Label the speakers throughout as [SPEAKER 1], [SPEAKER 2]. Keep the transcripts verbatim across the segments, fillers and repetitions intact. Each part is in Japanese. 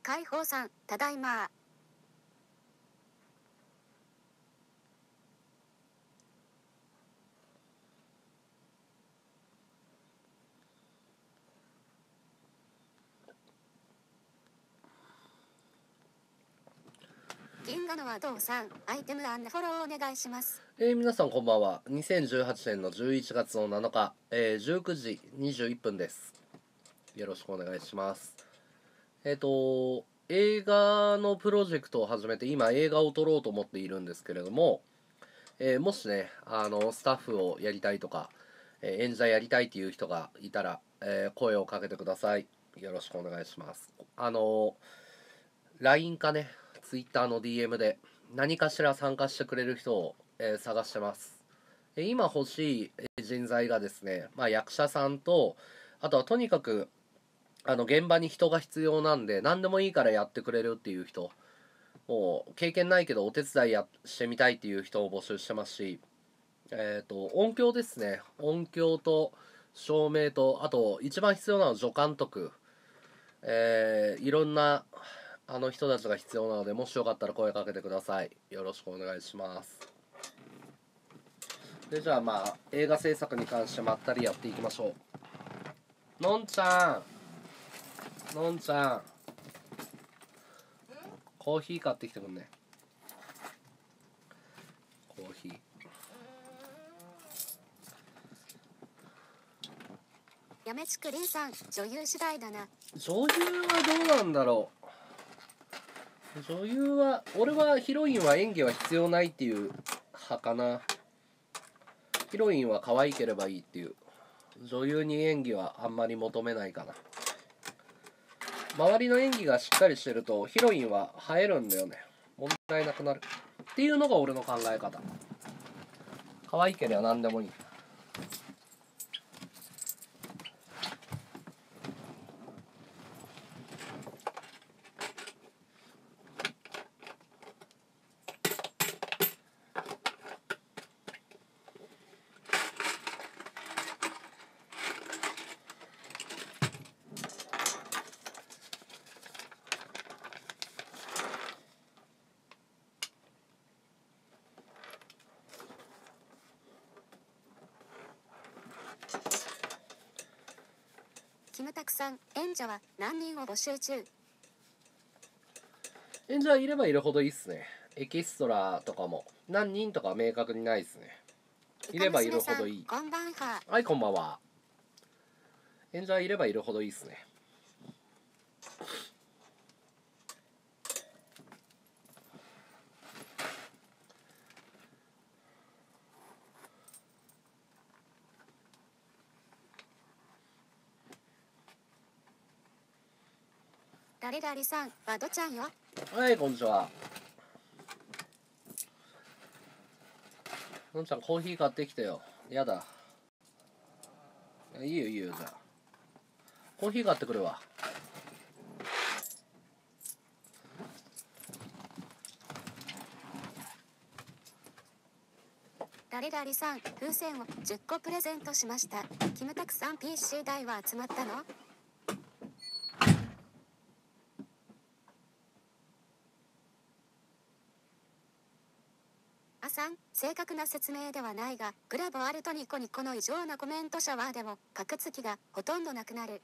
[SPEAKER 1] 解放さん、ただいま。銀河の和道さん、アイテム&フォローお願いします。
[SPEAKER 2] えー、皆さんこんばんは。にせんじゅうはちねんのじゅういちがつのなのか、えー、じゅうくじにじゅういっぷんです。よろしくお願いします。えっ、と、映画のプロジェクトを始めて、今映画を撮ろうと思っているんですけれども、えーもしね、あの、スタッフをやりたいとか、えー演者やりたいっていう人がいたら、えー声をかけてください。よろしくお願いします。あの、ライン かね、Twitter の ディーエム で何かしら参加してくれる人を、えー探してます。えー今欲しいえー人材がですね、まあ、役者さんと、あとはとにかくあの現場に人が必要なんで何でもいいからやってくれるっていう人、もう経験ないけどお手伝いやしてみたいっていう人を募集してますし、えっ、と音響ですね。音響と照明と、あと一番必要なのは助監督、えーいろんなあの人たちが必要なので、もしよかったら声かけてください。よろしくお願いします。で、じゃあまあ映画制作に関してまったりやっていきましょう。のんちゃんのんちゃん、コーヒー買ってきてくんね。コーヒー。
[SPEAKER 1] やめちくりんさん、女優次第だな。
[SPEAKER 2] 女優はどうなんだろう。女優は、俺はヒロインは演技は必要ないっていう派かな。ヒロインは可愛ければいいっていう。女優に演技はあんまり求めないかな。周りの演技がしっかりしてるとヒロインは映えるんだよね。問題なくなるっていうのが俺の考え方。可愛ければ何でもいい。
[SPEAKER 1] キムタクさん、演者は何人を募集中。
[SPEAKER 2] 演者いればいるほどいいっすね。エキストラとかも何人とか明確にないっすね。いればいるほどいい。
[SPEAKER 1] こんばんは。
[SPEAKER 2] はい、こんばんは。演者いればいるほどいいっすね。
[SPEAKER 1] 誰々さん、バドちゃんよ。
[SPEAKER 2] はい、こんにちは。のんちゃんコーヒー買ってきてよ。やだ。いいよいいよ、じゃあコーヒー買ってくるわ。
[SPEAKER 1] 誰々さん、風船をじゅっこプレゼントしました。キムタクさん ピーシー 代は集まったの？あさん、正確な説明ではないが、ブラボーアルトニコニコの異常なコメントシャワーでも、カクつきがほとんどなくなる。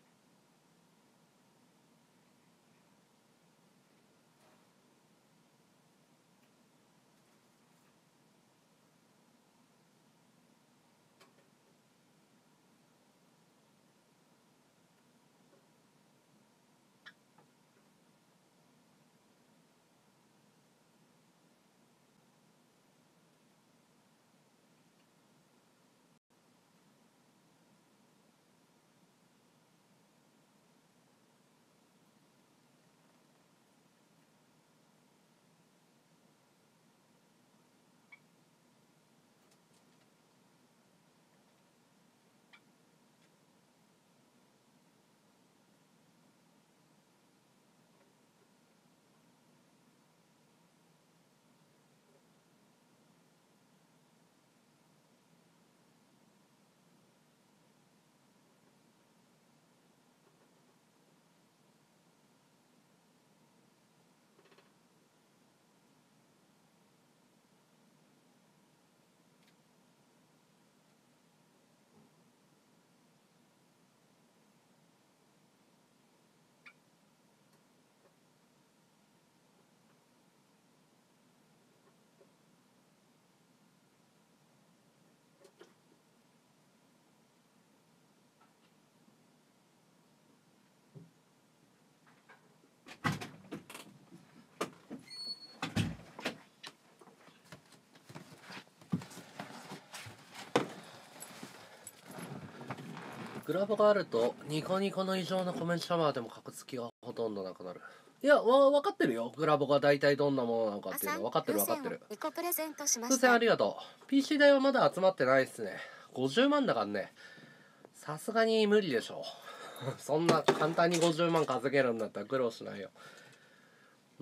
[SPEAKER 2] ラボがあるとニコニコの異常なコメントシャワーでもカクつきがほとんどなくなる。いや、わ分かってるよ。グラボが大体どんなものなのかっていうのは分かってる分かってる。
[SPEAKER 1] にこプレゼントしました。
[SPEAKER 2] 風船ありがとう。 ピーシー 代はまだ集まってないっすね。ごじゅうまんだからね、さすがに無理でしょうそんな簡単にごじゅうまん稼げるんだったら苦労しないよ。うん、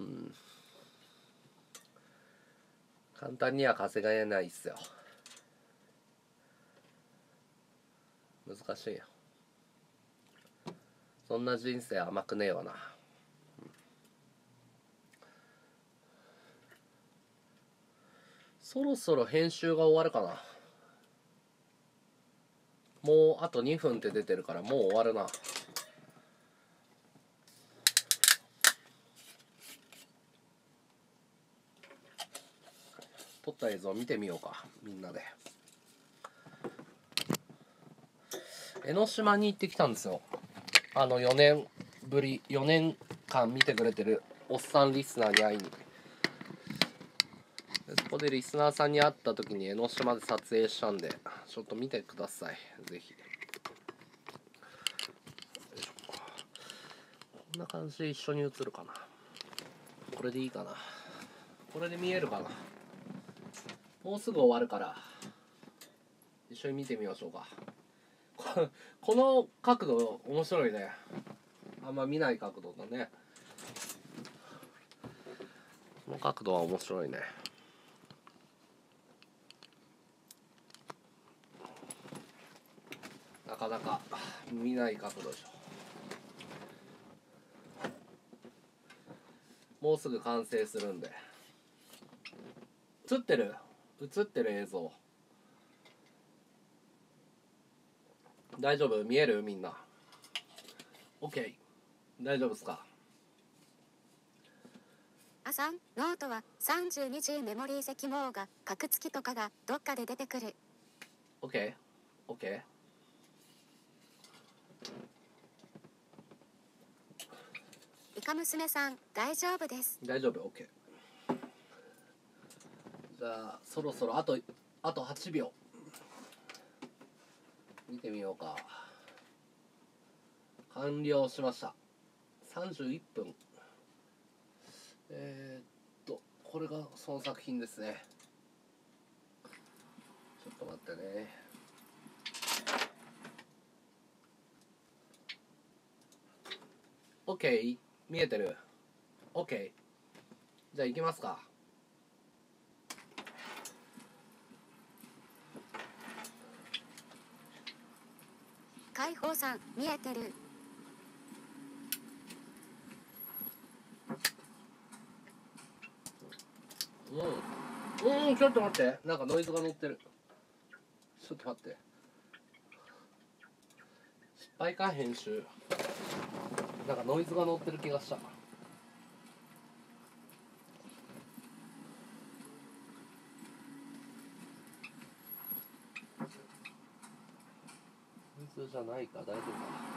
[SPEAKER 2] 簡単には稼げないっすよ。難しいよ。そんな人生甘くねえわな。うん、そろそろ編集が終わるかな。もうあとにふんって出てるからもう終わるな。撮った映像見てみようか、みんなで。江ノ島に行ってきたんですよ。あのよねんぶり、よねんかん見てくれてるおっさんリスナーに会いに。そこでリスナーさんに会った時に江ノ島で撮影したんで、ちょっと見てください、ぜひ。こんな感じで一緒に映るかな。これでいいかな。これで見えるかな。もうすぐ終わるから一緒に見てみましょうか。この角度面白いね。あんま見ない角度だね。この角度は面白いね。なかなか見ない角度でしょ。もうすぐ完成するんで。映ってる映ってる映像大丈夫？見える？みんな OK？ 大丈夫ですか？
[SPEAKER 1] あさん、ノートは さんじゅうにジー メモリー積網がカクつきとかがどっかで出てくる。
[SPEAKER 2] OK？ OK？
[SPEAKER 1] イカ娘さん大丈夫です。
[SPEAKER 2] 大丈夫？ OK。 じゃあそろそろあとあとはちびょう見てみようか。完了しました。さんじゅういっぷん。えー、っとこれがその作品ですね。ちょっと待ってね。OK？ 見えてる？ OK？ じゃあ行きますか。
[SPEAKER 1] 解放さん見えてる。
[SPEAKER 2] うんうん、ちょっと待って、なんかノイズが乗ってる。ちょっと待って、失敗か編集。なんかノイズが乗ってる気がした。ノイズじゃないか、大丈夫か。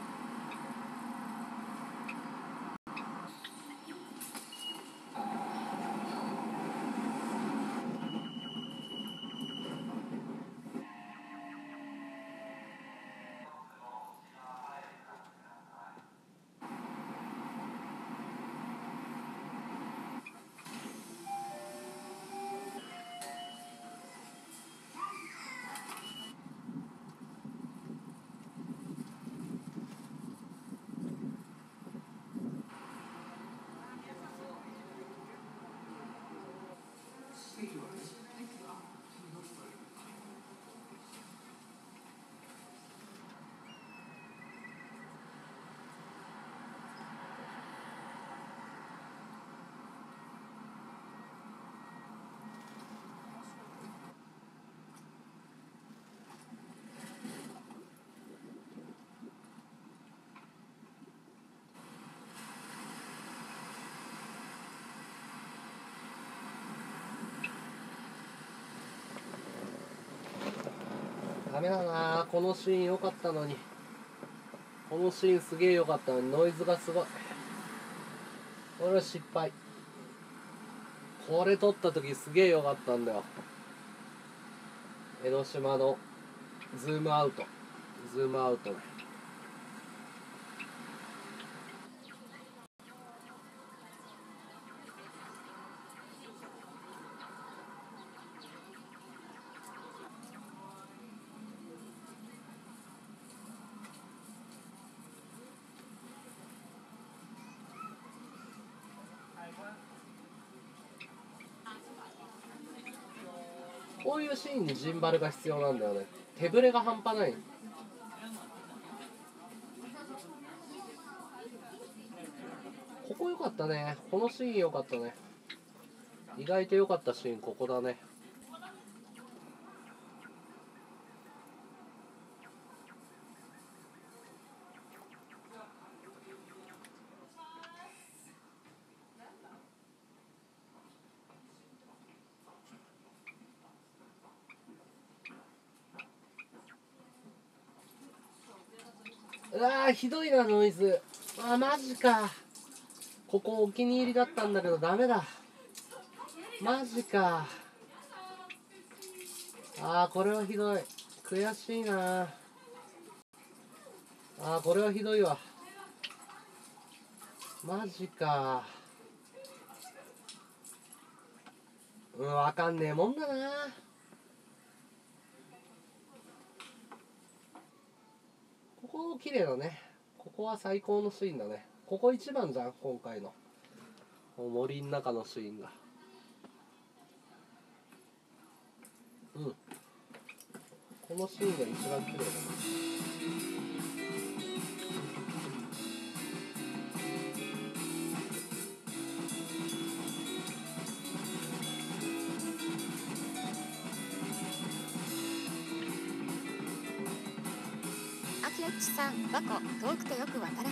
[SPEAKER 2] ダメだな、このシーン良かったのに。このシーンすげえ良かったのにノイズがすごい。これは失敗。これ撮った時すげえ良かったんだよ。江ノ島のズームアウトズームアウトね。 こういうシーンにジンバルが必要なんだよね。手ぶれが半端ない。ここ良かったね。このシーン良かったね。意外と良かったシーンここだね。うわーひどいなノイズ。あーマジか。ここお気に入りだったんだけどダメだ。マジか。あーこれはひどい。悔しいな。あーこれはひどいわ。マジか。うん、わかんねえもんだな。ここ綺麗だね。ここは最高のシーンだね。ここ一番じゃん今回の森の中のシーンが。うん、このシーンが一番綺麗だね。
[SPEAKER 1] アキエッチさん、バコ、遠くてよくわからない。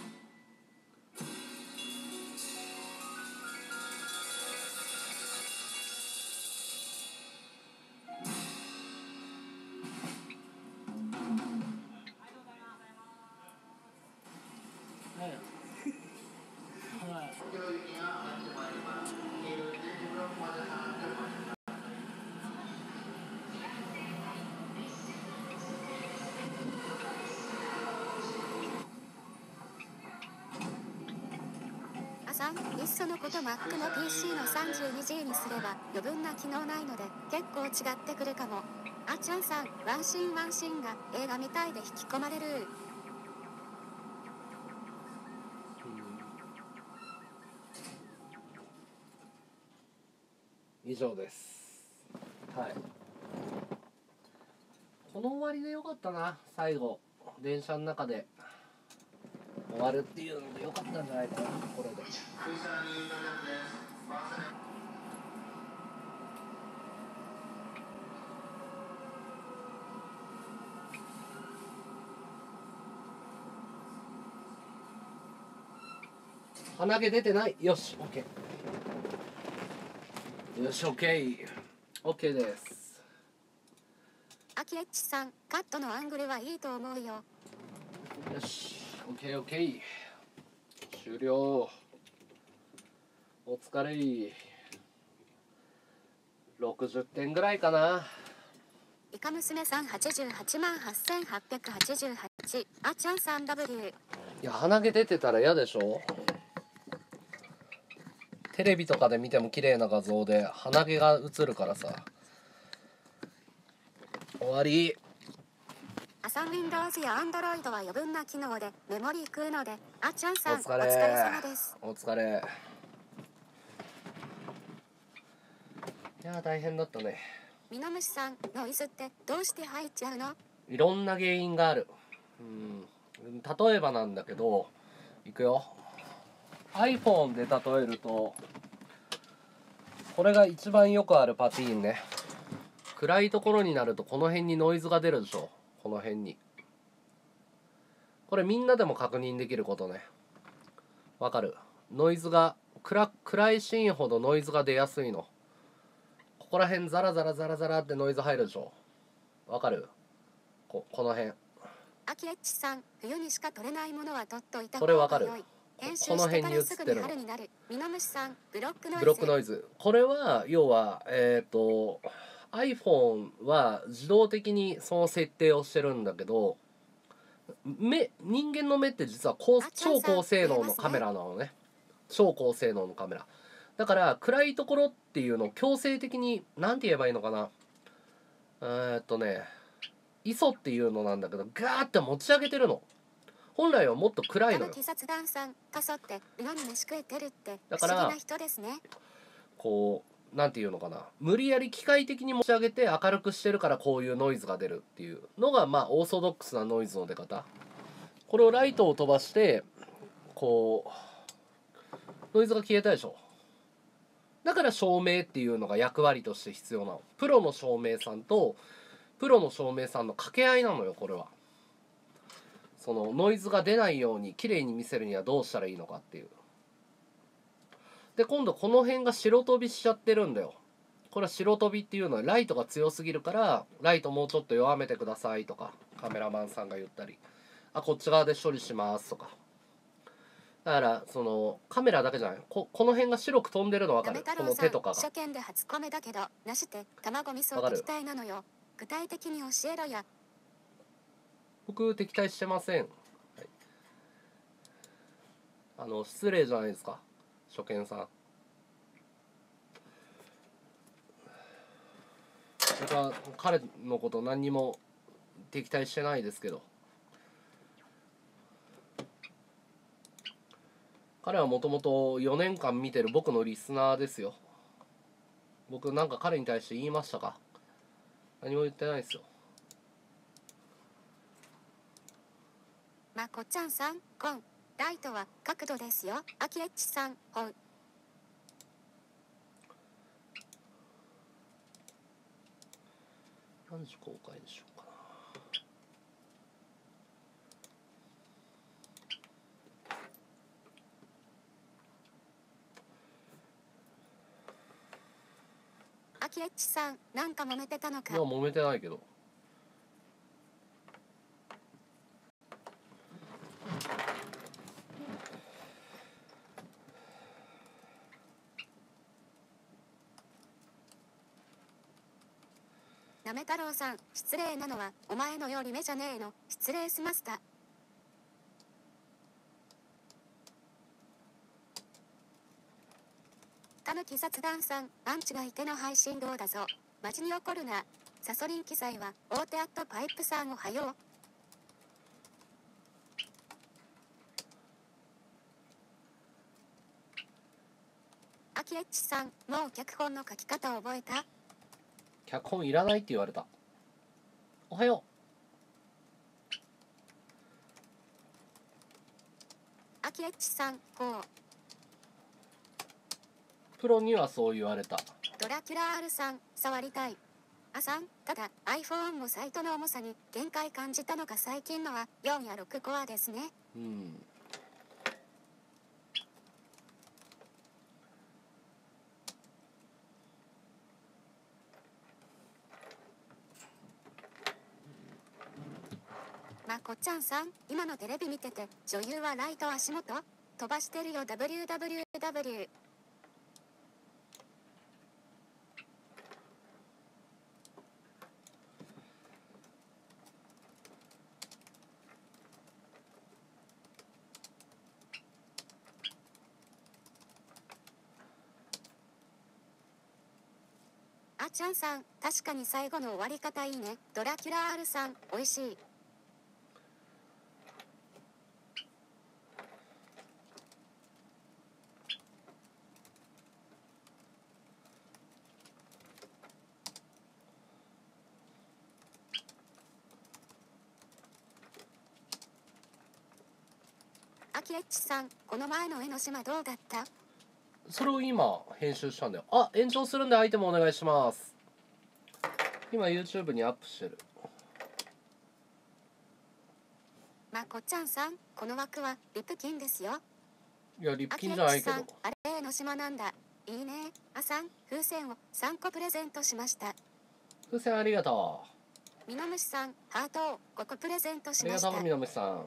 [SPEAKER 1] さん、いっそのこと Mac の ピーシー の さんじゅうにジー にすれば余分な機能ないので結構違ってくるかも。あちゃんさん、ワンシーンワンシーンが映画みたいで引き込まれる。
[SPEAKER 2] 以上です。はい。この終わりでよかったな。最後電車の中で終わるっていうのでよかったんじゃないかな。これで。鼻毛出てない。よし OK。 よし OK。 OK です。
[SPEAKER 1] アキエッチさん、カットのアングルはいいと思うよ。
[SPEAKER 2] よし OKOK。 終了。お疲れ。ろくじゅってんぐらいかな。
[SPEAKER 1] イカ娘さんはちじゅうはちまんはっせんはっぴゃくはちじゅうはち。あちゃんさん ダブリュー。
[SPEAKER 2] いや鼻毛出てたら嫌でしょ。テレビとかで見ても綺麗な画像で鼻毛が映るからさ。終わり。
[SPEAKER 1] アサン Windows や Android は余分な機能でメモリー食うので、あちゃんさんお
[SPEAKER 2] お疲れ。
[SPEAKER 1] 疲れ様です。
[SPEAKER 2] お疲れ。いや大変だったね。
[SPEAKER 1] ミノムシさん、ノイズってどうして入っちゃうの？
[SPEAKER 2] いろんな原因がある。うん、例えばなんだけど、いくよ。iPhone で例えると、これが一番よくあるパティーンね。暗いところになるとこの辺にノイズが出るでしょ。この辺に。これみんなでも確認できることね。わかる？ノイズが暗、暗いシーンほどノイズが出やすいの。ここら辺ザラザラザラザラってノイズ入るでしょ。わかる？こ、この辺。
[SPEAKER 1] アキエッチさん、冬にしか取れないものは取っといた
[SPEAKER 2] これわかる？
[SPEAKER 1] 編集
[SPEAKER 2] この辺に映っ
[SPEAKER 1] して
[SPEAKER 2] てるの。
[SPEAKER 1] からすぐに春になる。ミノムシさん、ブロックノイズ。
[SPEAKER 2] ブロックノイズ。これは要はえっと iPhone は自動的にその設定をしてるんだけど、目人間の目って実は高超高性能のカメラなのね。超高性能のカメラだから暗いところっていうのを強制的になんて言えばいいのかな。えーっとね アイエスオ っていうのなんだけどガーって持ち上げてるの。本来はもっと暗いのよ。
[SPEAKER 1] 鬼殺団さん、かそってルナに飯食えてるって
[SPEAKER 2] だから
[SPEAKER 1] 不思議な人ですね。
[SPEAKER 2] こうなんていうのかな、無理やり機械的に持ち上げて明るくしてるからこういうノイズが出るっていうのがまあオーソドックスなノイズの出方。これをライトを飛ばしてこうノイズが消えたでしょ。だから照明っていうのが役割として必要なの。プロの照明さんとプロの照明さんの掛け合いなのよこれは。そのノイズが出ないように綺麗に見せるにはどうしたらいいのかっていう。で今度この辺が白飛びしちゃってるんだよ。これは白飛びっていうのはライトが強すぎるからライトもうちょっと弱めてくださいとかカメラマンさんが言ったり、あこっち側で処理しますとか。だからそのカメラだけじゃない、 こ, この辺が白く飛んでるの分かる。この手とかが
[SPEAKER 1] 初見で初コメだけどなして卵味噌敵対なのよ。具体的に教えろや。
[SPEAKER 2] 僕敵対してません、はい、あの失礼じゃないですか初見さん。僕は彼のこと何にも敵対してないですけど、彼はもともとよねんかん見てる僕のリスナーですよ。僕なんか彼に対して言いましたか？何も言ってないですよ。
[SPEAKER 1] まこちゃんさん、コンライトは角度ですよ。あきえっちさん、本
[SPEAKER 2] 何時公開にしようかな。
[SPEAKER 1] あきえっちさん、なんか揉めてたのか。
[SPEAKER 2] いや揉めてないけど。
[SPEAKER 1] なめ太郎さん、失礼なのはお前のより目じゃねえの。失礼しました。たぬき雑談さん、アンチがいての配信どうだぞ。マジに怒るな。サソリン機材は大手アットパイプさんおはよう。あきえっちさん、もう脚本の書き方覚えた？
[SPEAKER 2] 脚本いらないって言われた。おはよ
[SPEAKER 1] う。あきえっちさん、こう。
[SPEAKER 2] プロにはそう言われた。
[SPEAKER 1] ドラキュラ R さん、触りたい。あさん、ただ iPhone もサイトの重さに限界感じたのか最近のはよんやろくコアですね。
[SPEAKER 2] うん。
[SPEAKER 1] まこちゃんさん、今のテレビ見てて女優はライト足元飛ばしてるよ ダブリューダブリューダブリュー。あちゃんさん、確かに最後の終わり方いいね。ドラキュラ R さん、おいしい。あきえっちさん、この前の江ノ島どうだった？
[SPEAKER 2] それを今編集したんだよ。あ、延長するんでアイテムお願いします。今 YouTube にアップしてる。
[SPEAKER 1] まこちゃんさん、この枠はリプキンですよ。
[SPEAKER 2] いやリプキンじゃないけど。
[SPEAKER 1] あれ江ノ島なんだ。いいね。あさん、風船をさんこプレゼントしました。
[SPEAKER 2] 風船ありがとう。
[SPEAKER 1] みのむしさん、ハートをごこプレゼントし
[SPEAKER 2] あり
[SPEAKER 1] ました。
[SPEAKER 2] がとうみのむしさん。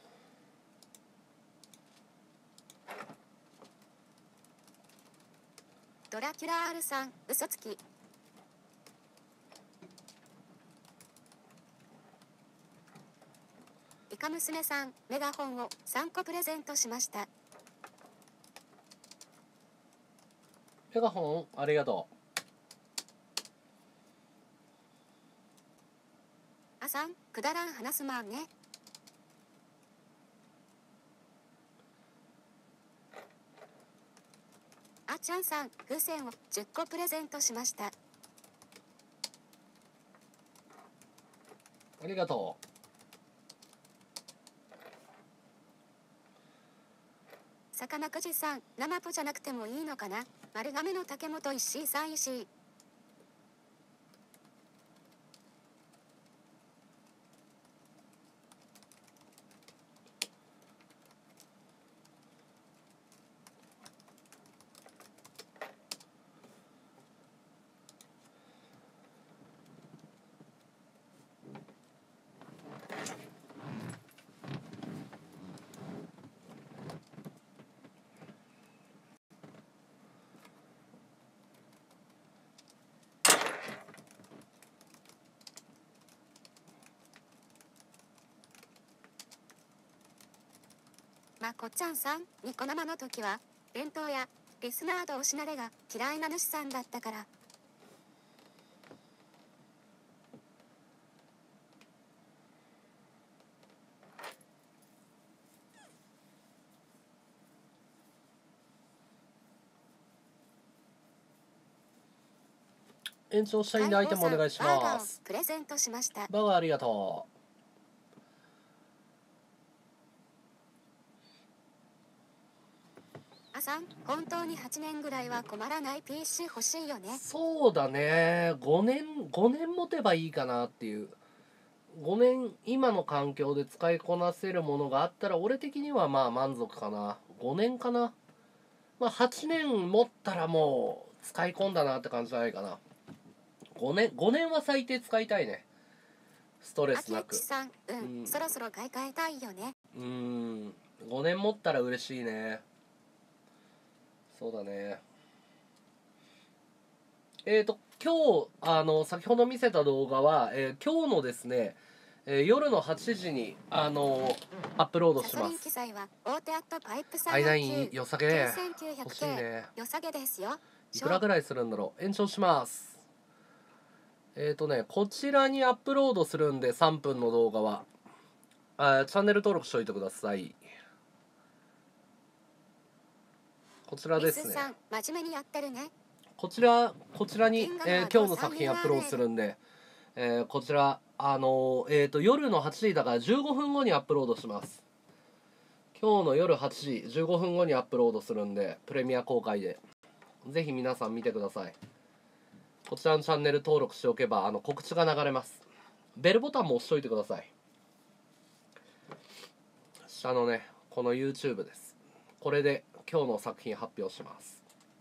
[SPEAKER 1] ドラキュラ R さん、嘘つき。イカ娘さん、メガホンをさんこプレゼントしました。
[SPEAKER 2] メガホンありがとう。
[SPEAKER 1] あさん、くだらん話すまんね。あちゃんさん、風船をじゅっこプレゼントしました。
[SPEAKER 2] ありがとう。
[SPEAKER 1] さかなくじさん、生ポじゃなくてもいいのかな。丸亀の竹本石井さん石井。まこちゃんさん、ニコ生の時は、弁当やリスナーとおしなれが嫌いな主さんだったから。
[SPEAKER 2] 延長したいんでアイテムお願いし
[SPEAKER 1] バーガーを
[SPEAKER 2] ます。
[SPEAKER 1] プレゼントしました。
[SPEAKER 2] バーガーありがとう。
[SPEAKER 1] あさん、本当にはちねんぐらいは困らない ピーシー 欲しいよね。
[SPEAKER 2] そうだね、ごねんごねん持てばいいかなっていう。ごねん今の環境で使いこなせるものがあったら俺的にはまあ満足かな。ごねんかな。まあはちねん持ったらもう使い込んだなって感じじゃないかな。ごねんごねんは最低使いたいね、ストレスなく。
[SPEAKER 1] あきえちさん、うん、うん、そろそろ買い替えたいよね。
[SPEAKER 2] うーん、ごねん持ったら嬉しいね。そうだね。えーと今日あの先ほど見せた動画は、えー今日のですね、えー夜のはちじにあのアップロードしま
[SPEAKER 1] サソリン機
[SPEAKER 2] す。
[SPEAKER 1] 材は大手アットパイプさん
[SPEAKER 2] アイナ
[SPEAKER 1] が
[SPEAKER 2] イン良さげ
[SPEAKER 1] きゅうせんきゅうひゃく
[SPEAKER 2] 欲しい
[SPEAKER 1] けい、
[SPEAKER 2] ね。
[SPEAKER 1] 良さげですよ。
[SPEAKER 2] いくらぐらいするんだろう。延長します。えーとねこちらにアップロードするんでさんぷんの動画はあチャンネル登録しといてください。こちらですね。
[SPEAKER 1] リスさん、真面目にやってるね。
[SPEAKER 2] こちらこちらに、えー今日の作品アップロードす
[SPEAKER 1] る。
[SPEAKER 2] るんで、えーこちらあのーえーと夜のはちじだからじゅうごふんごにアップロードします。今日の夜はちじじゅうごふんごにアップロードするんで、プレミア公開でぜひ皆さん見てください。こちらのチャンネル登録しておけばあの告知が流れます。ベルボタンも押しといてください。下のねこの YouTube です。これで今日の作品発表します。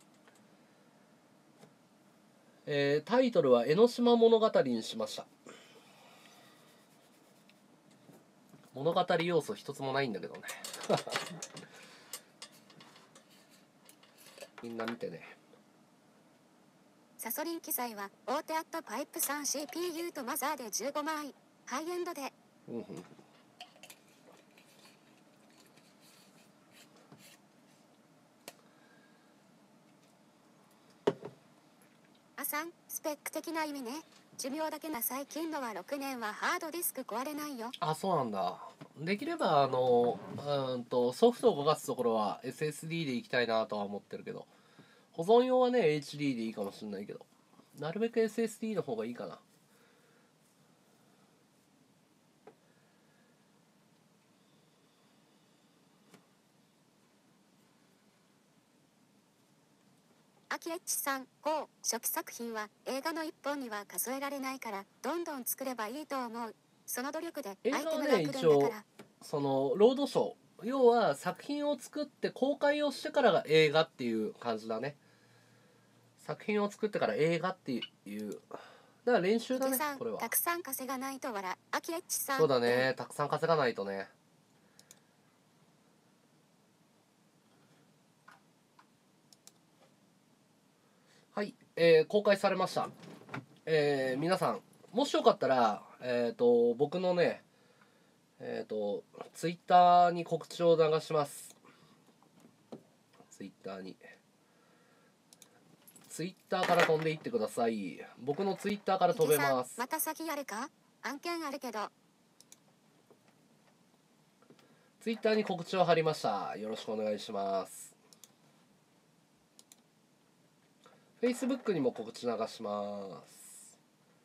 [SPEAKER 2] えータイトルは江ノ島物語にしました。物語要素一つもないんだけどねみんな見てね。
[SPEAKER 1] サソリン機材は大手アットパイプさん シーピーユー とマザーでじゅうごまい、ハイエンドで。
[SPEAKER 2] うんうん。
[SPEAKER 1] あさん、スペック的な意味ね。寿命だけな。最近のはろくねんはハードディスク壊れないよ。
[SPEAKER 2] あ、そうなんだ。できればあのうーんとソフトを動かすところは エスエスディー でいきたいなとは思ってるけど、保存用はね エイチディー でいいかもしれないけど、なるべく エスエスディー の方がいいかな。
[SPEAKER 1] アキエッチさん、こう初期作品は映画のいっぽんには数えられないからどんどん作ればいいと思う。その努力でアイテムが来るんだから。
[SPEAKER 2] そのロードショー、要は作品を作って公開をしてからが映画っていう感じだね。作品を作ってから映画っていうだから練習だねこれは。
[SPEAKER 1] たくさん稼がないと笑。アキエッチさん、
[SPEAKER 2] そうだね、たくさん稼がないとね。はい、えー公開されました。えー皆さんもしよかったらえっ、と僕のねえっ、とツイッターに告知を流します。ツイッターにツイッターから飛んでいってください。僕のツイッターから飛べます。
[SPEAKER 1] また先やるか。案件あるけど。
[SPEAKER 2] ツイッターに告知を貼りました。よろしくお願いします。 Facebook にも告知流します。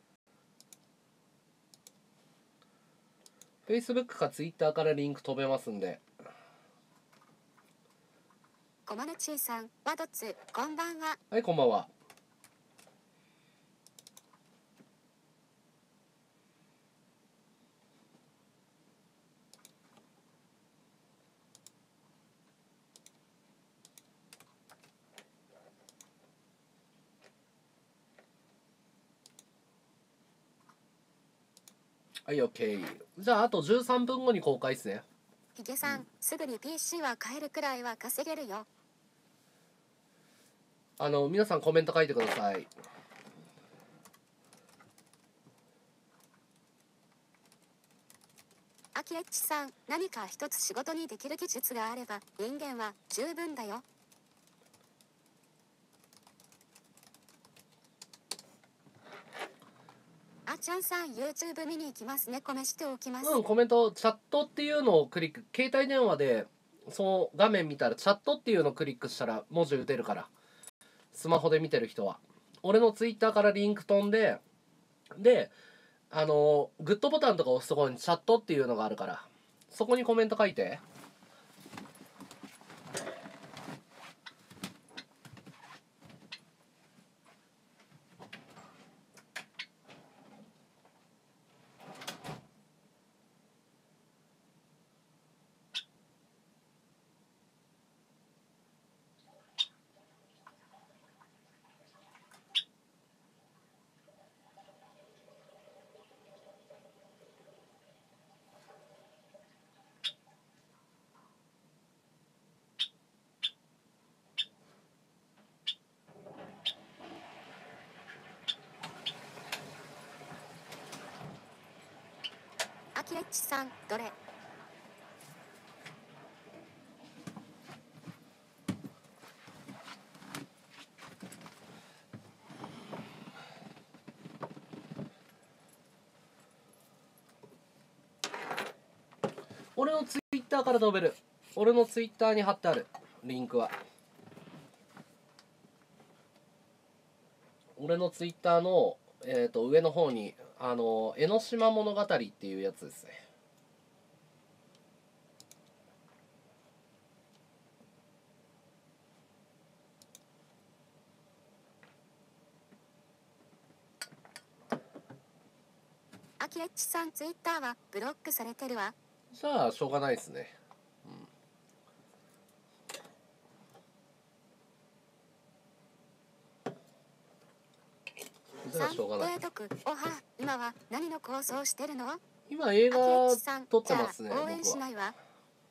[SPEAKER 2] Facebook か Twitter からリンク飛べますんで。
[SPEAKER 1] コマネチーさん、ワドツ、こんばんは。
[SPEAKER 2] はい、こんばんは。はい、OK。じゃあ、あとじゅうさんぷんごに公開ですね。
[SPEAKER 1] ヒゲさん、うん、すぐに ピーシー は買えるくらいは稼げるよ。
[SPEAKER 2] あの、皆さんコメント書いてください。
[SPEAKER 1] アキエッチさん、何か一つ仕事にできる技術があれば、人間は十分だよ。あちゃんさん YouTube 見に行きますね。コメしておきます。
[SPEAKER 2] うん、コメント、チャットっていうのをクリック、携帯電話でその画面見たらチャットっていうのをクリックしたら文字打てるから、スマホで見てる人は俺の Twitter からリンク飛んで、であのグッドボタンとか押すところにチャットっていうのがあるから、そこにコメント書いて。
[SPEAKER 1] アキエッチさん、どれ？
[SPEAKER 2] 俺の Twitter から飛べる。俺の Twitter に貼ってあるリンクは。俺の Twitter の、えー、と上の方にあの江ノ島物語っていうやつですね。
[SPEAKER 1] アキエッチさん Twitter はブロックされてるわ。
[SPEAKER 2] じゃあしょうがないですね。うん、じゃあしょうがない。
[SPEAKER 1] おは今は何の構想してるの？
[SPEAKER 2] 今映画撮ってますね。
[SPEAKER 1] 応援しないわ。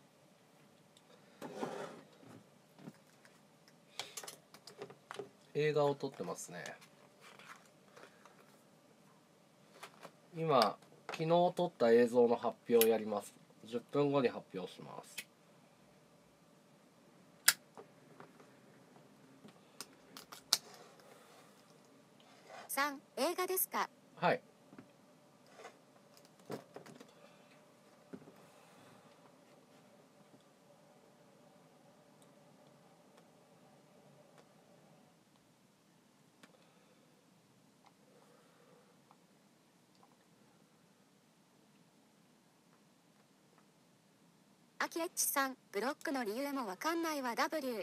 [SPEAKER 2] 映画を撮ってますね。今昨日撮った映像の発表をやります。じゅっぷんごに発表します。
[SPEAKER 1] さん、映画ですか？
[SPEAKER 2] はい。
[SPEAKER 1] アキエッチさん、ブロックの理由もわかんないわ。 W。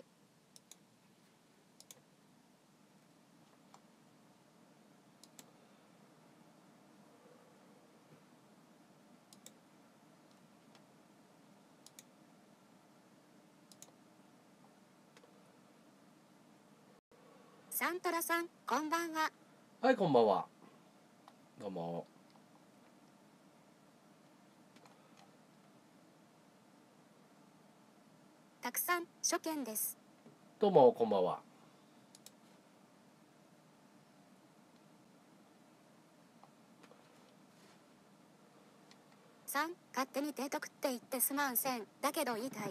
[SPEAKER 1] サントラさん、こんばんは。
[SPEAKER 2] はい、こんばんは。どうも。
[SPEAKER 1] たくさん初見です。
[SPEAKER 2] どうもこんばんは。
[SPEAKER 1] さん、勝手に提督って言ってすまんせん。だけど言いたい。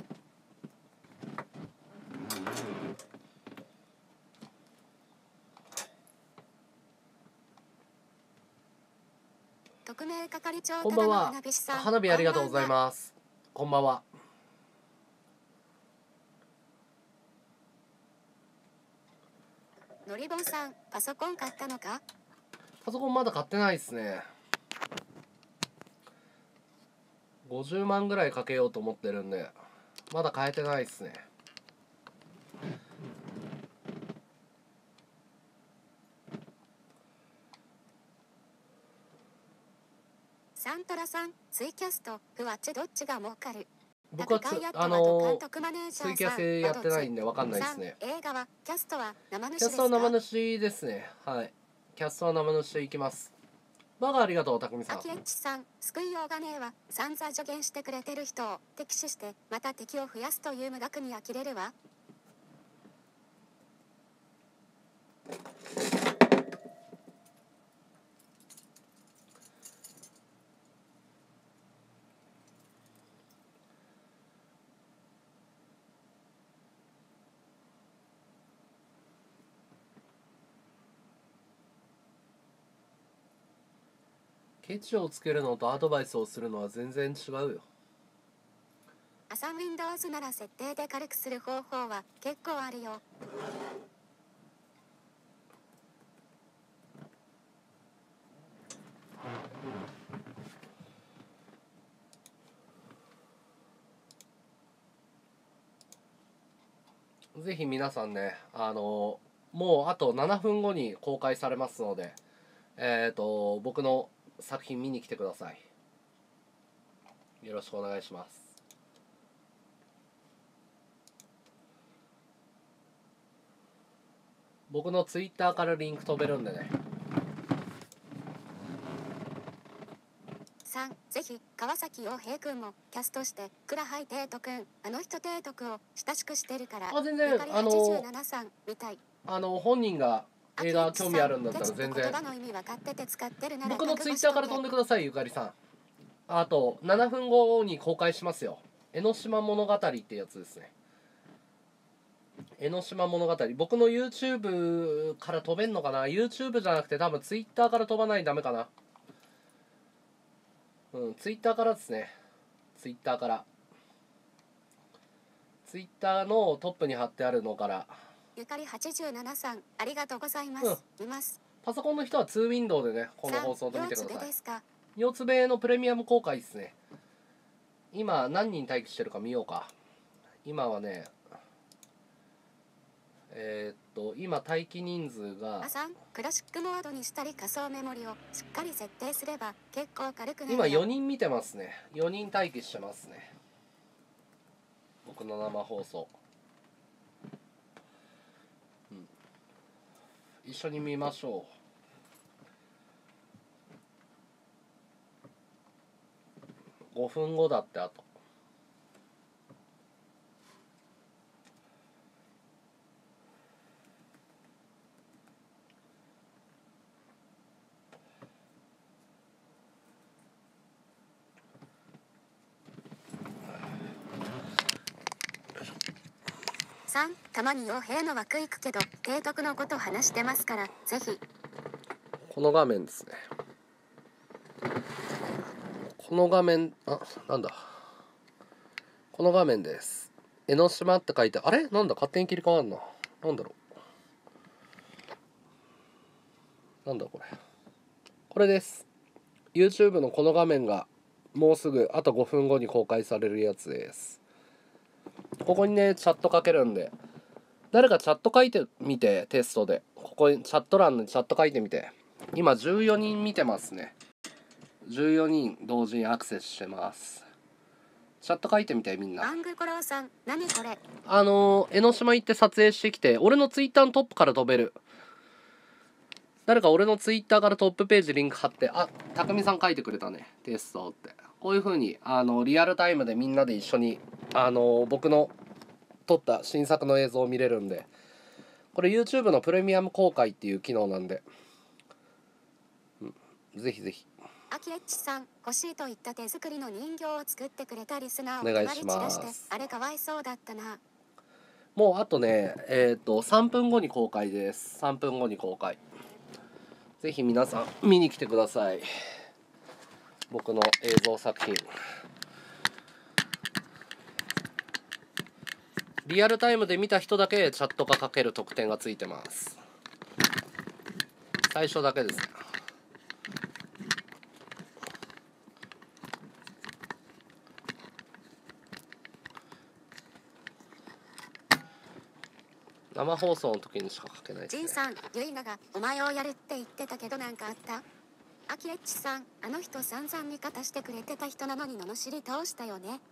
[SPEAKER 1] 特命係長、
[SPEAKER 2] こんばんは。花火ありがとうございます。こんばんは。
[SPEAKER 1] ノのりぼんさん、パソコン買ったのか？
[SPEAKER 2] パソコンまだ買ってないですね。ごじゅうまんぐらいかけようと思ってるんでまだ買えてないですね。
[SPEAKER 1] サントラさん、ツイキャスとふわっちどっちが儲かる？
[SPEAKER 2] 僕はつあのツイキャスやってないんで分かんないですね。
[SPEAKER 1] 映画はキャストは生主ですか？
[SPEAKER 2] キャストは生主ですね。はい、キャストは生主でいきます。バカありがとう、たくみさん。
[SPEAKER 1] アキエッチさん、救いようがねえわ。散々助言してくれてる人を敵視してまた敵を増やすという無学に呆れるわ。
[SPEAKER 2] ケチをつけるのとアドバイスをするのは全然違うよ。
[SPEAKER 1] 朝 Windows なら設定で軽くする方法は結構あるよ。
[SPEAKER 2] ぜひ皆さんね、あのもうあとななふんごに公開されますので、えっと僕の作品見に来てください。よろしくお願いします。僕のツイッターからリンク飛べるんでね。
[SPEAKER 1] さん、ぜひ川崎陽平くんもキャストして倉ハイ提督くん、あの人提督を親しくしてるから。
[SPEAKER 2] あ、全然あの
[SPEAKER 1] はちじゅうななさんみたい。
[SPEAKER 2] あの本人が映画興味あるんだったら全然僕のツイッターから飛んでください。ゆかりさん、あとななふんごに公開しますよ。江ノ島物語ってやつですね。江ノ島物語、僕の YouTube から飛べんのかな。 YouTube じゃなくて多分 Twitter から飛ばないとダメかな。うん、Twitter からですね。Twitter からTwitter のトップに貼ってあるのから。
[SPEAKER 1] ゆかりはちじゅうななさん、ありがとうございます。うん、見ます。
[SPEAKER 2] パソコンの人はツーウィンドウでね、この放送で見てください。
[SPEAKER 1] ようつべですか？
[SPEAKER 2] ようつべのプレミアム公開ですね。今何人待機してるか見ようか。今はね、えー、っと今待機人数が
[SPEAKER 1] あさん、クラシックモードにしたり仮想メモリをしっかり設定すれば結構軽くなるよ。
[SPEAKER 2] 今よにん見てますね。よにん待機してますね。僕の生放送、うん、一緒に見ましょう。ごふんごだって。あと
[SPEAKER 1] さん、たまに傭兵の枠行くけど提督のこと話してますからぜひ。
[SPEAKER 2] この画面ですね。この画面、あ、なんだこの画面です。江ノ島って書いて、あれなんだ勝手に切り替わんな。なんだろう、なんだこれこれです。 YouTube のこの画面がもうすぐあとごふんごに公開されるやつです。ここにねチャットかけるんで、誰かチャット書いてみて。テストでここにチャット欄にチャット書いてみて。今じゅうよにん見てますね。じゅうよにん同時にアクセスしてます。チャット書いてみてみんな。
[SPEAKER 1] アングコロウさん、何これ？
[SPEAKER 2] あの江ノ島行って撮影してきて、俺のツイッターのトップから飛べる。誰か俺のツイッターからトップページリンク貼って。あ、たくみさん書いてくれたね、テストって。こういう風にあのリアルタイムでみんなで一緒にあの僕の撮った新作の映像を見れるんで、これ YouTube のプレミアム公開っていう機能なんで、うん、ぜひぜひ。
[SPEAKER 1] アキエッチさん、欲しいと言った手作りの人形を作ってくれたリスナーを
[SPEAKER 2] お願いします。
[SPEAKER 1] あれかわいそうだったな。
[SPEAKER 2] もうあとねえっとさんぷんごに公開です。さんぷんごに公開。ぜひ皆さん見に来てください。僕の映像作品。リアルタイムで見た人だけチャットが書ける特典がついてます。 最初だけですね。生放送の時にしか書けないですね。
[SPEAKER 1] ジンさん、ユイナがお前をやるって言ってたけどなんかあった？アキエッチさん、あの人散々味方してくれてた人なのに罵り倒したよね。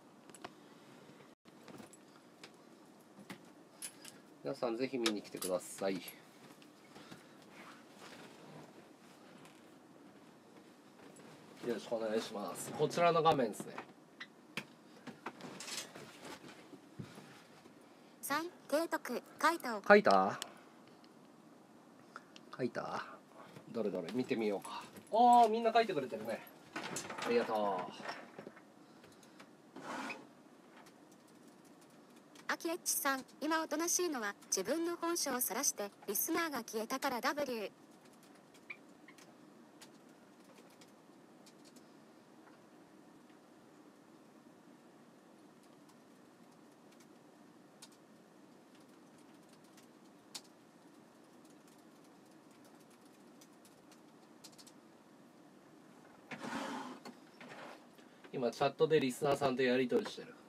[SPEAKER 2] 皆さんぜひ見に来てください。よろしくお願いします。こちらの画面ですね。
[SPEAKER 1] さん、提督、書いたを。
[SPEAKER 2] 書いた書いたどれどれ見てみようか。ああ、みんな書いてくれてるね。ありがとう。
[SPEAKER 1] アキエッチさん、今おとなしいのは自分の本性を晒してリスナーが消えたから W。
[SPEAKER 2] 今チャットでリスナーさんとやり取りしてる。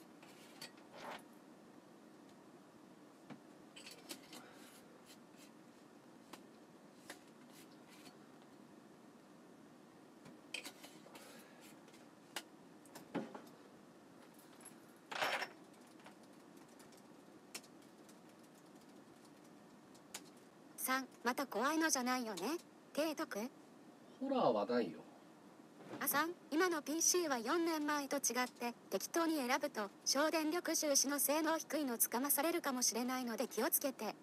[SPEAKER 1] さん、また怖いのじゃないよね。提督。
[SPEAKER 2] ホラーはないよ。
[SPEAKER 1] あさん、今の ピーシー はよねんまえと違って適当に選ぶと省電力重視の性能低いのつかまされるかもしれないので気をつけて。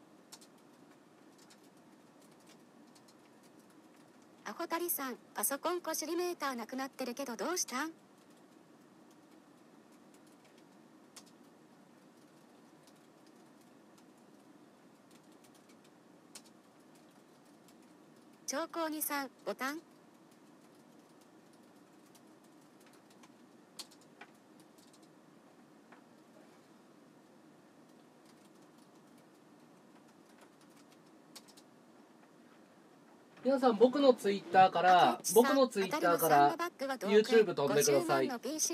[SPEAKER 1] アホタリさん、パソコンこしりメーターなくなってるけどどうしたん？超高にさん、ボタン。
[SPEAKER 2] 皆さん僕のツイッターから僕のツイッターから YouTube 飛んでください。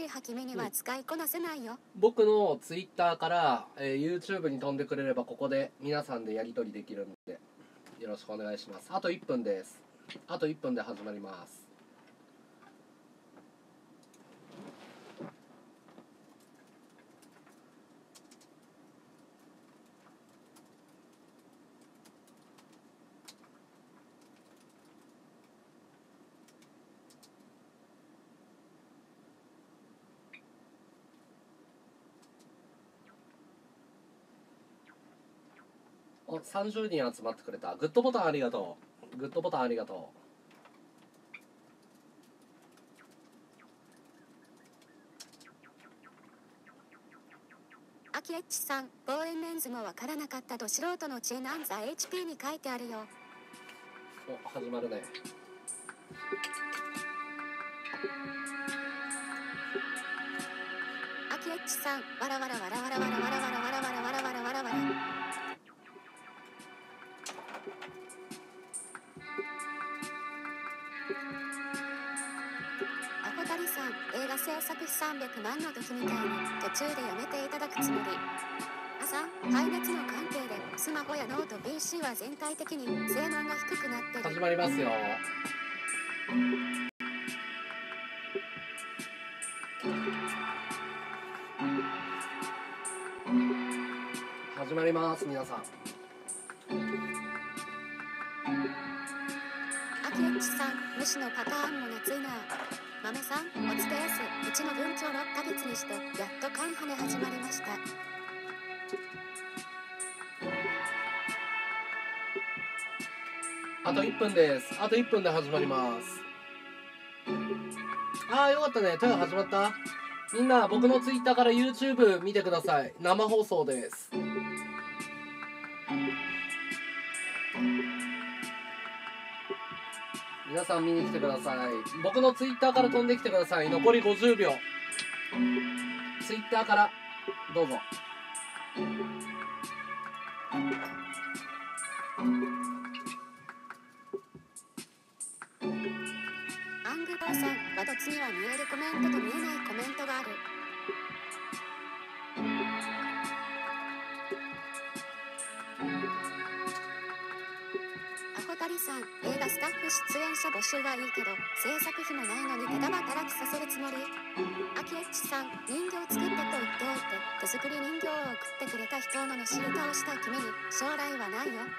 [SPEAKER 2] 僕のツイッターから、えー、YouTube に飛んでくれればここで皆さんでやり取りできるんでよろしくお願いします。あといっぷんです。あといっぷんで始まります。お、さんじゅうにん集まってくれた。グッドボタンありがとう。グッドボタンありがと
[SPEAKER 1] う。アキエッチさん、望遠レンズもわからなかったと素人の知恵なんざ エイチピー に書いてあるよ。
[SPEAKER 2] お、始まるね。
[SPEAKER 1] アキエッチさん、わらわらわらわらわらわらわらわらわらわらわらわらわら。アホタリさん、映画制作費さんびゃくまんの時みたいに途中でやめていただくつもり。あさん、配列の関係でスマホやノート ピーシー は全体的に性能が低くなってる。
[SPEAKER 2] 始まりますよ。始まります皆さん。
[SPEAKER 1] アキエッチさん、無視のパターンも熱いな。豆さん、おつてやす、うちの文鳥ろっかげつにしてやっとカンハネ始まりました。
[SPEAKER 2] あといっぷんです。あといっぷんで始まります。あーよかったね。トヨ始まった。みんな僕のツイッターから YouTube 見てください。生放送です。皆さん見に来てください。僕のツイッターから飛んできてください。残りごじゅうびょう。ツイッターからどうぞ。
[SPEAKER 1] 実には見えるコメントと見えないコメントがある。アホタリさん、映画スタッフ出演者募集はいいけど制作費もないのにただ働きさせるつもり？アキエッチさん、人形作ってと言っておいて手作り人形を送ってくれた人ののしり倒した君に将来はないよ。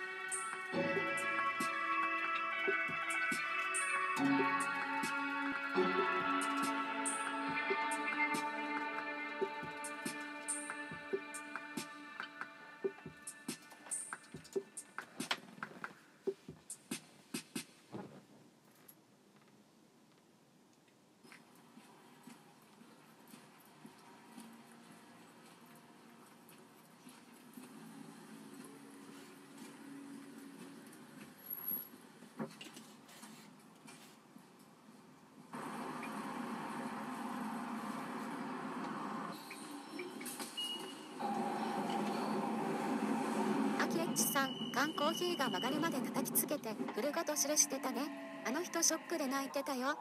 [SPEAKER 1] アキエッチさん、缶コーヒーが曲がるまで叩きつけてフルガトシルしてたね。あの人ショックで泣いてたよ。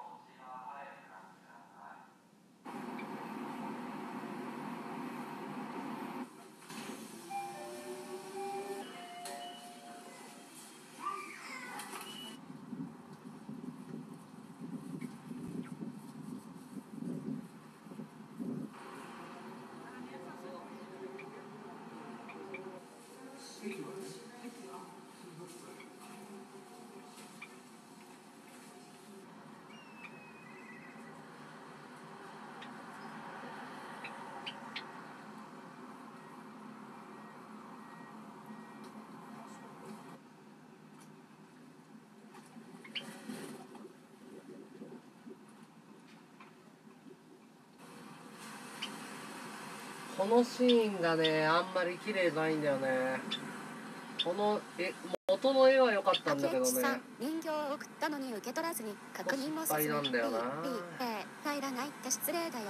[SPEAKER 2] このシーンがねあんまり綺麗じゃないんだよね。このえ元の絵は良かったんだけどね。
[SPEAKER 1] さん、人形を送ったのに受け取らずに確認もせずに
[SPEAKER 2] なんだよな。
[SPEAKER 1] B、A、入らないって失礼だよ。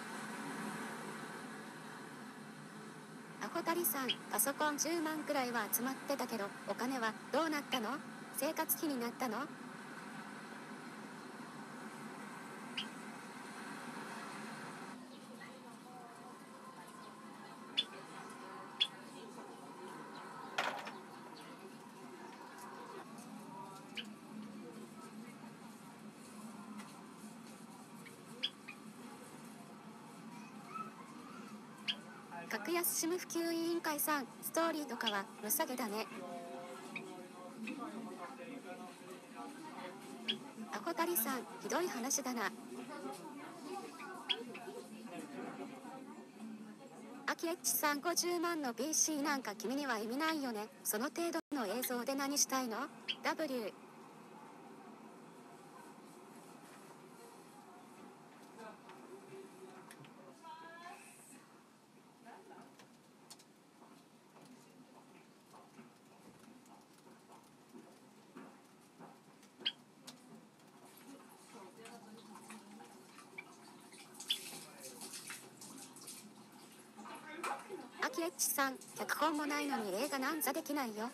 [SPEAKER 1] アホタリさん、パソコンじゅうまんくらいは集まってたけどお金はどうなったの？生活費になったの？格安シム普及委員会さん、ストーリーとかは無下げだね。アホタリさん、ひどい話だな。アキエッチさん、ごじゅうまんの ピーシー なんか君には意味ないよね。その程度の映像で何したいの？ W。アキエッチさん、脚本もないのに映画なんざできないよ。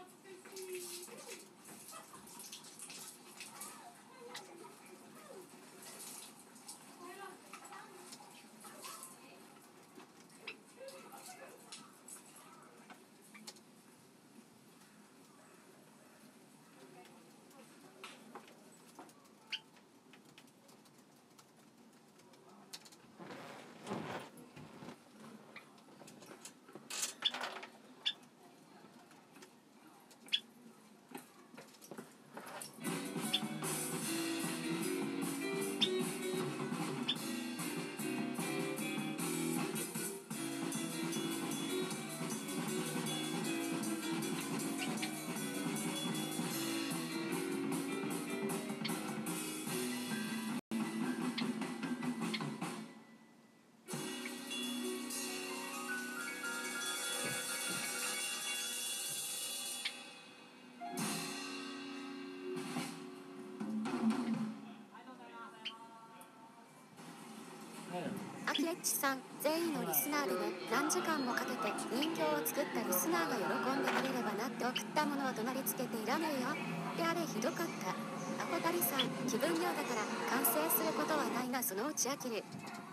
[SPEAKER 1] アキエッチさん、全員のリスナーでね、何時間もかけて人形を作ったリスナーが喜んでくれればなって送ったものを怒鳴りつけていらねえよ。であれひどかった。 アホタリさん、気分量だから完成することはないな、そのうち飽きる。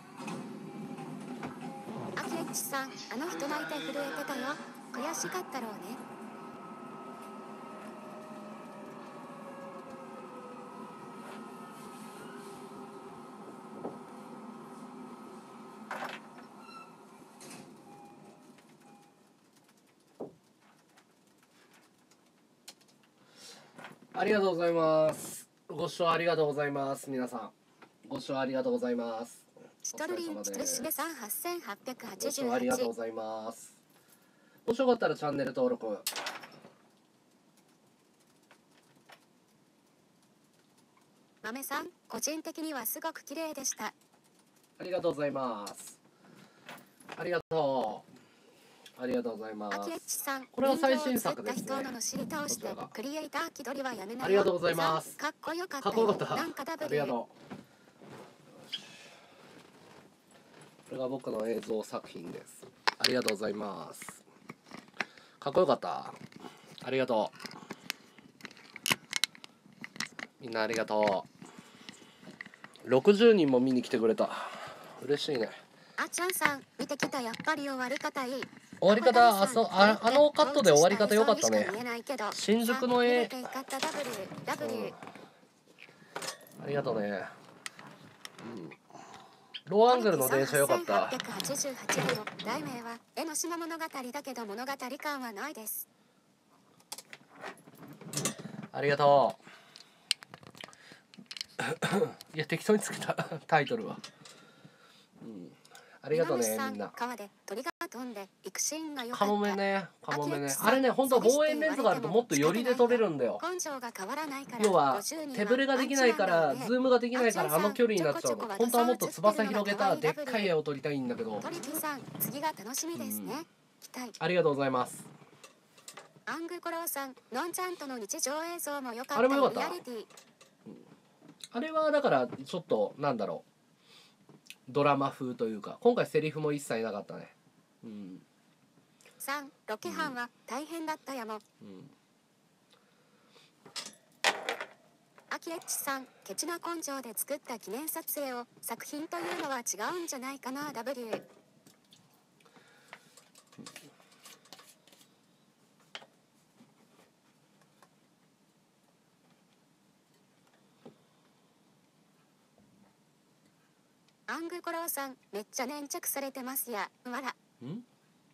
[SPEAKER 1] アキエッチさん、あの人泣いて震えてたよ。悔しかったろうね。
[SPEAKER 2] ありがとうございます。ご視聴ありがとうございます。皆さんご視聴ありがとうございます。
[SPEAKER 1] シトルリンチルシゲさんはっせんはっぴゃくはち
[SPEAKER 2] ご視聴
[SPEAKER 1] じゅうはち。
[SPEAKER 2] ありがとうございます。もしよかったらチャンネル登録
[SPEAKER 1] 豆さん、個人的にはすごく綺麗でした。
[SPEAKER 2] ありがとうございます。ありがとうありがとうございます。
[SPEAKER 1] アキエッチさん、
[SPEAKER 2] これは最新作ですね。
[SPEAKER 1] 人の尻倒してクリエイター気取りはやめないよ。
[SPEAKER 2] ありがとうございます。
[SPEAKER 1] かっこよかった
[SPEAKER 2] かっこよかった。
[SPEAKER 1] なんかダブル。
[SPEAKER 2] ありがとう。これが僕の映像作品です。ありがとうございます。かっこよかった。ありがとう。みんなありがとう。ろくじゅうにんも見に来てくれた。嬉しいね。
[SPEAKER 1] あちゃんさん、見てきた。やっぱり終わり方いい。
[SPEAKER 2] 終わり方、あそ あ, あのカットで終わり方良かったね。新宿の絵、うん、ありがとうね、うん、ローアングルの電車良かった。
[SPEAKER 1] はっぴゃくはちじゅうはちの題名は江ノ島物語だけど物語感はないです。
[SPEAKER 2] ありがとういや適当につけたタイトルは、うん、ありがとうねみんな。
[SPEAKER 1] 川で鳥が飛んで行くシーンが良かった。
[SPEAKER 2] カモメね、カモメね。あれね、本当は望遠レンズがあるともっと寄りで撮れるんだよ。要は手ぶれができないからズームができないからあの距離になっちゃうの。本当はもっと翼広げたでっかい絵を撮りたいんだけど。
[SPEAKER 1] トリピさん、次が楽しみですね、うん、期待。
[SPEAKER 2] ありがとうございます。
[SPEAKER 1] アングコローさん、のんちゃんとの日常映像も良かった。
[SPEAKER 2] あれも良かった。あれはだからちょっとなんだろう、ドラマ風というか、今回セリフも一切なかったね。うん。
[SPEAKER 1] さん、ロケハンは大変だったやも。うん。アキエッチさん、ケチな根性で作った記念撮影を作品というのは違うんじゃないかな。 W。アングコローさん、めっちゃ粘着されてますや。わら。ん？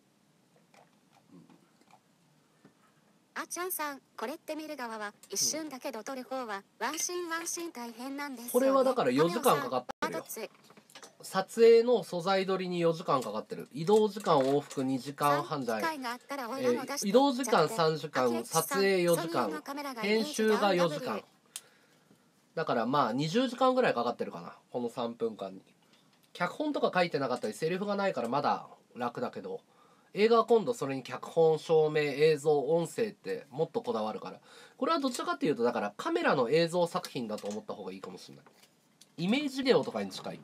[SPEAKER 1] あちゃんさん、これって見る側は一瞬だけど撮る方はワンシーンワンシーン大変なんですよね。
[SPEAKER 2] これはだからよじかんかかってるよ。撮影の素材撮りによじかんかかってる。移動時間往復にじかんはんじゃない、えー、移動時間さんじかん、撮影よじかん、編集がよじかんだからまあにじゅうじかんぐらいかかってるかな、このさんぷんかんに。脚本とか書いてなかったりセリフがないからまだ楽だけど、映画は今度それに脚本、照明、映像、音声ってもっとこだわるから、これはどちらかっていうとだからカメラの映像作品だと思った方がいいかもしれない。イメージビデオとかに近い、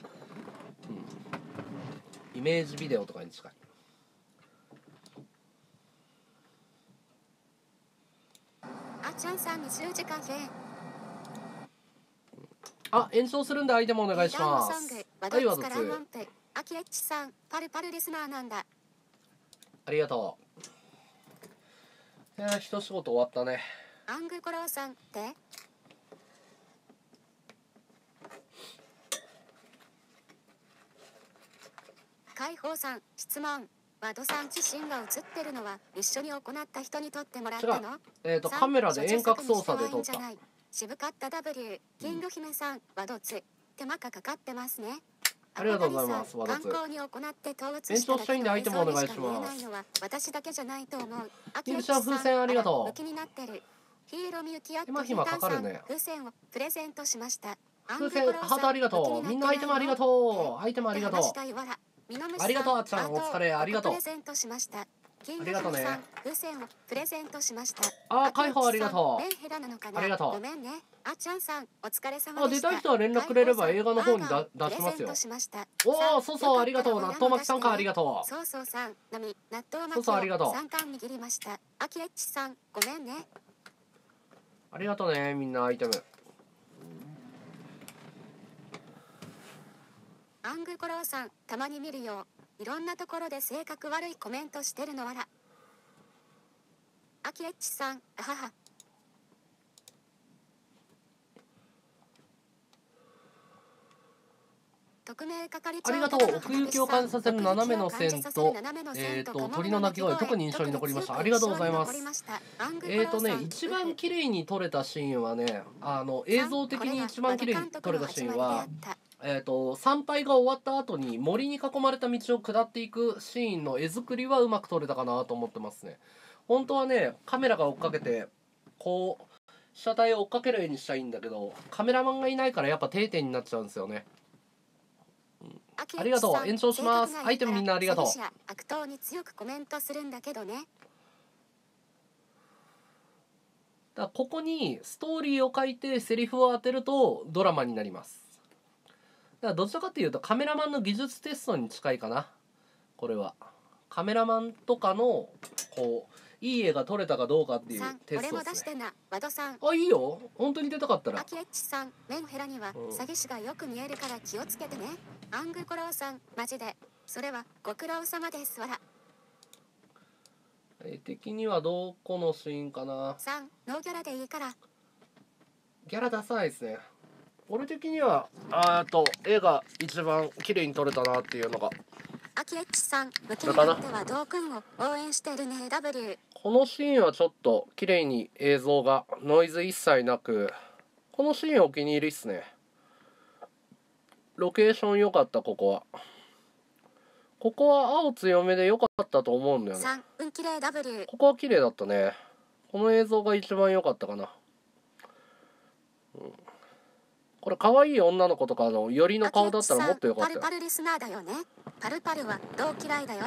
[SPEAKER 2] うん、イメージビデオとかに近い。
[SPEAKER 1] あちゃんさんにじゅうじかんへ。
[SPEAKER 2] あ、延長するんでアイテムお願いします。はい、わざつ。
[SPEAKER 1] アキエッチさん、パルパルリスナーなんだ。
[SPEAKER 2] ありがとう。いや、一仕事終わったね。
[SPEAKER 1] アングコローさんって海宝さん、質問。ワドさん自身が映ってるのは一緒に行った人に撮ってもらったの？
[SPEAKER 2] えっとカメラで遠隔操作で撮った。
[SPEAKER 1] 渋かった W。 キング姫さん、ワドツ手間がかかってますね。
[SPEAKER 2] ありがとうございます。ワドツ。延長したいんでアイテムお願いします。
[SPEAKER 1] 私だけじゃないと思う。
[SPEAKER 2] ミルシャン風船ありがとう。
[SPEAKER 1] 気になってる。ヒーローミユキアット
[SPEAKER 2] 今暇かかるね。
[SPEAKER 1] 風船をプレゼントしました。
[SPEAKER 2] 風船ハートありがとう。みんなアイテムありがとう。アイテムありがとう。ありがとうあっちゃん、お疲れ、ありがとう。
[SPEAKER 1] プレゼントしました。
[SPEAKER 2] ありがとうね。
[SPEAKER 1] 風船をプレゼントしました。
[SPEAKER 2] あ、開放ありがとう。ありがとう。
[SPEAKER 1] ごめんね。あちゃんさん、お疲れ様でした。
[SPEAKER 2] あ、出たい人は連絡くれれば映画の方にだ出しますよ。おお、そうそう、ありがとう。納豆巻きさんか、ありがとう。
[SPEAKER 1] そうそうさん、のみ納豆巻き
[SPEAKER 2] そうそう、ありがとう。
[SPEAKER 1] さんかん握りました。あきえっちさん、ごめんね。
[SPEAKER 2] ありがとうね、みんなアイテム。
[SPEAKER 1] アングコローさん、たまに見るよ。いろんなところで性格悪いコメントしてるのわら。アキエッチさん、あはは。匿名係長
[SPEAKER 2] ありがとう。奥行きを感じさせる斜めの線と、えっと、鳥の鳴き声、特に印象に残りました。ありがとうございます。えっとね、一番綺麗に撮れたシーンはね、あの、映像的に一番綺麗に撮れたシーンは、えっと、参拝が終わった後に森に囲まれた道を下っていくシーンの絵作りはうまく撮れたかなと思ってますね。本当はね、カメラが追っかけて、こう、被写体を追っかける絵にしたいんだけど、カメラマンがいないからやっぱ定点になっちゃうんですよね。ありがとう。延長します。アイテムみんなありがとう。
[SPEAKER 1] 悪党に強くコメントするんだけどね。
[SPEAKER 2] だからここにストーリーを書いてセリフを当てるとドラマになります。だからどちらかというとカメラマンの技術テストに近いかな。これはカメラマンとかのこういい絵が撮れたかどうかっていうテストですね。あ、いいよ。本当に出たかったら。
[SPEAKER 1] アキエッチさん、メンヘラには詐欺師がよく見えるから気をつけてね。アングコローさん、マジでそれはご苦労様ですわら。
[SPEAKER 2] 絵的にはどこのシーンかな。
[SPEAKER 1] さん、ノーギャラでいいから。
[SPEAKER 2] ギャラ出さないですね。俺的にはあーと絵が一番綺麗に撮れたなっていうのが。
[SPEAKER 1] アキエッチさん、向きによってはドーくんを応援してるね ダブリュー。
[SPEAKER 2] このシーンはちょっと綺麗に映像がノイズ一切なく、このシーンお気に入りっすね。ロケーション良かった。ここはここは青強めで良かったと思うんだよね。
[SPEAKER 1] さん、うん綺麗 ダブリュー。
[SPEAKER 2] ここは綺麗だったね。この映像が一番良かったかな、うん、これ可愛い女の子とかのよりの顔だったらもっと良かったよ。
[SPEAKER 1] パルパルリスナーだよね。パルパルはどう嫌いだよ。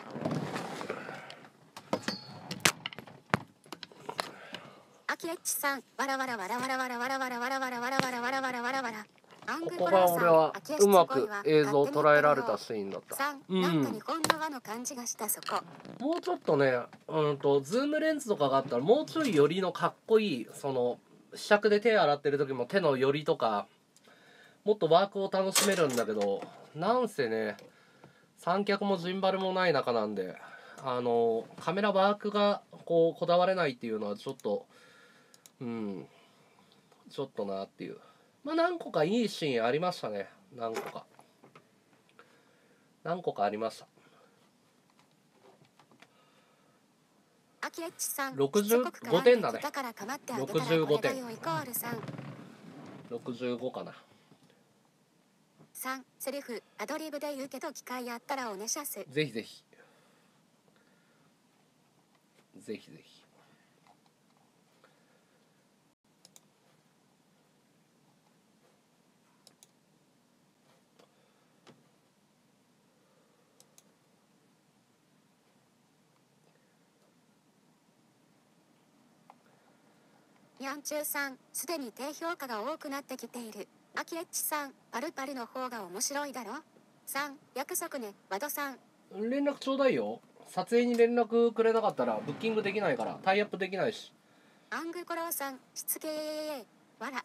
[SPEAKER 1] アキエッチさん、わらわらわらわらわらわらわらわらわらわらわらわらわらわらわら。
[SPEAKER 2] ここが俺はうまく映像捉えられたシーンだった。
[SPEAKER 1] さん、なんか日本の和の感じがした。そこ
[SPEAKER 2] もうちょっとね、うんとズームレンズとかがあったらもうちょいよりのかっこいい、その試着で手洗ってる時も手の寄りとかもっとワークを楽しめるんだけど、なんせね三脚もジンバルもない中なんで、あのカメラワークがこうこだわれないっていうのはちょっとうんちょっとなっていう。まあ何個かいいシーンありましたね。何個か何個かありました。ろくじゅうごてんだね。ろくじゅうごてん。ろくじゅうごかな。
[SPEAKER 1] さん、セリフアドリブで言うけど機会あったらおねしゃす。
[SPEAKER 2] ぜひぜひぜひぜひ。
[SPEAKER 1] ニャンチューさん、すでに低評価が多くなってきている。アキエッチさん、パルパルの方が面白いだろ。さん、約束ね、ワドさん。
[SPEAKER 2] 連絡ちょうだいよ。撮影に連絡くれなかったらブッキングできないから、タイアップできないし。
[SPEAKER 1] アングコローさん、しつけー。わら。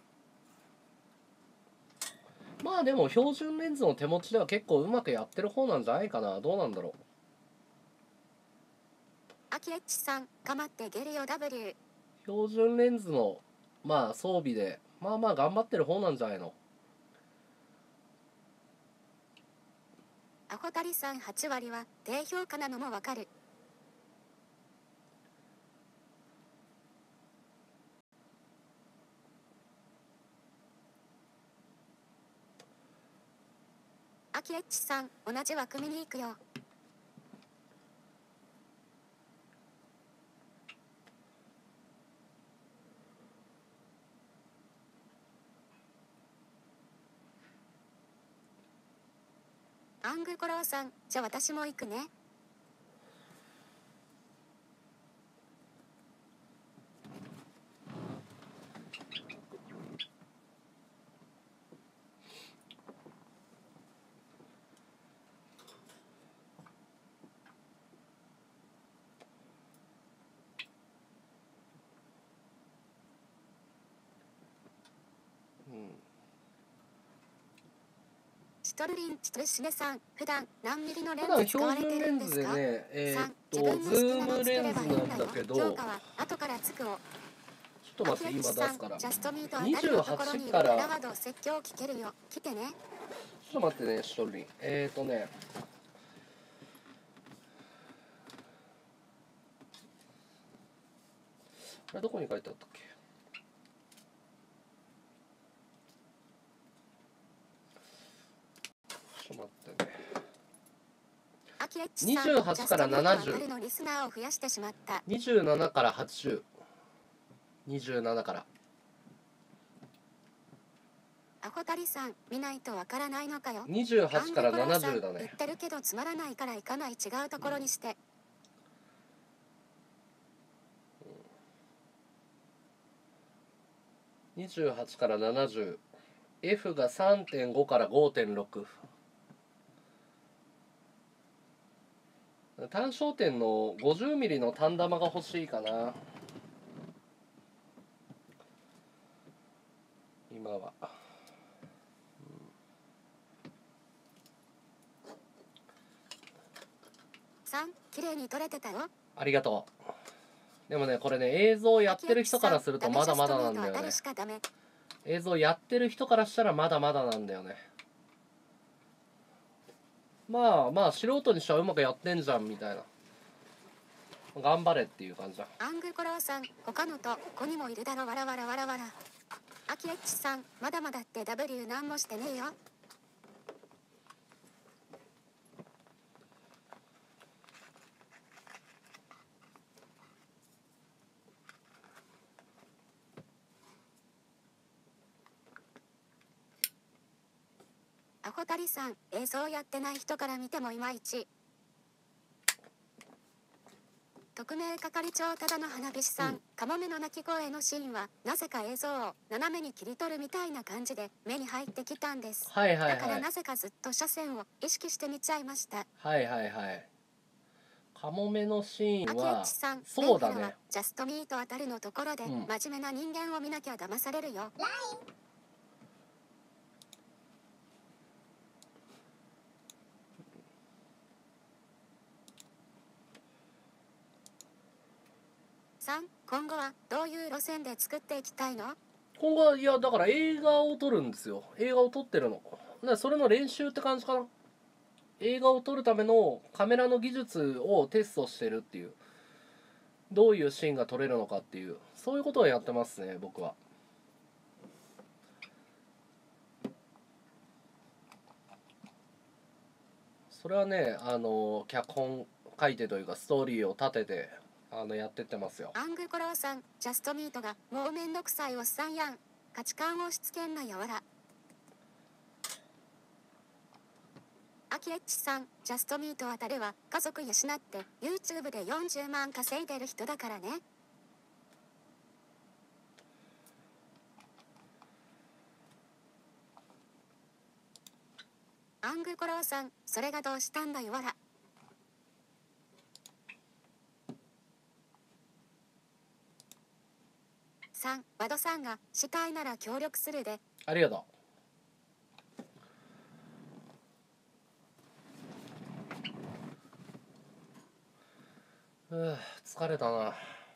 [SPEAKER 2] まあでも標準レンズの手持ちでは結構うまくやってる方なんじゃないかな。どうなんだろう。
[SPEAKER 1] アキエッチさん、かまってゲリオ ダブリュー。
[SPEAKER 2] 標準レンズのまあ装備でまあまあ頑張ってる方なんじゃないの。
[SPEAKER 1] アホタリさんはち割は低評価なのもわかる。アキエッチさん、同じ枠見に行くよ。アングコローさん、じゃあ私も行くね。 トルリンチトルシネさん、普段何ミリのレ
[SPEAKER 2] 普段
[SPEAKER 1] ンズ使われて
[SPEAKER 2] 標準レン
[SPEAKER 1] るんですか？
[SPEAKER 2] ズでね、えーっ
[SPEAKER 1] さん、
[SPEAKER 2] と
[SPEAKER 1] 自分の好き
[SPEAKER 2] ズ
[SPEAKER 1] なのを
[SPEAKER 2] ームレ
[SPEAKER 1] 作ればいいん
[SPEAKER 2] ンズなん
[SPEAKER 1] だよ。
[SPEAKER 2] だけど、ちょ
[SPEAKER 1] 評価は後からつくを。
[SPEAKER 2] っと待って、今出
[SPEAKER 1] さん、
[SPEAKER 2] すから。
[SPEAKER 1] ジャストミートあたりのところにいる
[SPEAKER 2] にじゅうはちから
[SPEAKER 1] ラワード説教聞けるよ。来てね。
[SPEAKER 2] ちょっと待ってね、シトルリン。えーっとね、あれどこに書いてあったっけ？ちょっと待ってね。
[SPEAKER 1] アキエッチさん、
[SPEAKER 2] にじゅうはちからななじゅう
[SPEAKER 1] ジャストミートあたりのリスナーを増やしてしまった。
[SPEAKER 2] にじゅうななからはちじゅう。にじゅうななから。
[SPEAKER 1] アホタリさん、見ないとわからないのかよ。
[SPEAKER 2] にじゅうはちからななじゅうだ
[SPEAKER 1] 言っ
[SPEAKER 2] ね。
[SPEAKER 1] てるけどつまらないから行かない、違うところにして。
[SPEAKER 2] にじゅうはちからななじゅう。F が さんてんご から ごてんろく。単焦点の ごじゅうミリ の単玉が欲しいかな今は。
[SPEAKER 1] さん、綺麗に撮れてたよ。
[SPEAKER 2] ありがとう。でもねこれね映像やってる人からするとまだまだなんだよね。映像やってる人からしたらまだまだなんだよね。まあまあ素人にしてはうまくやってんじゃんみたいな。頑張れっていう感じだ。
[SPEAKER 1] アングコローさん、他のとこにもいるだろ、わらわらわらわら。アキエッチさん、まだまだって ダブリュー なんもしてねえよ。アホタリさん、映像やってない人から見てもいまいち。特命係長ただの花火師さん、うん、カモメの鳴き声のシーンはなぜか映像を斜めに切り取るみたいな感じで目に入ってきたんです。
[SPEAKER 2] はいはいはい、
[SPEAKER 1] だからなぜかずっと車線を意識して見ちゃいました。
[SPEAKER 2] はいはいはい。カモメのシーンは
[SPEAKER 1] さん、
[SPEAKER 2] そうだね。
[SPEAKER 1] ジャストミートあたりのところで、うん、真面目な人間を見なきゃ騙されるよ。さん、今後はどういう路線で作っていきたいの？
[SPEAKER 2] 今後はいやだから映画を撮るんですよ。映画を撮ってるの。だからそれの練習って感じかな。映画を撮るためのカメラの技術をテストしてるっていう。どういうシーンが撮れるのかっていうそういうことをやってますね僕は。それはねあの脚本書いてというかストーリーを立ててあのやってってますよ。
[SPEAKER 1] アングコローさん、ジャストミートがもうめんどくさいおっさんやん。価値観をしつけんなやわら。アキエッチさん、ジャストミートあたりは家族養って YouTube でよんじゅうまん稼いでる人だからね。アングコローさん、それがどうしたんだよわら。さん、ワドさんがしたいなら協力するで。
[SPEAKER 2] ありがとう。うぅ疲れたな。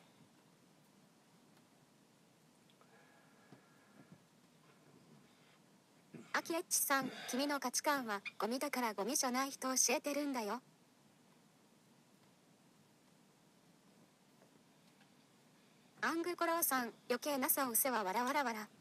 [SPEAKER 1] アキエッチさん、君の価値観はゴミだからゴミじゃない人教えてるんだよ。アングコローさん、余計なさお世話わらわらわら。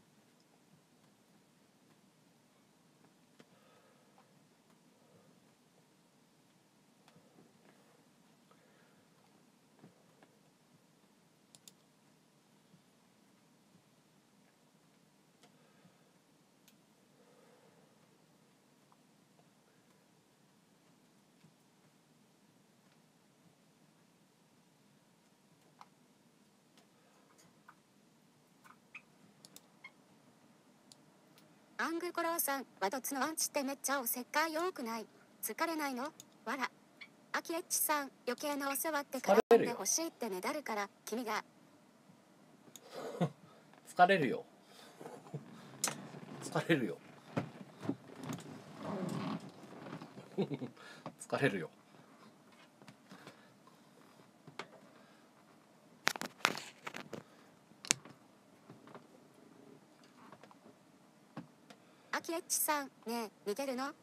[SPEAKER 1] アングコローさん、ワドツのアンチってめっちゃおせっかい多くない？疲れないの？わら。アキエッチさん、余計なお世話って絡んでほしいってねだるから君が
[SPEAKER 2] 疲れるよ疲れるよ。 疲れるよ。
[SPEAKER 1] アキエッチさん、ねえ、似てるの？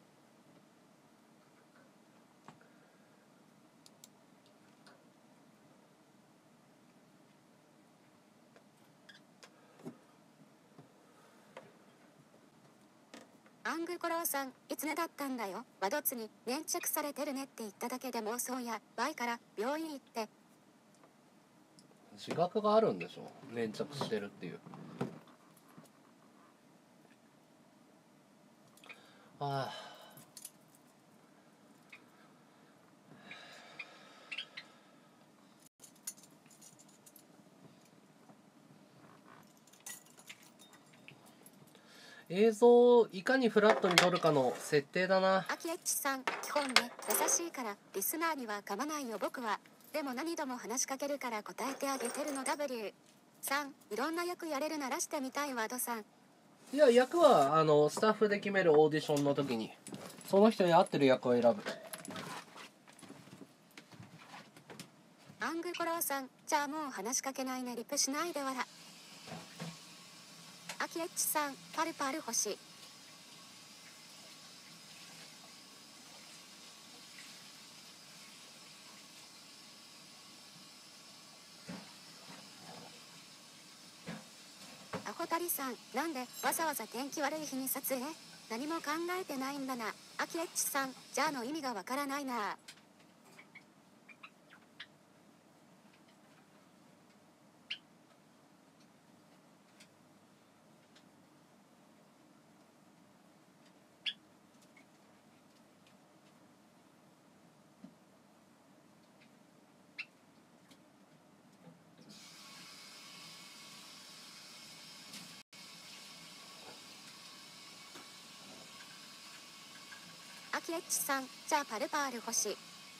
[SPEAKER 1] アングコローさん、いつねだったんだよ。ワドツに粘着されてるねって言っただけで妄想やバイから病院行って。
[SPEAKER 2] 自覚があるんでしょ、粘着してるっていう。ああ。映像をいかにフラットに撮るかの設定だな。
[SPEAKER 1] アキエッチさん、基本ね、優しいからリスナーには噛まないよ僕は。でも何度も話しかけるから答えてあげてるの。 ダブリュー さん、いろんな役やれるならしてみたいワドさん。
[SPEAKER 2] いや、役はあのスタッフで決めるオーディションの時にその人に合ってる役を選ぶ。
[SPEAKER 1] アングコローさん、じゃあもう話しかけないね、リプしないで笑。アキエッチさん、パルパル星。アホタリさん、なんでわざわざ天気悪い日に撮影？何も考えてないんだな。アキエッチさん、じゃあの意味がわからないな。アキエッチさん、じゃあパルパル星。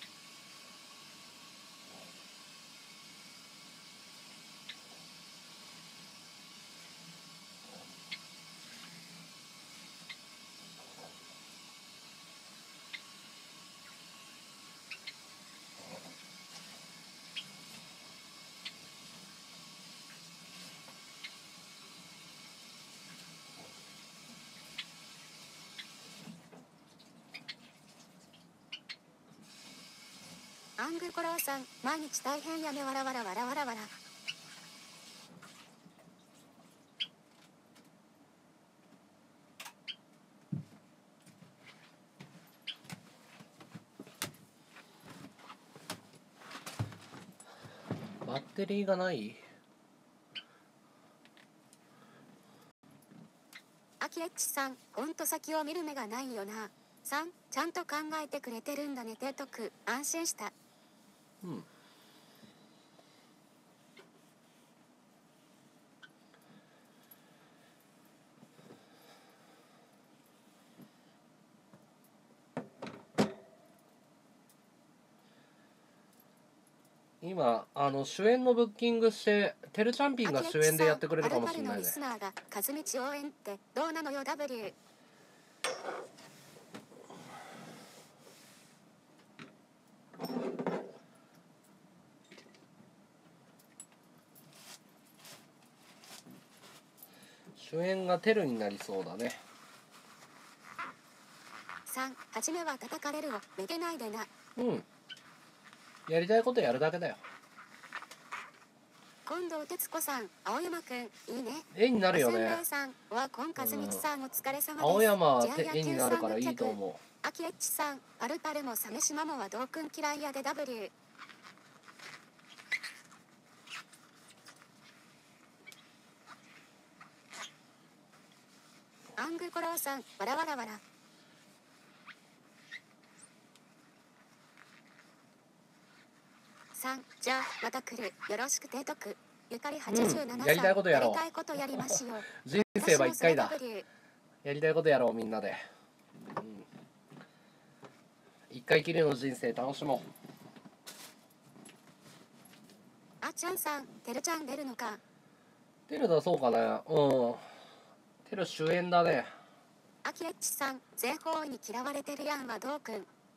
[SPEAKER 1] アングコローさん、毎日大変やね、わらわらわらわらわら。
[SPEAKER 2] バッテリーがない。
[SPEAKER 1] アキエッチさん、ほんと先を見る目がないよな。さん、ちゃんと考えてくれてるんだね、提督。安心した。
[SPEAKER 2] うん。今あの主演のブッキングしてテルチャンピンが主演でやってくれるかもしれないね。
[SPEAKER 1] アルパルのリスナーがカズミチ応援ってどうなのよ ダブリュー。
[SPEAKER 2] 主演がテルになりそうだね。
[SPEAKER 1] さん、初めは叩かれるをめげないでな。
[SPEAKER 2] うん。やりたいことやるだけだよ。
[SPEAKER 1] 近藤徹子さん、青山くん、いいね。
[SPEAKER 2] 絵になるよね。
[SPEAKER 1] さん、は今和道さんお疲れ様です。
[SPEAKER 2] 青山は絵になるからいいと思う。
[SPEAKER 1] アキエッチさん、パルパルもサメシマモはどうくん嫌いやで ダブリュー。アングコローさん、わらわらわら。さん、じゃあまた来る。よろしく提督。ゆかりはちじゅうななさん、うん、
[SPEAKER 2] やりたいことやろう。
[SPEAKER 1] やりたいことやりましょう。
[SPEAKER 2] 人生は一回だ。やりたいことやろうみんなで。うん、一回きりの人生楽しもう。
[SPEAKER 1] あちゃんさん、てるちゃん出るのか。
[SPEAKER 2] テル出そうかね。うん。テル主演だね。
[SPEAKER 1] アキエッチさん、全方位に嫌われてるやんはどうくん。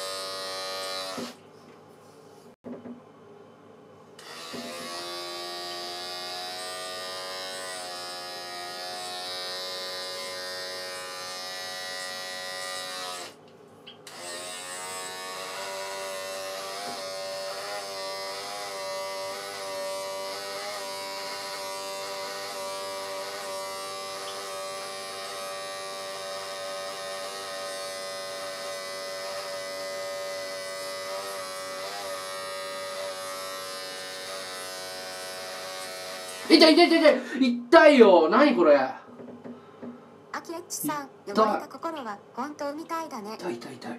[SPEAKER 2] 痛い痛い痛い痛い痛いよ。何これ。
[SPEAKER 1] アキエッチさん、汚れた心は本当みたいだね。
[SPEAKER 2] 痛い痛い痛い。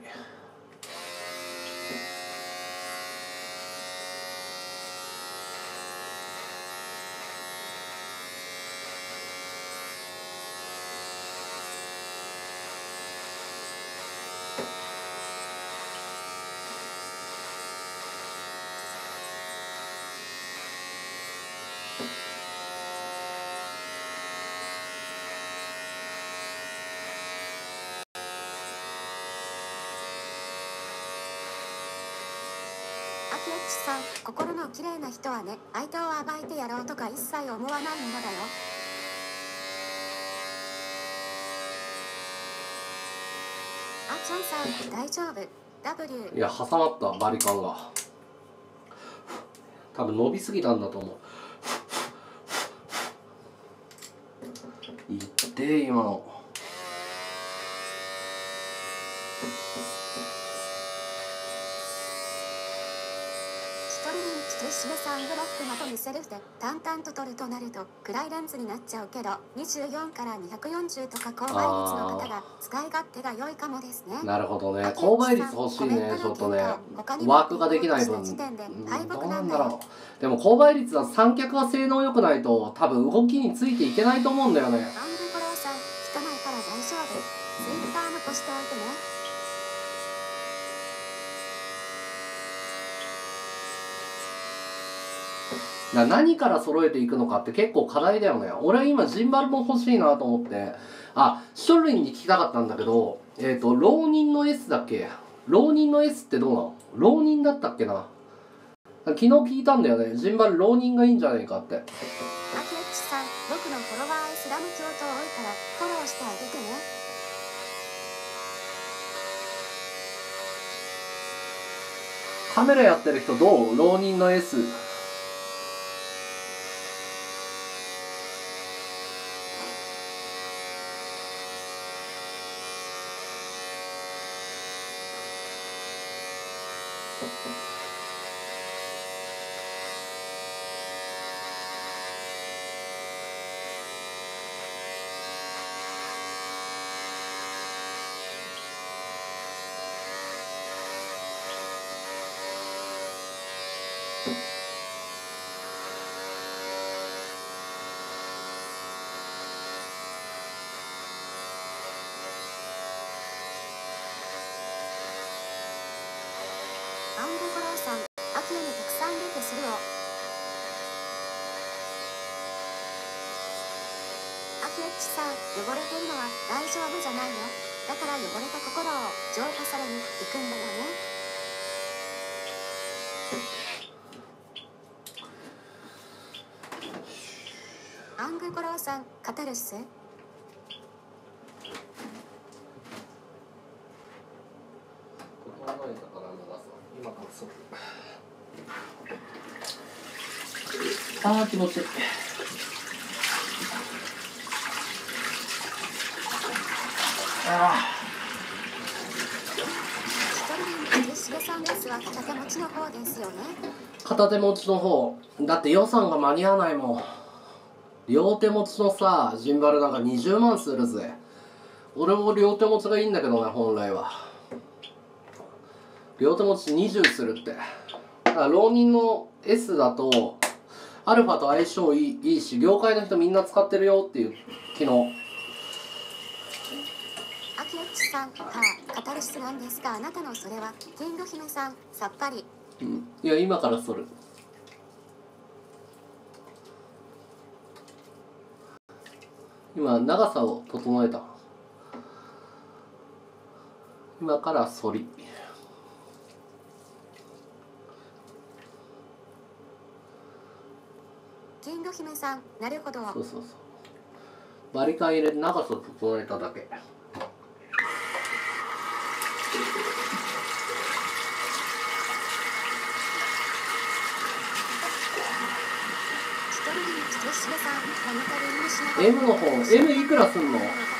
[SPEAKER 1] アキエッチさん、心の綺麗な人はね、相手を暴いてやろうとか一切思わないものだよ。あちゃんさん、大丈夫。ダブリュー。
[SPEAKER 2] いや、挟まったバリカンが多分伸びすぎたんだと思う。 で今の
[SPEAKER 1] 一人にしてしめさんブロックなど見せるって淡々と撮るとなると暗いレンズになっちゃうけどにじゅうよんからにひゃくよんじゅうとか高倍率の方が使い勝手が良いかもですね。
[SPEAKER 2] なるほどね。高倍率欲しいね。ちょっとねワークができない分、うん、どうなんだろう。でも高倍率は三脚が性能良くないと多分動きについていけないと思うんだよね。
[SPEAKER 1] アングコローさん汚いから大丈夫。ツイッター残しておいてね。
[SPEAKER 2] な何から揃えていくのかって結構課題だよね。俺は今ジンバルも欲しいなと思って、あ、書類に聞きたかったんだけど、えっと浪人の S だっけ。浪人の S ってどうなの。浪人だったっけな。昨日聞いたんだよね。ジンバル浪人がいいんじゃないかって。
[SPEAKER 1] アキエッチさん、僕のフォロワーイスラム教徒多いからフォローしてあげてね。
[SPEAKER 2] カメラやってる人どう。浪人の S。
[SPEAKER 1] アングフォローさん、アキエにたくさん出てするを。アキエッチさん、汚れてるのは大丈夫じゃないよ。だから汚れた心を浄化されに行くんだよね。アングフォローさん、カタルス。
[SPEAKER 2] あー気持ちいい。あ
[SPEAKER 1] 一人でしげさんですは片手持ちの方ですよね。
[SPEAKER 2] 片手持ちの方だって予算が間に合わないもん。両手持ちのさジンバルなんかにじゅうまんするぜ。俺も両手持ちがいいんだけどね。本来は両手持ちにじゅうするって。だから浪人の S だとアルファと相性いい、いいし業界の人みんな使ってるよっていう昨日。
[SPEAKER 1] アキエッチさん、はあ、カタルシスなんですがあなたのそれはキング姫さん、さっぱり。
[SPEAKER 2] うん、いや今からそる。今長さを整えた。今から反り。
[SPEAKER 1] キング姫さん、なるほど。
[SPEAKER 2] そうそうそう。バリカン入れて長さを整えただけ。M の方 M いくらすんの。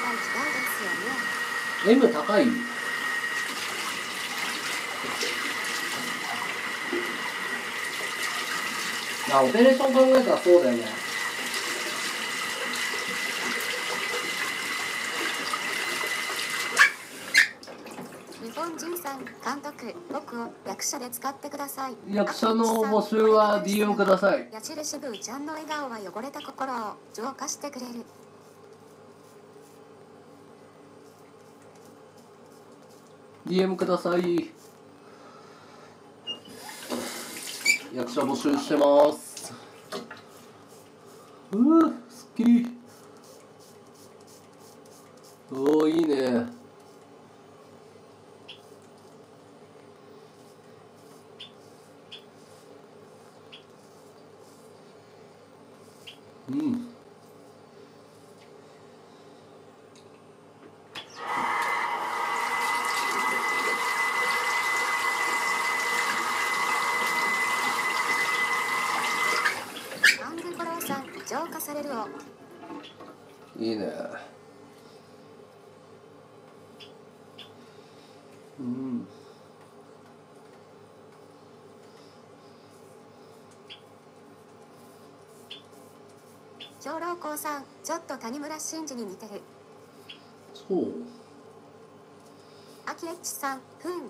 [SPEAKER 2] M 高い。あ、オペレーション考えたらそうだよね。
[SPEAKER 1] 日本人さん、監督、僕を役者で使ってください。
[SPEAKER 2] 役者の募集は ディーエム ください。
[SPEAKER 1] 矢印ブーちゃんの笑顔は汚れた心を浄化してくれる。
[SPEAKER 2] ディーエム ください。役者募集してます。うー、すっきり。おー、いいね。うん。
[SPEAKER 1] アングコローさん、浄化されるを。
[SPEAKER 2] いいね。 うん。
[SPEAKER 1] 兵糧工さん、ちょっと谷村新司に似てる。
[SPEAKER 2] そう。
[SPEAKER 1] アキエッチさん、ふん。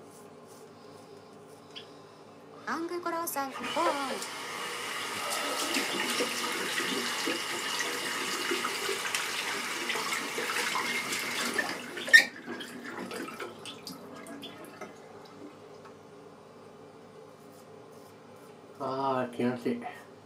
[SPEAKER 1] アングコローさん、ほーん。
[SPEAKER 2] ああ、気持ちいい。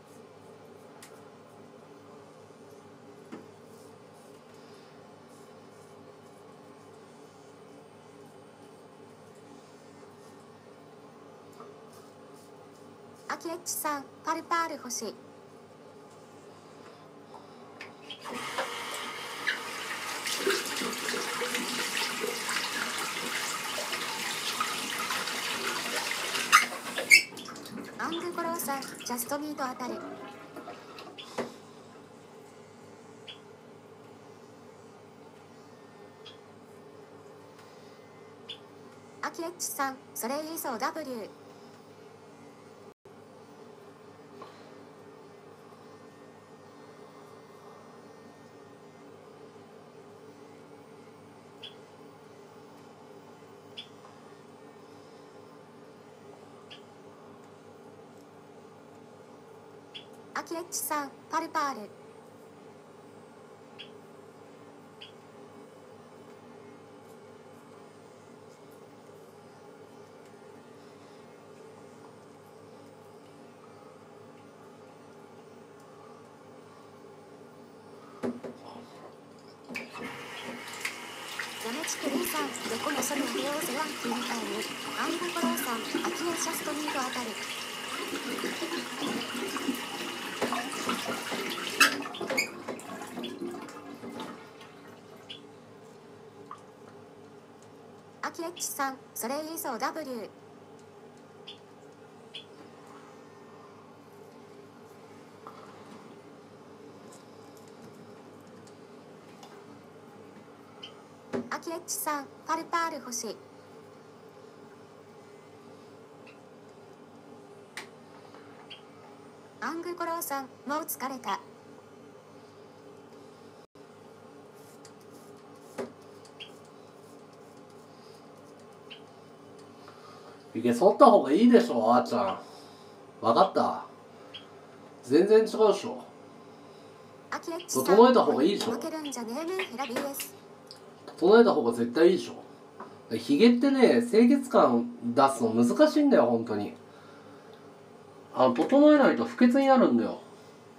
[SPEAKER 1] アキエッチさん、パルパール欲しい。アングコローさん、ジャストミート当たる。アキエッチさん、それいいそう ダブリュー。アキエッチさん、パルパール。やめちくりんさん、どこもその不要世話ンキみたいに。アングコローさん、アキエシャストミート当たる。アキエッチさん、それいいそう ダブリュー。アキエッチさん、パルパール欲しい。アングコローさん、もう疲れた。
[SPEAKER 2] ひげ剃った方がいいでしょ、あーちゃん。わかった。全然違うでしょ。
[SPEAKER 1] アキエッチさん、
[SPEAKER 2] 整えた方がいいでしょ。
[SPEAKER 1] 負けるんじゃねえねん、ヘラビーエス。
[SPEAKER 2] 整えた方が絶対いいでしょ。ひげってね、清潔感出すの難しいんだよ、本当に。あの整えないと不潔になるんだよ。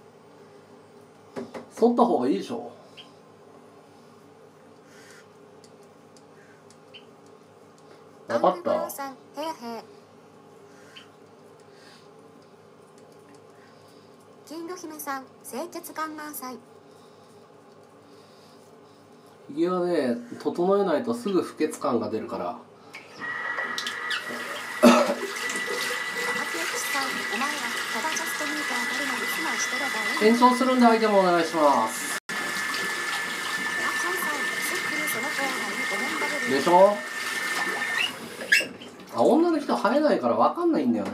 [SPEAKER 2] 剃った方がいいでしょ。分かった。
[SPEAKER 1] 金魚姫さん、清潔感満載。
[SPEAKER 2] ひげはね、整えないとすぐ不潔感が出るから。延長するんでアイテムお願いします。でしょ。あ、女の人生えないから分かんないんだよね。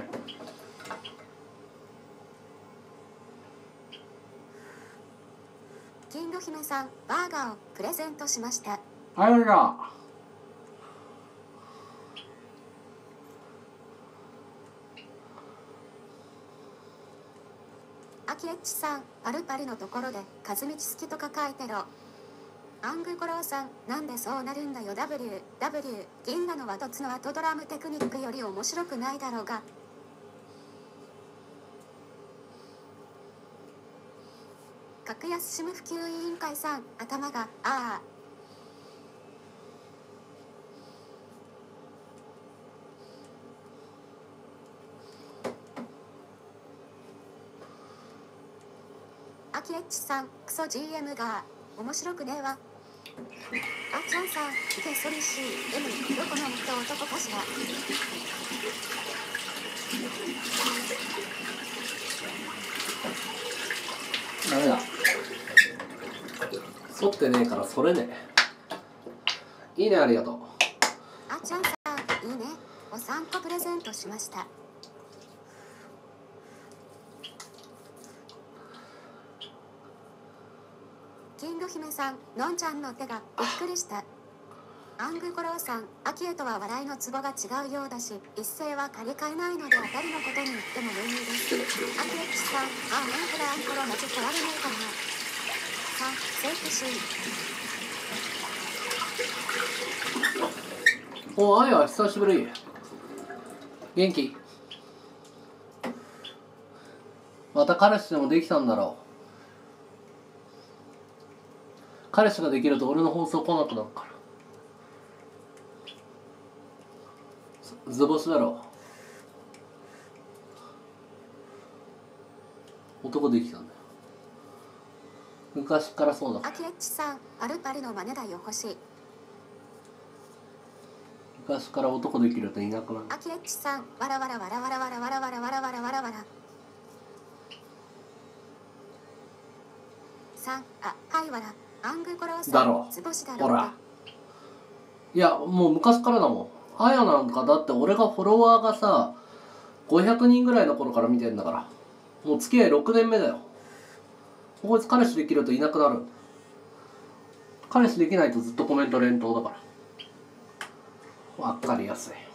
[SPEAKER 1] 金魚姫さん、バーガーをプレゼントしました。
[SPEAKER 2] ありがとう。
[SPEAKER 1] アキエッチさん、パルパルのところでカズミチ好きとか書いてろ。アングコローさん、なんでそうなるんだよ ダブリュー、ダブリュー、銀河のワトツのワトドラムテクニックより面白くないだろうが。格安シム普及委員会さん、頭が、ああ。アキエッチさん、クソ ジーエム が、面白くねえわ。あちゃんさん、ゲソリシー、M、どこの人男かしら。
[SPEAKER 2] ダメだ。剃ってねえからそれね。いいね、ありがとう。
[SPEAKER 1] あちゃんさん、 いいねをさんこプレゼントしました。キング姫さん、のんちゃんの手がびっくりした。アングコローさん、アキエとは笑いのツボが違うようだし、一斉は借り換えないので当たりのことに言っても無理です。アキエッチさん、あ、なんかだアンコロマジ壊れないかな。さん、セーフシー。
[SPEAKER 2] おあや久しぶり。元気？また彼氏でもできたんだろう。彼氏ができると俺の放送来なくなるから。図星だろう。男できたんだよ。昔からそうだ。
[SPEAKER 1] アキエッチさん、パルパルの真似だよ星。
[SPEAKER 2] 昔から男できるといなくなる。
[SPEAKER 1] アキエッチさん、わらわらわらわらわらわらわらわらわらわらわら。さん、あ、はいわら。アングコローさん、
[SPEAKER 2] だろ
[SPEAKER 1] 図星だろ
[SPEAKER 2] ほら。いやもう昔からだもん。あやなんかだって俺がフォロワーがさごひゃくにんぐらいの頃から見てんだから、もう付き合いろくねんめだよ。こいつ彼氏できるといなくなる。彼氏できないとずっとコメント連投だから分かりやすい。
[SPEAKER 1] ア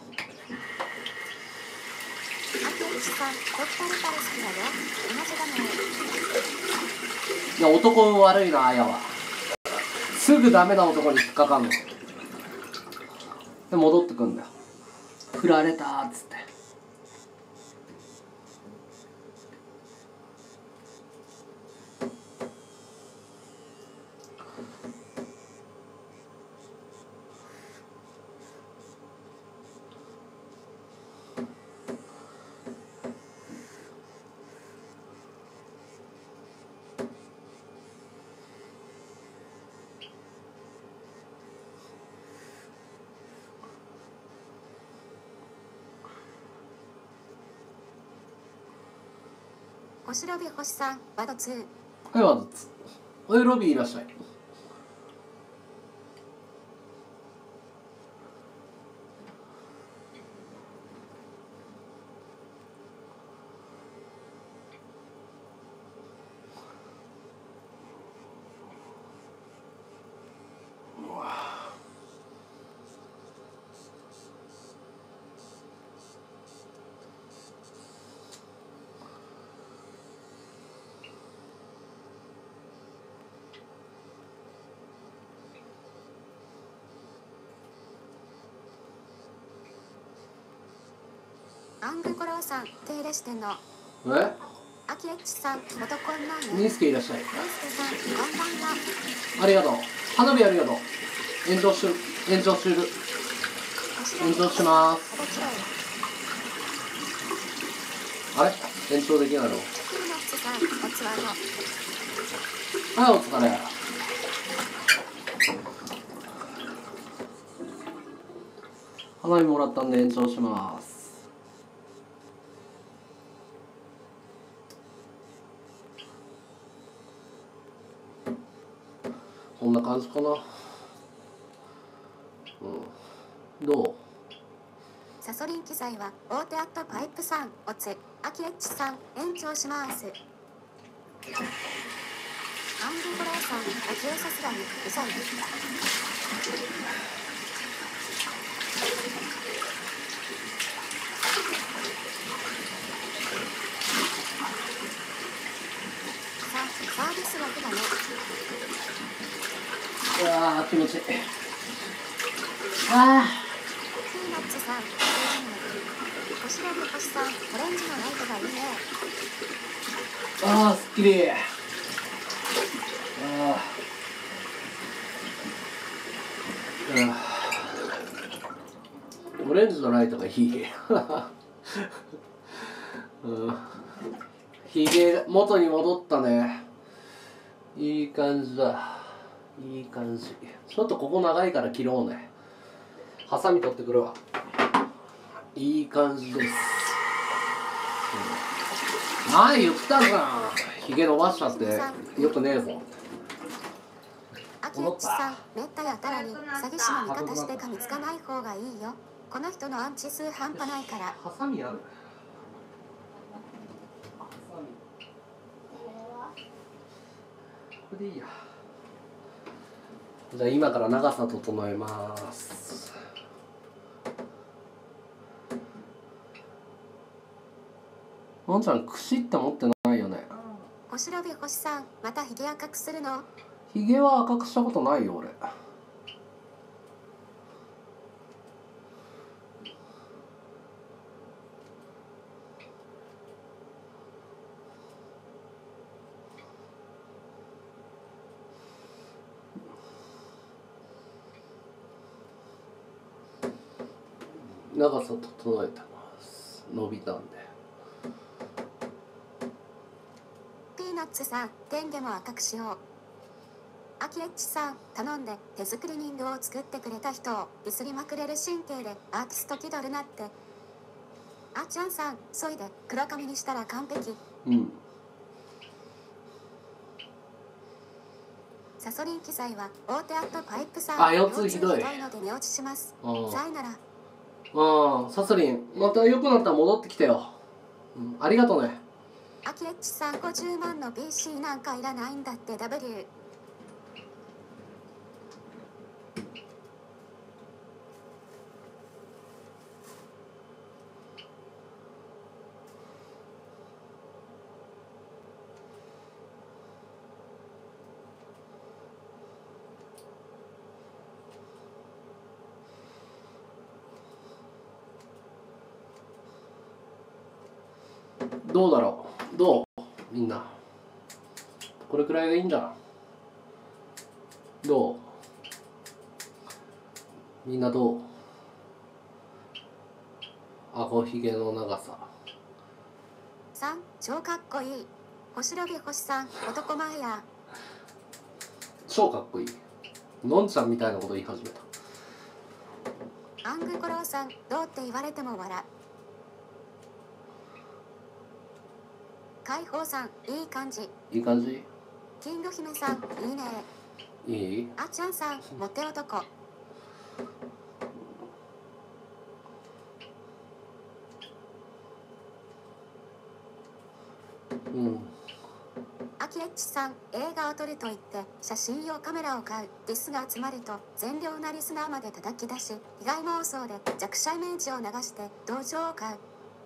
[SPEAKER 1] キエッチさん、ドクタルパル好きだよ。同じだね。
[SPEAKER 2] いや男運悪いなあやは。すぐダメな男に引っかかんので戻ってくんだよ。振られたーっつって。
[SPEAKER 1] 星ロビ星さん、ワドツー。
[SPEAKER 2] はいワードツー。はいロビーいらっしゃい。
[SPEAKER 1] アングコローさん、手入れしてんの。
[SPEAKER 2] え
[SPEAKER 1] アキエッチさん、元コンなんね。
[SPEAKER 2] ニースケいらっしゃい。
[SPEAKER 1] ニースケさん、こんばんは。
[SPEAKER 2] ありがとう。花火ありがとう。炎上し炎上する。炎上します。あれ炎上できないの？
[SPEAKER 1] キーナッツさん、おつわの。
[SPEAKER 2] はいお疲れ。花火もらったんで延長します。こんな感じかな。うん、どう？
[SPEAKER 1] サソリン機材は大手アットパイプさん、おつ、アキエッチさん、延長します。アングコローさん、アキエさすがにうざいです。さあ、サービス枠だね。
[SPEAKER 2] うわー気持ちいい。あ
[SPEAKER 1] ピーナッツさん、星ロビ星さん、オレンジのライトがいいね。
[SPEAKER 2] ーあーすっきり。あーオレンジのライトがいい。うんひげ元に戻ったね。いい感じだ。いい感じ。ちょっとここ長いから切ろうね。ハサミ取ってくるわ。いい感じです。うん、ああ言ったじゃん。ひげ伸ばしちゃってよくねえぞ。
[SPEAKER 1] アキエッチさん、めったやたらに詐欺師の味方して噛みつかない方がいいよ。 この人のアンチ数半端ないから。
[SPEAKER 2] ハサミある。ハサミこれでいいや。じゃあ今から長さ整えます。のんちゃん串って持ってないよね。
[SPEAKER 1] おしろび星さん、またひげ赤くするの？
[SPEAKER 2] ひげは赤くしたことないよ俺。長さ整えてます。伸びたんで。
[SPEAKER 1] ピーナッツさん、電源も赤くしよう。アキエッチさん、頼んで手作り人形を作ってくれた人をディスりまくれる神経でアーティスト気取るなって。あっちゃんさん、そいで黒髪にしたら完璧。
[SPEAKER 2] うん。
[SPEAKER 1] サソリン機材は大手アットパイプさん。
[SPEAKER 2] あ、腰痛ひどい。
[SPEAKER 1] ひどいので寝落ちします。さいなら。
[SPEAKER 2] ああ、サソリン、また良くなったら戻ってきてよ。うん、ありがとうね。
[SPEAKER 1] アキエッチさん、ごじゅうまんの ピーシー なんかいらないんだって。 W。
[SPEAKER 2] どうだろう、どうみんなこれくらいがいいんだ。どうみんなどう？顎ひげの長さ
[SPEAKER 1] さん、超かっこいい。星ろび星さん、男前や。
[SPEAKER 2] 超かっこいい。のんちゃんみたいなこと言い始めた。
[SPEAKER 1] アングコローさん、どうって言われても笑。解放さん、いい感じ。
[SPEAKER 2] いい感じ。
[SPEAKER 1] キング姫さん、いいね。
[SPEAKER 2] いい？
[SPEAKER 1] あっちゃんさん、モテ男。
[SPEAKER 2] うん。
[SPEAKER 1] アキエッチさん、映画を撮ると言って写真用カメラを買う。ディスが集まると善良なリスナーまで叩き出し、被害妄想で弱者イメージを流して同情を買う。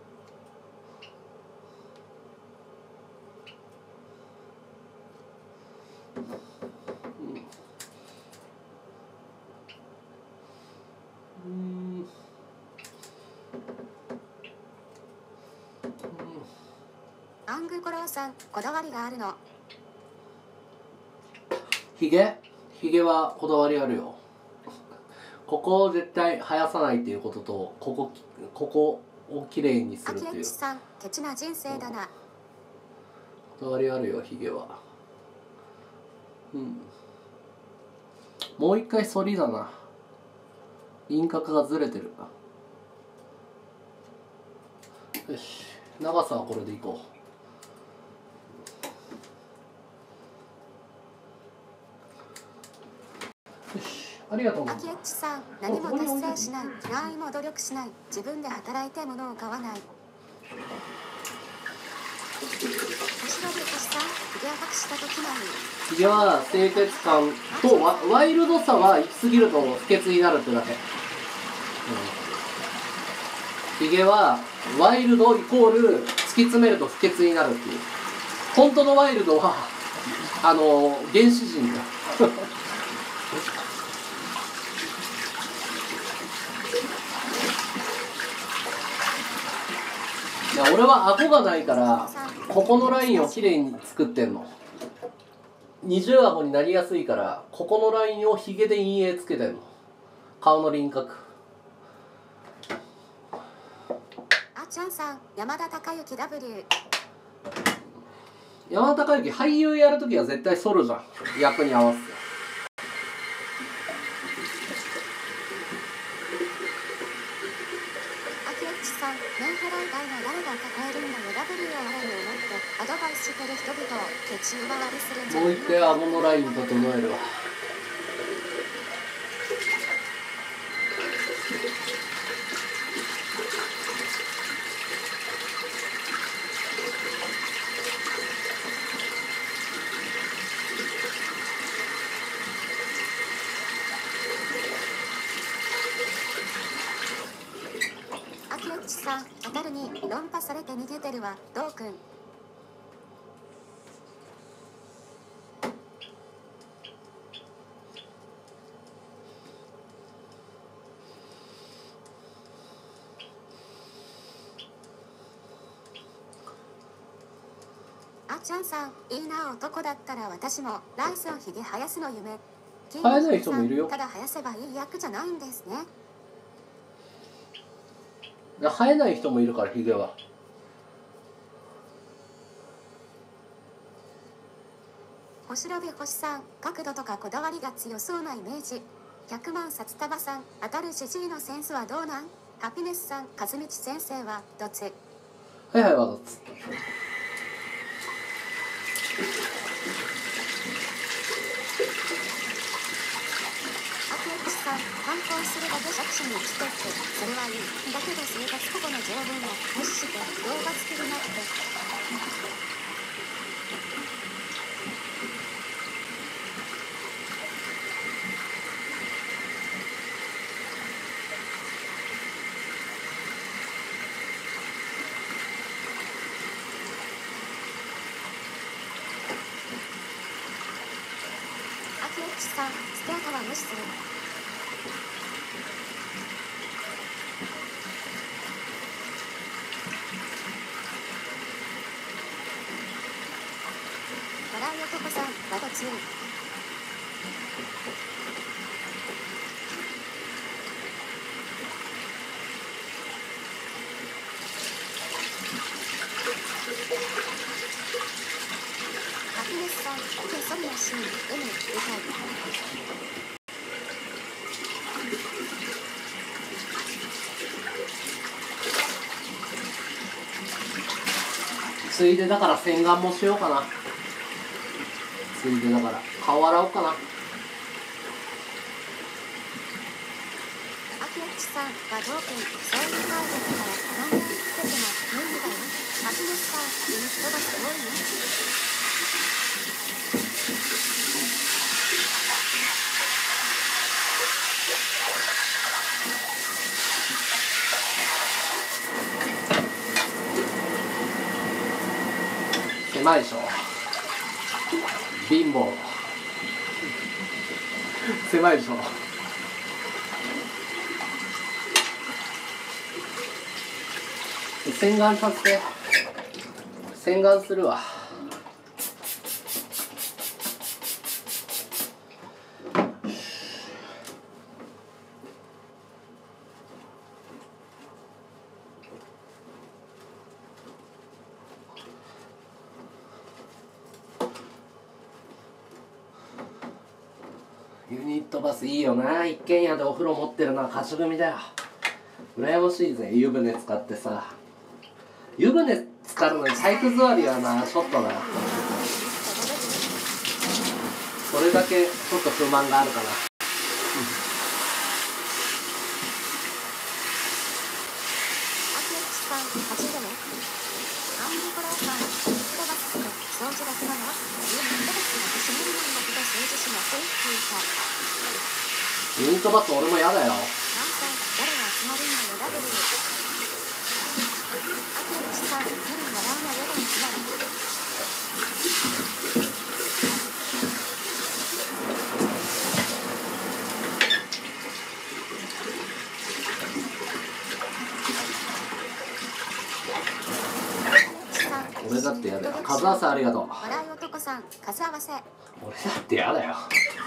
[SPEAKER 2] うん。
[SPEAKER 1] アングコローさん、こだわりがあるの？
[SPEAKER 2] ひげ？ひげはこだわりあるよ。ここを絶対生やさないっていうことと、ここここをきれいにするっていう。
[SPEAKER 1] アキエッチさん、ケチな人生だな。
[SPEAKER 2] こだわりあるよひげは。うん。もう一回反りだな。輪郭がずれてる。よし、長さはこれでいこう。よし、ありがとう。
[SPEAKER 1] アキエッチさん、何も達成しない、何も努力しない、自分で働いて物を買わない。後ろで星さん、ひげ赤くした時もいい。
[SPEAKER 2] ひげは清潔感とワ、ワイルドさは行き過ぎると不潔になるってだけ。ひげ、うん、はワイルドイコール突き詰めると不潔になるっていう。本当のワイルドはあの原始人だ。いや俺は顎がないからここのラインをきれいに作ってんの。二重顎になりやすいからここのラインをひげで陰影つけてんの。顔の輪郭。
[SPEAKER 1] あちゃんさん、山田孝之 W。
[SPEAKER 2] 山田孝之俳優やるときは絶対反るじゃん、役に合わせて。
[SPEAKER 1] アキエッチさん、メンヘラ以外の誰が抱えるんだよ。 W を我に思ってアドバイスしてる人々をケチ奪われするんじゃない。
[SPEAKER 2] もう一回顎のライン整えるわ。
[SPEAKER 1] さん、当たるに論破されて逃げてるわ、どうくん。あちゃんさん、いいな男だったら私もライスをひげ生やすの夢。
[SPEAKER 2] 生やない人もいるよ。
[SPEAKER 1] ただ生やせばいい役じゃないんですね。
[SPEAKER 2] 生えない人もいるから、ヒゲは。
[SPEAKER 1] 星ロビ星さん、角度とかこだわりが強そうなイメージ。ひゃくまん札束さん、当たるジジイのセンスはどうなん？ハピネスさん、和道先生はどっち？
[SPEAKER 2] はいはい、わかった。
[SPEAKER 1] さん、反抗するだけ作詞に生きてって、それはいい。だけど生活保護の条文を無視して動画作るなって。あきえちさん、ステータは無視する。笑い男さん、ワドツー。ハピネスさん、ケソリアシーン、M、理解。
[SPEAKER 2] ついでだから洗顔もしようかな。ついでだから顔洗おうかな。
[SPEAKER 1] あきえちさん、はどうくん、そういう態度だから何年生きてても無理だよ。ハピネスさん、言う人がすごいね。
[SPEAKER 2] 狭いでしょ。貧乏。狭いでしょ。洗顔させて。洗顔するわ。ユニットバスいいよな。一軒家でお風呂持ってるのは勝ち組だよ。羨ましいぜ。湯船使ってさ。湯船使うのに体育座りはな、ちょっとな。それだけちょっと不満があるかな。ユニットバス俺もやだよ。俺だってやだよ。数合わせありがとう。
[SPEAKER 1] 笑い男さん、数合わせ。
[SPEAKER 2] 俺だってやだよ。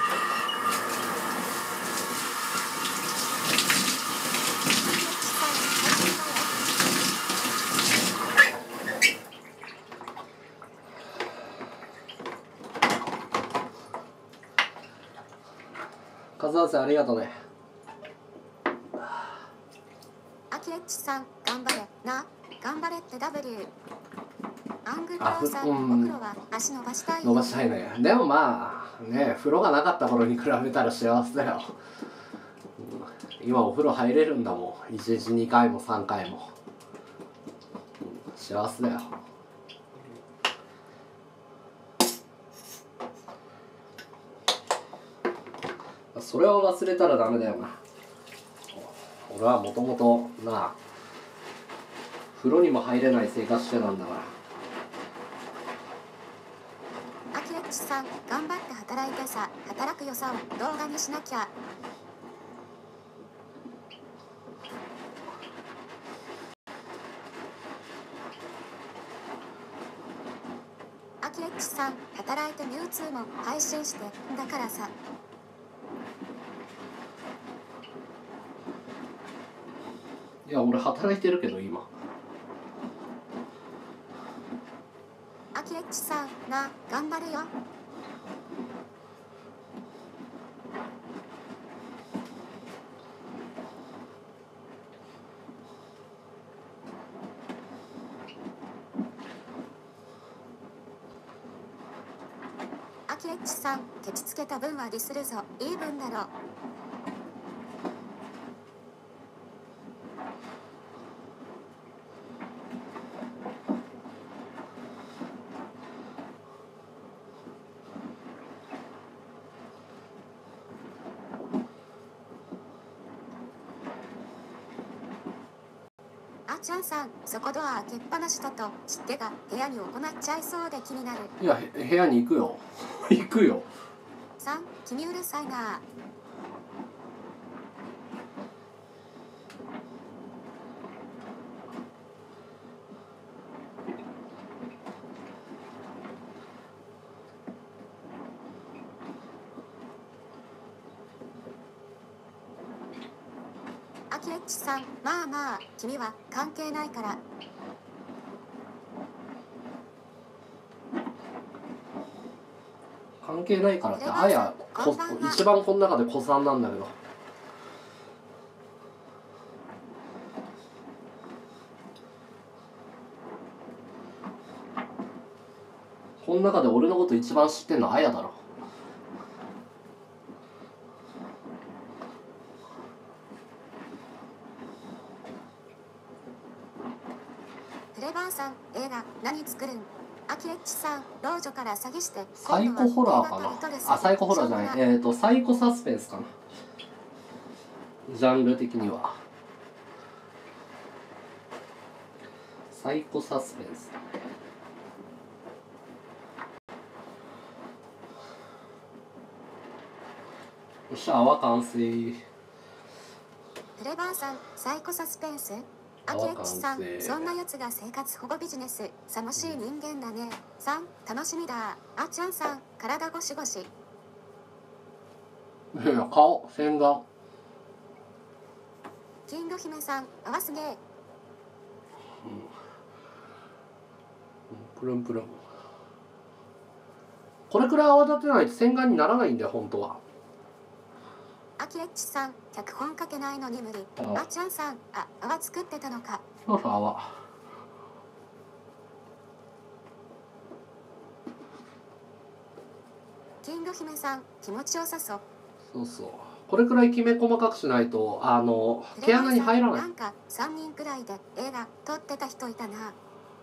[SPEAKER 2] 数合わせありがとうね。
[SPEAKER 1] アキレッチさん、頑張れな。頑張れって W。アングターさん、うん、お風呂は足伸ばしたい。
[SPEAKER 2] 伸ばしたいね。でもまあね、風呂がなかった頃に比べたら幸せだよ。今お風呂入れるんだもん。いちにちにかいもさんかいも。幸せだよ。それを忘れたらダメだよな。俺はもともとな、 風呂にも入れない生活してなんだから。
[SPEAKER 1] あきえっちさん頑張って働いてさ、働く良さを動画にしなきゃ。あきえっちさん働いてミュウツーも配信してだからさ。
[SPEAKER 2] いや俺働いてるけど今。
[SPEAKER 1] あきえっちさんな頑張るよ。あきえっちさんケチつけた分はディスるぞ、いい分だろ。あちゃんさんそこドア開けっぱなしだと湿気が部屋に行っちゃいそうで気になる。
[SPEAKER 2] いや部屋に行くよ行くよ。
[SPEAKER 1] さん君うるさいな。あきえっちさんまあまあ君は関係ないから。
[SPEAKER 2] 関係ないからってあやこ一番この中で子さんなんだけど。この中で俺のこと一番知ってんのあやだろ。
[SPEAKER 1] フレバーさん映画何作るん。あきえっちさん老女から詐欺して
[SPEAKER 2] サイコホラーかな。あサイコホラーじゃない、えーとサイコサスペンスかな、ジャンル的には。サイコサスペンス。よっしゃ泡完成。
[SPEAKER 1] フレバーさんサイコサスペンス。あきえっちさんそんなやつが生活保護ビジネス楽しい人間だね。さん楽しみだ。あちゃんさん体ゴシゴシ。
[SPEAKER 2] いやいや顔洗顔。
[SPEAKER 1] 金魚姫さん泡すげえ。うん、
[SPEAKER 2] プルンプルン。これくらい泡立てないと洗顔にならないんだよ本当は。
[SPEAKER 1] あきえっちさん脚本書けないのに無理。あちゃんさんあ泡作ってたのか。
[SPEAKER 2] そうそう泡。
[SPEAKER 1] 金魚姫さん気持ちよさそう。
[SPEAKER 2] そうそう。これくらいきめ細かくしないとあの毛穴に入らない。
[SPEAKER 1] なんかさんにんくらいで映画撮ってた人いたな。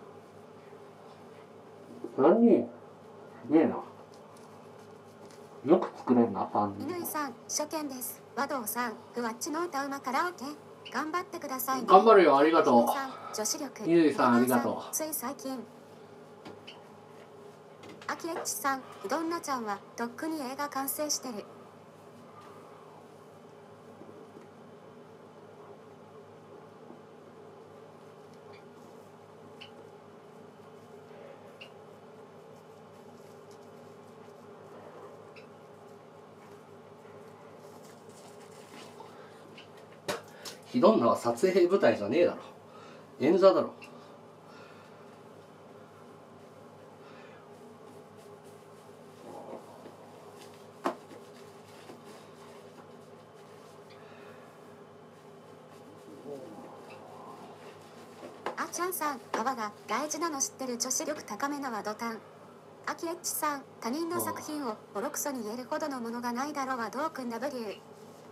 [SPEAKER 2] 何人すげえな。よく作れるなさんにん。
[SPEAKER 1] 乾さん初見です。和道さんふわっちの歌うまカラオケ頑張ってくださいね。
[SPEAKER 2] 頑張るよありがとう。
[SPEAKER 1] 女子力。
[SPEAKER 2] 乾さんありがとう。
[SPEAKER 1] つい最近あきえっちさんどんなちゃんはとっくに映画完成してる。
[SPEAKER 2] ひどんなは撮影舞台じゃねえだろ、演者だろ。
[SPEAKER 1] あちゃんさん泡が大事なの知ってる。女子力高めなはドタン。あきえっちさん他人の作品をボロクソに言えるほどのものがないだろうはどうくん ダブリュー。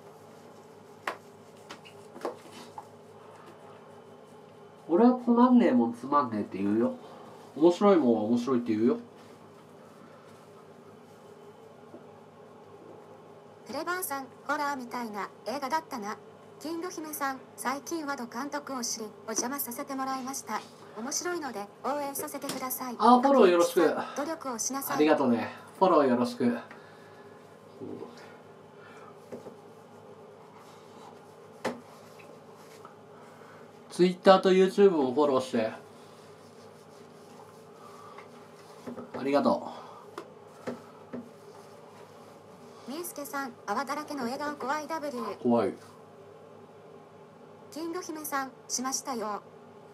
[SPEAKER 2] 俺はつまんねえもんつまんねえって言うよ。面白いもんは面白いって言うよ。
[SPEAKER 1] フレバーさんホラーみたいな映画だったな。 キング姫さん、最近はド監督を知りお邪魔させてもらいました。面白いので応援させてください。
[SPEAKER 2] あ、フォローよろしく。
[SPEAKER 1] 努力をしなさい。
[SPEAKER 2] ありがとうね。フォローよろしく。うん、ツイッターと YouTube もフォローして。ありがと
[SPEAKER 1] う。みーすけさん、泡だらけの笑顔怖い ダブリュー。
[SPEAKER 2] 怖い。
[SPEAKER 1] キング姫さん、しましたよ。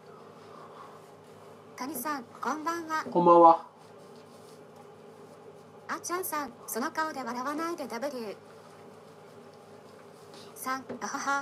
[SPEAKER 1] カニさん、こんばんは。
[SPEAKER 2] こんばんは。
[SPEAKER 1] あちゃんさん、その顔で笑わないで ダブリュー。さん、あはは。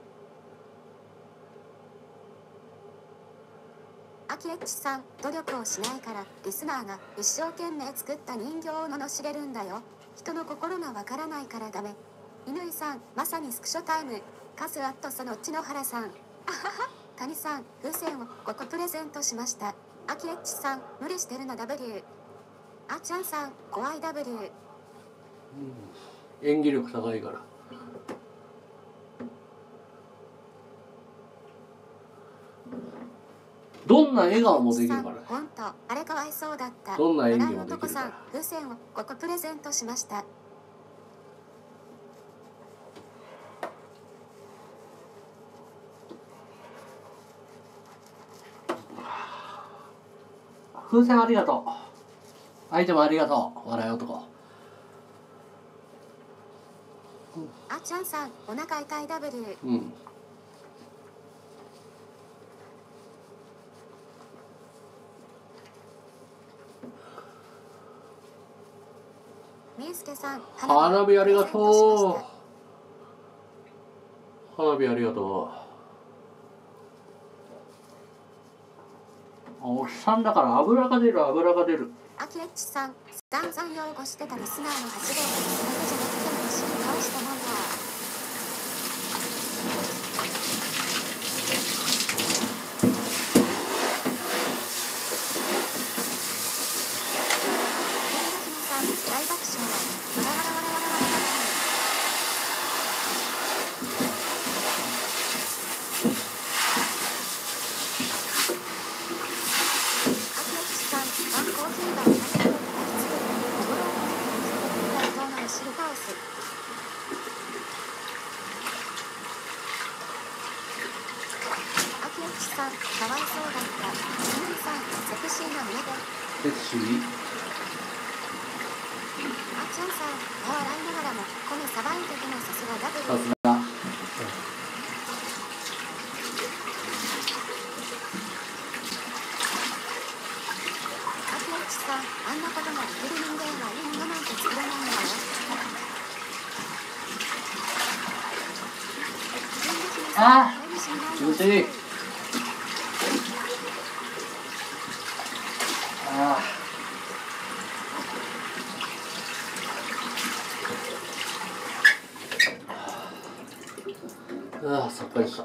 [SPEAKER 1] あきえっちさん、努力をしないからリスナーが一生懸命作った人形を罵れるんだよ。人の心がわからないからダメ。乾さん、まさにスクショタイム。カスアットそのちの原さん。あはは。カニさん、風船をごこプレゼントしました。あきえっちさん、無理してるな ダブリュー。あちゃんさん、怖い ダブリュー。
[SPEAKER 2] うん、演技力高いから。どんな笑顔もできるからね。
[SPEAKER 1] ほんと、あれかわいそうだった。
[SPEAKER 2] どんな演技もできるから。
[SPEAKER 1] さん、風船をごこプレゼントしました。
[SPEAKER 2] 風船ありがとう。アイテムありがとう。笑い男。
[SPEAKER 1] あちゃんさん、お腹痛い ダブリュー。
[SPEAKER 2] うん。
[SPEAKER 1] みーすけさん、
[SPEAKER 2] 花火ありがとう。花火ありがとう。おっさんだから油が出る油が出る。
[SPEAKER 1] あきえっちさん、散々擁護してたリスナーの発言がそれじゃなくても一緒に倒したもんだ。キング姫さん、大爆笑。わらわらわらわらわらわら。さん、かわいそうだった。みみさん、セクシーな胸で。
[SPEAKER 2] セクシー？
[SPEAKER 1] あちゃんさん、顔洗いながらも米さばいててもさすがダブル。
[SPEAKER 2] さすが。
[SPEAKER 1] あきえっちさん、あんなことができる人間はいいものなんて作れないんだよ。
[SPEAKER 2] ああ、気持ちいい。ああ、ああ、さっぱりした。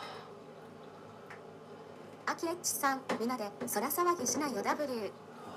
[SPEAKER 1] あきえっちさん、みんなで空騒ぎしないよ ダブリュー。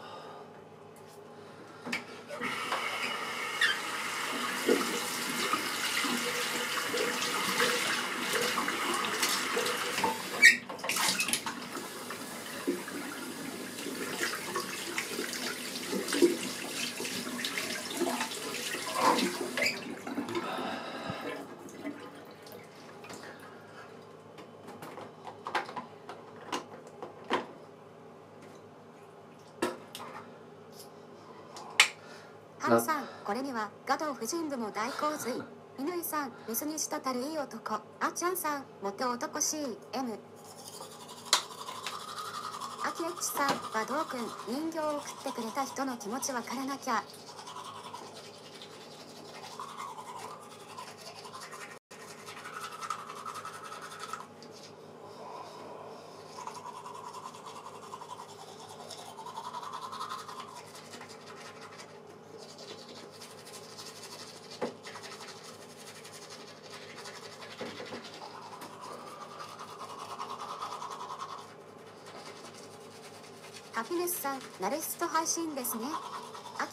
[SPEAKER 1] ハルさん、これには画道婦人部も大洪水。乾さん、水に滴るいい男。あちゃんさん、モテ男 シーエム。あきえっちさん、和道くん、人形を送ってくれた人の気持ちわからなきゃ。ハピネスさん、ナルシスト配信ですね。あ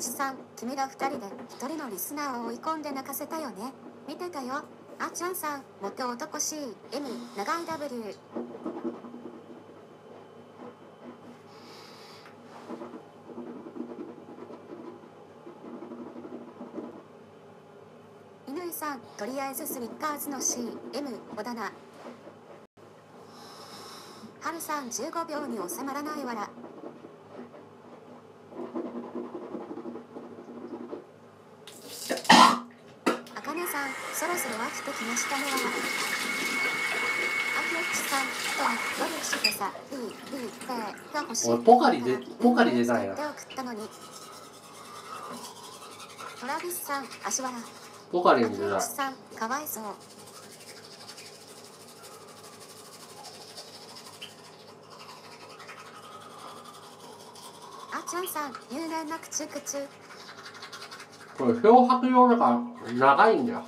[SPEAKER 1] ちさん、君らふたりでひとりのリスナーを追い込んで泣かせたよね。見てたよ。あっちゃんさん、モテ男 シーエム 長い ダブリュー。乾さん、とりあえずスニッカーズの シーエム 小田な。はるさん、じゅうごびょうに収まらないわら。あかねさん、そろそろ飽きてきましたねわら。あきえっちさん、と努力してさ、いい、いい、てが欲しい。
[SPEAKER 2] おいポカリでポカリ出たんや。
[SPEAKER 1] 手を食ったのに。トラビスさん、足原。
[SPEAKER 2] ポカリ
[SPEAKER 1] あきえ
[SPEAKER 2] に出た。
[SPEAKER 1] っちさん、かわいそう。あちゃんさん、入念な口口。
[SPEAKER 2] これ漂白用だから長いんだよ。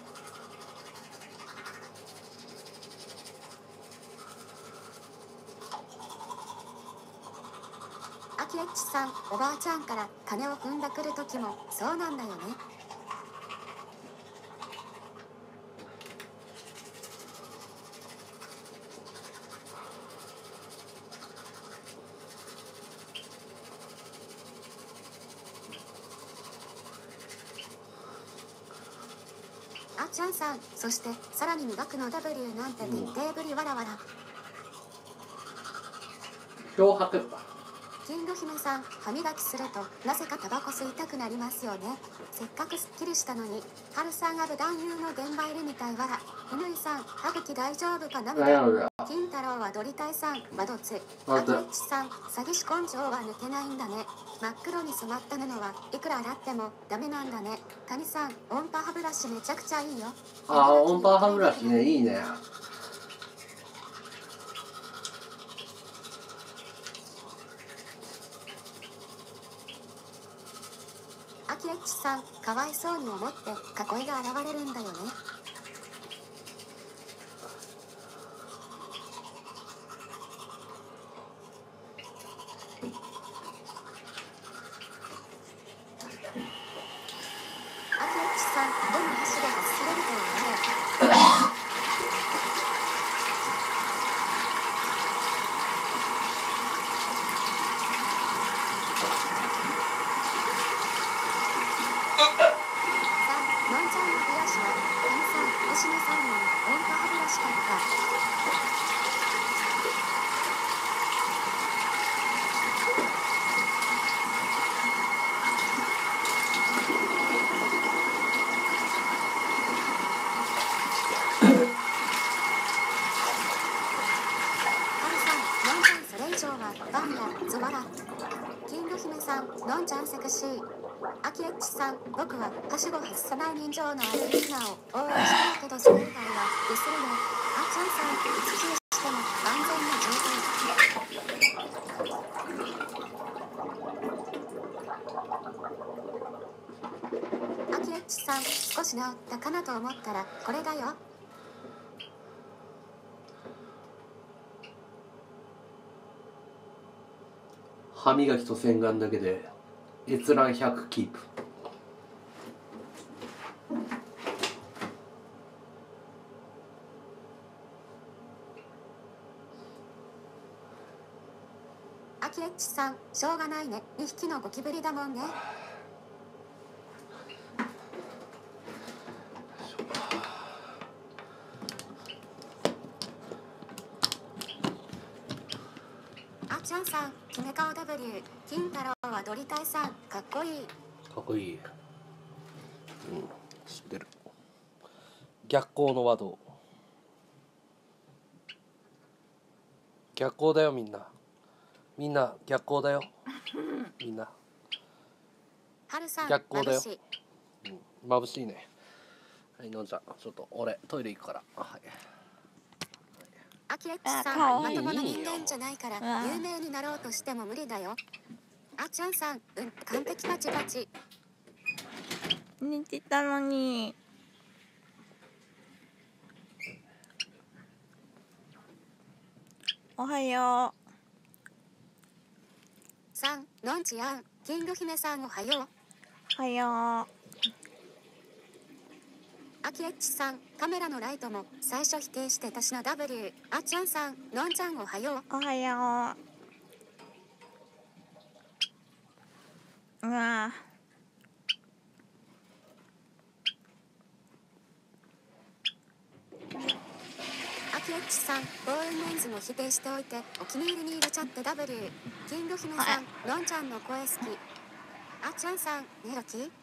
[SPEAKER 1] あきえっちさん、おばあちゃんから金を踏んだくる時もそうなんだよね。あちゃんさん、そしてさらに磨くの ダブリュー なんて徹底ぶりわらわら。
[SPEAKER 2] 漂白。
[SPEAKER 1] キング姫さん、歯磨きするとなぜかタバコ吸いたくなりますよね。せっかくすっきりしたのに。はるさんが武男優の現場入りみたいわら。乾さん、歯茎大丈夫かなみたい。金太郎はドリタイさん、バドツ。あきえっちさん、詐欺師根性は抜けないんだね。真っ黒に染まった布はいくら洗ってもダメなんだね。谷さん、音波歯ブラシめちゃくちゃいいよ。
[SPEAKER 2] ああ、音波歯ブラシね、いいね。
[SPEAKER 1] あきえっちさん、かわいそうに思って囲いが現れるんだよね。あきえっちさん、どの箸で外されるとは思う。のんちゃんのブラシは、谷さん、星野さんに音波歯ブラシ買った。はるさん、のんちゃんそれ以上はバンやゾワラ。キング姫さん、のんちゃんセクシー。あきえっちさん、僕ははしご外さない人情のあるリスナーを応援してるけどそれ以外はディスるね。あちゃんさん、いつ中しても万全な状態。あきえっちさん、少し治ったかなと思ったらこれだよ。
[SPEAKER 2] 歯磨きと洗顔だけで閲覧ひゃくキープ。
[SPEAKER 1] あきえっちさん、しょうがないね。にひきのゴキブリだもんね。あちゃんさん、決め顔 ダブリュー。金太郎はドリタイさん、かっこいい。
[SPEAKER 2] かっこいい。うん、知ってる。逆光の和道。逆光だよみんな。みんな逆光だよ。みんな。
[SPEAKER 1] はるさん、
[SPEAKER 2] 逆光だよ
[SPEAKER 1] 眩しい。
[SPEAKER 2] うん、眩しいね。はい、のんちゃん、ちょっと俺トイレ行くから。はい。
[SPEAKER 1] あきえっちさん、
[SPEAKER 3] あ
[SPEAKER 1] まともな人間じゃないから有名になろうとしても無理だよ。あちゃんさん、うん、完璧パチパチ。
[SPEAKER 3] 寝てたのに。おはよ
[SPEAKER 1] さん、のんちやん、キング姫さんおはよう。
[SPEAKER 3] おはよ
[SPEAKER 1] あきえっちさん、カメラのライトも最初否定してたしな W。あちゃんさん、のんちゃんおはよう。
[SPEAKER 3] う。おはよう。うわ
[SPEAKER 1] あきえっちさん、望遠レンズも否定しておいてお気に入りに入れちゃって W。キング姫さん、のんちゃんの声好き。あちゃんさん、ネロキ
[SPEAKER 2] え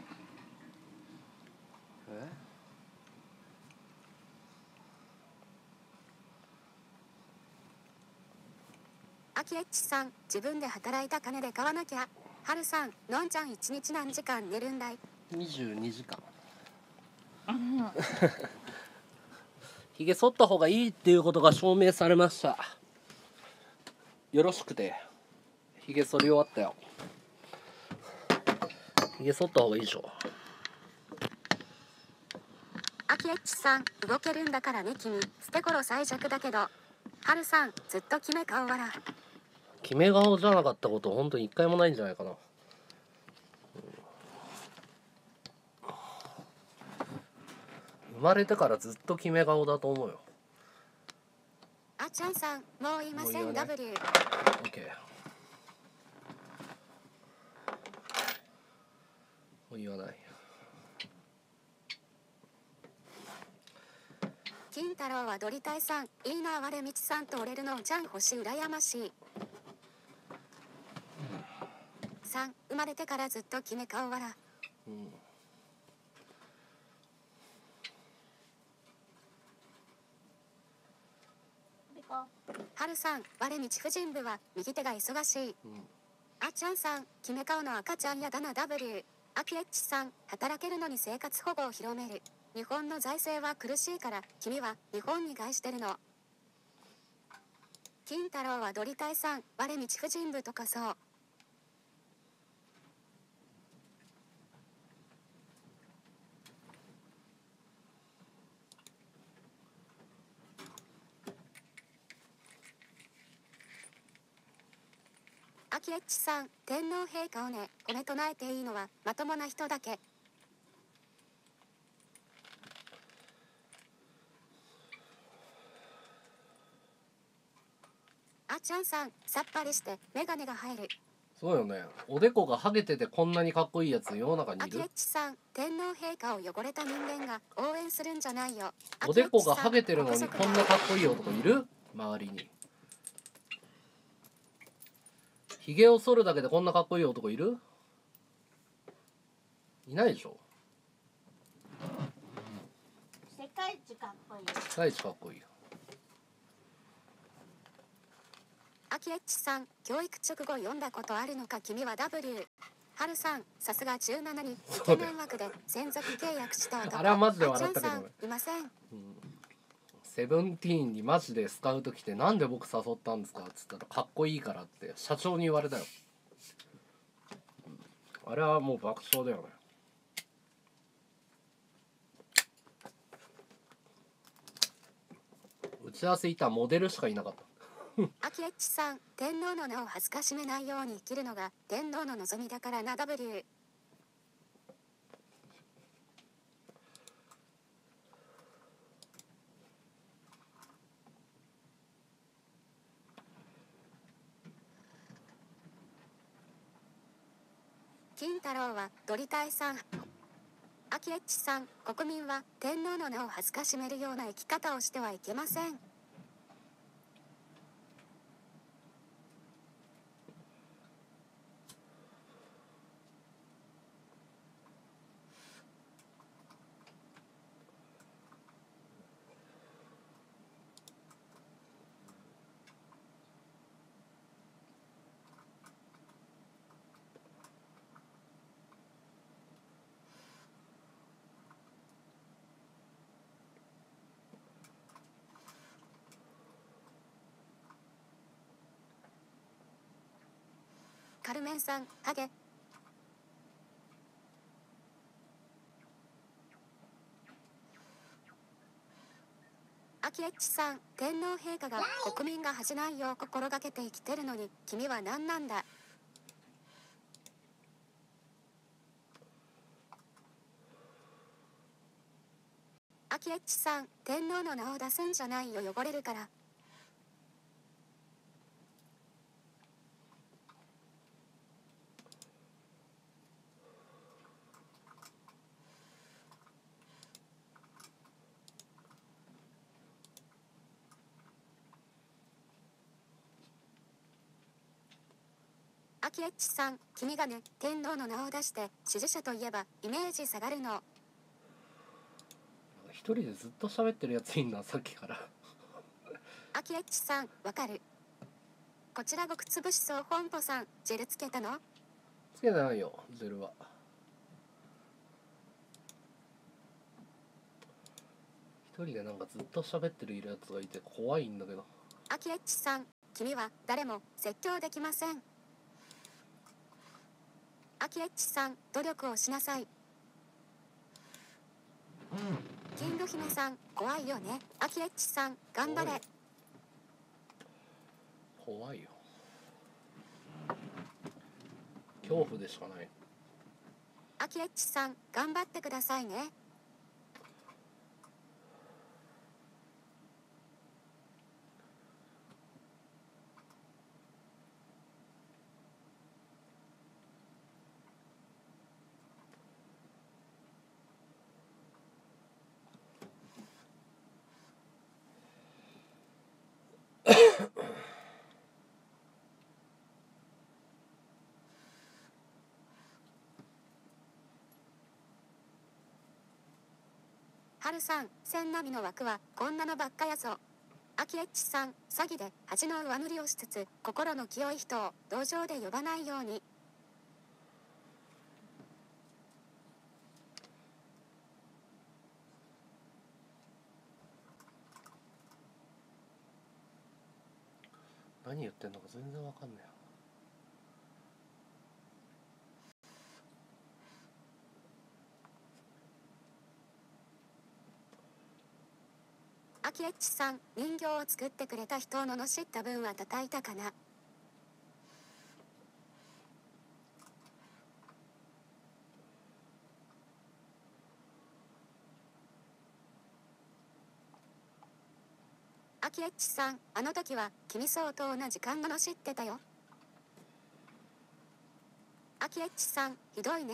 [SPEAKER 1] あきえっちさん、自分で働いた金で買わなきゃ。はるさん、のんちゃん一日何時間寝るんだい。
[SPEAKER 2] にじゅうにじかん。
[SPEAKER 3] うん
[SPEAKER 2] ひげ剃った方がいいっていうことが証明されました。よろしくてひげ剃り終わったよ。ひげ剃った方がいいでしょ。
[SPEAKER 1] あきえっちさん、動けるんだからね君。捨て頃最弱だけど。はるさん、ずっと決め顔笑。
[SPEAKER 2] 決め顔じゃなかったこと本当に一回もないんじゃないかな。生まれてからずっと決め顔だと思うよ。
[SPEAKER 1] あちゃんさん、もう言いません W。
[SPEAKER 2] オッケー。もう言わない。
[SPEAKER 1] 金太郎はドリタイさん、いいな我道さんと折れるのじゃん星羨ましい。さん、生まれてからずっと決め顔笑。
[SPEAKER 2] うん。
[SPEAKER 1] はるさん、我道婦人部は右手が忙しい。
[SPEAKER 2] うん、
[SPEAKER 1] あちゃんさん、決め顔の赤ちゃんやだな W。あきえっちさん、働けるのに生活保護を広める。日本の財政は苦しいから君は日本に害してるの。金太郎はドリタイさん、我道婦人部とかそう。あきえっちさん、天皇陛下をね、褒め唱えていいのはまともな人だけ。あちゃんさん、さっぱりしてメガネが入る。
[SPEAKER 2] そうよね。おでこがハゲててこんなにかっこいいやつ世の中にいる
[SPEAKER 1] あきえっ。ちさん、天皇陛下を汚れた人間が応援するんじゃないよ。
[SPEAKER 2] おでこがハゲてるのに
[SPEAKER 1] あきえっちさ
[SPEAKER 2] こんなかっこいい男いる？周りに。ひげを剃るだけでこんなかっこいい男いる？いないでしょ。
[SPEAKER 3] 世界一かっこいい。
[SPEAKER 2] 世界一かっこいいよ。
[SPEAKER 1] あきえっちさん、教育直後読んだことあるのか君は W。はるさん、さすがじゅうななにイケメン枠で専属契約した男。
[SPEAKER 2] あれはマジで笑ったけどね
[SPEAKER 1] あちゃんさん、いません。
[SPEAKER 2] うん、セブンティーンにマジでスカウト来てなんで僕誘ったんですかっつったらかっこいいからって社長に言われたよ。うん、あれはもう爆笑だよね。打ち合わせいたモデルしかいなかった。
[SPEAKER 1] あきえっちさん、天皇の名を恥ずかしめないように生きるのが天皇の望みだからな W。金太郎はドリタイさん。あきえっちさん、国民は天皇の名を恥ずかしめるような生き方をしてはいけません。カルメンさん、ハゲ。あきえっちさん、天皇陛下が国民が恥じないよう心がけて生きてるのに君は何なんだ。 アキエッチさん、天皇の名を出すんじゃないよ、汚れるから。アキエッチさん、君がね、天皇の名を出して支持者といえばイメージ下がるの。
[SPEAKER 2] 一人でずっと喋ってるやついんな、さっきから
[SPEAKER 1] アキエッチさん、わかる。こちら極つぶしそう本舗さん、ジェルつけたの？
[SPEAKER 2] つけてないよ、ジェルは。一人でなんかずっと喋ってるいるやつがいて怖いんだけど。
[SPEAKER 1] アキエッチさん、君は誰も説教できません。アキエッチさん、努力をしなさい。キング姫さん、怖いよね。アキエッチさん、頑張れ。
[SPEAKER 2] 怖いよ。恐怖でしかない。
[SPEAKER 1] アキエッチさん、頑張ってくださいね。はるさん、千並みの枠はこんなのばっかやぞ。アキエッチさん、詐欺で恥の上塗りをしつつ、心の清い人を同情で呼ばないように。
[SPEAKER 2] 何言ってんのか全然わかんない。
[SPEAKER 1] アキエッチさん、人形を作ってくれた人を罵った分は叩いたかな。アキエッチさん、あの時は君そうと同じ勘罵ってたよ。アキエッチさん、ひどいね。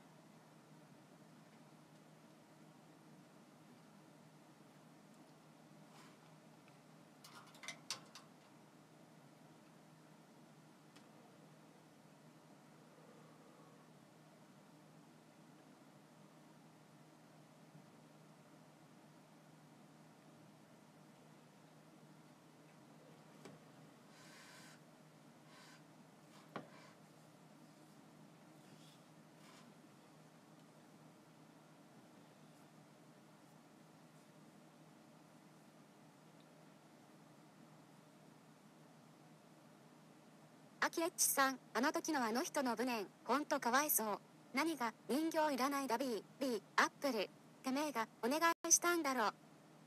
[SPEAKER 1] アキエッチさん、あの時のあの人の無念、ほんとかわいそう。何が人形いらないだ B、B、アップル。てめえがお願いしたんだろ。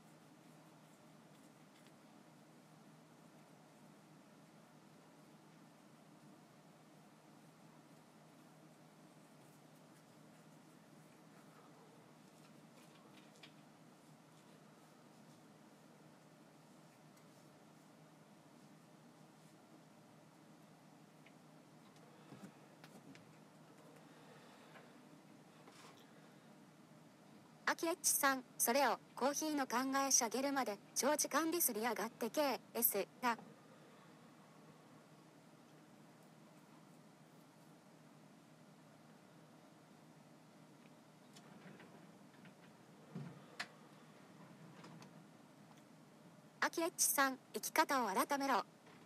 [SPEAKER 1] アキエッチさん、それをコーヒーの考えしゃげるまで長時間ディスりやがって ケーエス が。アキエッチさん、生き方を改めろ。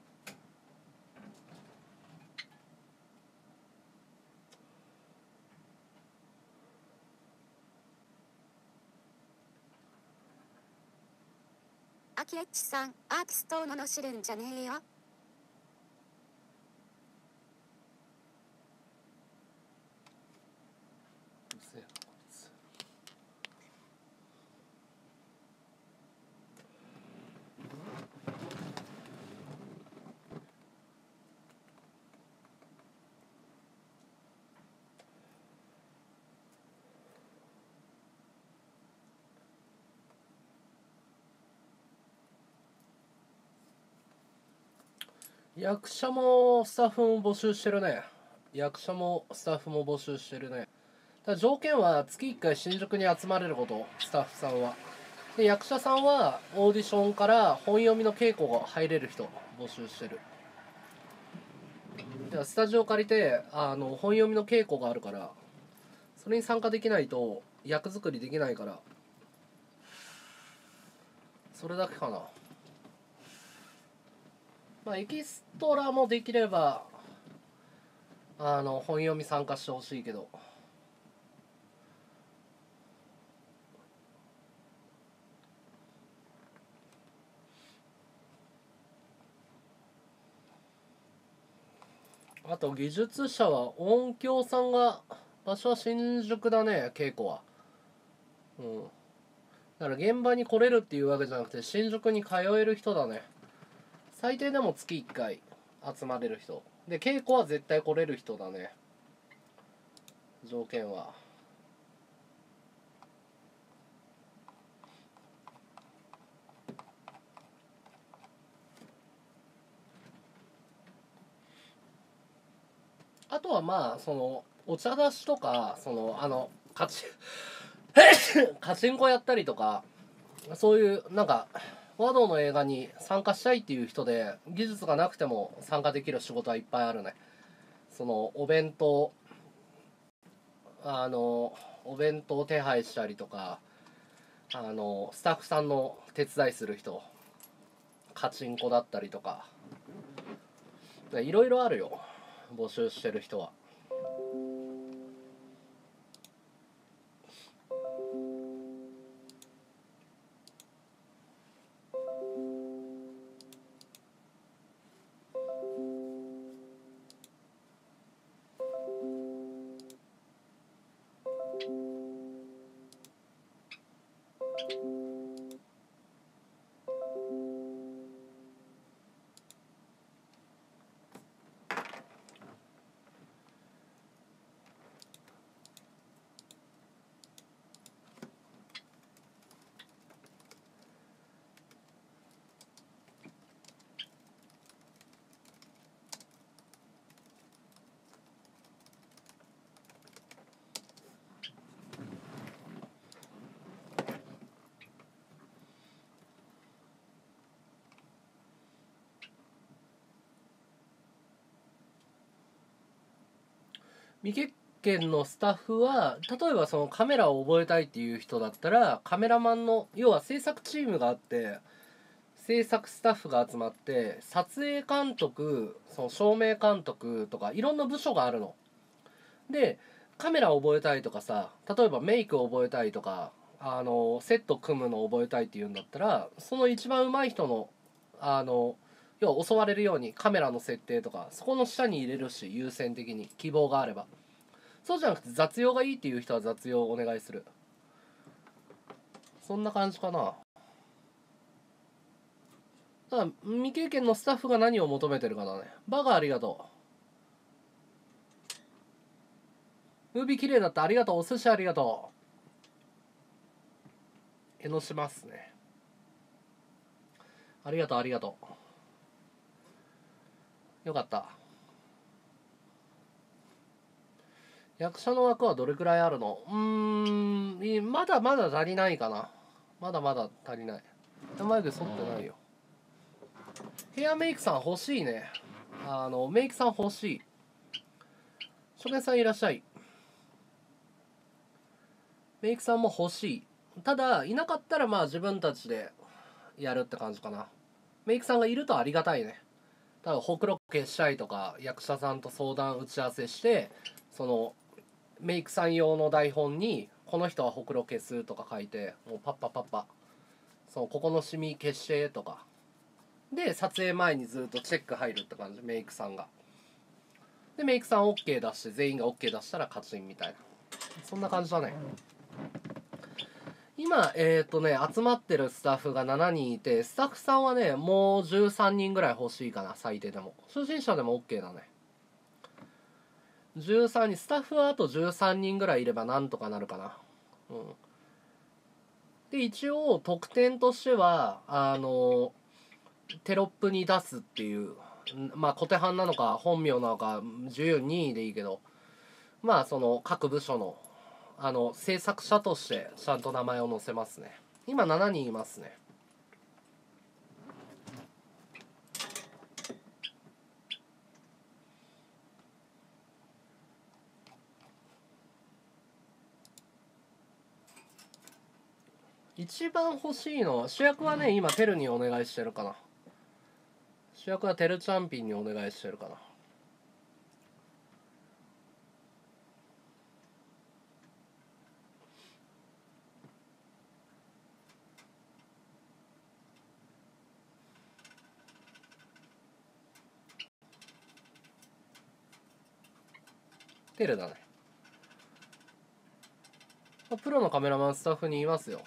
[SPEAKER 1] アキエッチさん、アーティストを罵るんじゃねえよ。
[SPEAKER 2] うるせえなこいつ。 役者もスタッフも募集してるね。役者もスタッフも募集してるね。ただ条件は月いっかい新宿に集まれること、スタッフさんは。で、役者さんはオーディションから本読みの稽古が入れる人募集してる。でスタジオ借りてあの本読みの稽古があるから、それに参加できないと役作りできないから、それだけかな。まあエキストラもできればあの本読み参加してほしいけど。あと技術者は音響さんが、場所は新宿だね、稽古は。うん。だから現場に来れるっていうわけじゃなくて、新宿に通える人だね。最低でも月いっかい集まれる人。で、稽古は絶対来れる人だね。条件は。あとはまあ、その、お茶出しとか、その、あの、カチカチンコやったりとか、そういうなんか和道の映画に参加したいっていう人で技術がなくても参加できる仕事はいっぱいあるね。そのお弁当あのお弁当手配したりとか、あのスタッフさんの手伝いする人、カチンコだったりとか、いろいろあるよ、募集してる人は。未経験のスタッフは、例えばそのカメラを覚えたいっていう人だったら、カメラマンの要は制作チームがあって、制作スタッフが集まって、撮影監督、その照明監督とかいろんな部署があるので、カメラを覚えたいとかさ、例えばメイクを覚えたいとか、あのセット組むのを覚えたいっていうんだったら、その一番上手い人のあの要は教われるようにカメラの設定とかそこの下に入れるし、優先的に希望があれば。そうじゃなくて雑用がいいっていう人は雑用をお願いする。そんな感じかな。だから未経験のスタッフが何を求めてるかだね。バカありがとう。ムービー綺麗だった、ありがとう。お寿司ありがとう。江ノ島っすね。ありがとうありがとう。よかった。役者の枠はどれくらいあるの？うーん、まだまだ足りないかな。まだまだ足りない。眉毛剃ってないよ。ヘアメイクさん欲しいね。あのメイクさん欲しい。初見さんいらっしゃい。メイクさんも欲しい。ただいなかったらまあ自分たちでやるって感じかな。メイクさんがいるとありがたいね。ただほくろ消したいとか役者さんと相談打ち合わせして、そのメイクさん用の台本にこの人はほくろ消すとか書いて、もうパッパパッパ、そのここのシミ消してとかで撮影前にずっとチェック入るって感じ、メイクさんが。でメイクさん OK 出して全員が OK 出したら勝ちみたいな、そんな感じだね。今えっ、ー、とね集まってるスタッフがしちにんいて、スタッフさんはねもうじゅうさんにんぐらい欲しいかな、最低でも。初心者でも OK だね。じゅうさんにん、スタッフはあとじゅうさんにんぐらいいればなんとかなるかな。うん。で一応特典としてはあのテロップに出すっていうまあ小手半なのか本名なのか自由任意でいいけど、まあその各部署のあの制作者としてちゃんと名前を載せますね。今しちにんいますね。一番欲しいの主役はね、今テルにお願いしてるかな。主役はテルチャンピンにお願いしてるかな。テルだね。プロのカメラマンスタッフにいますよ。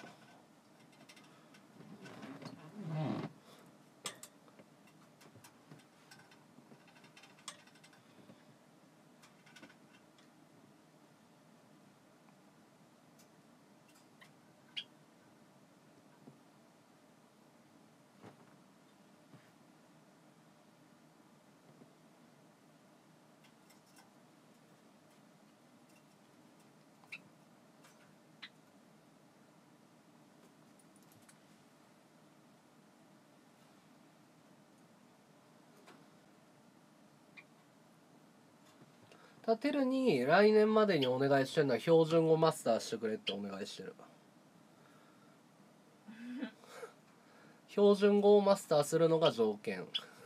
[SPEAKER 2] たテルに来年までにお願いしてるのは標準語マスターしてくれってお願いしてる。標準語をマスターするのが条件。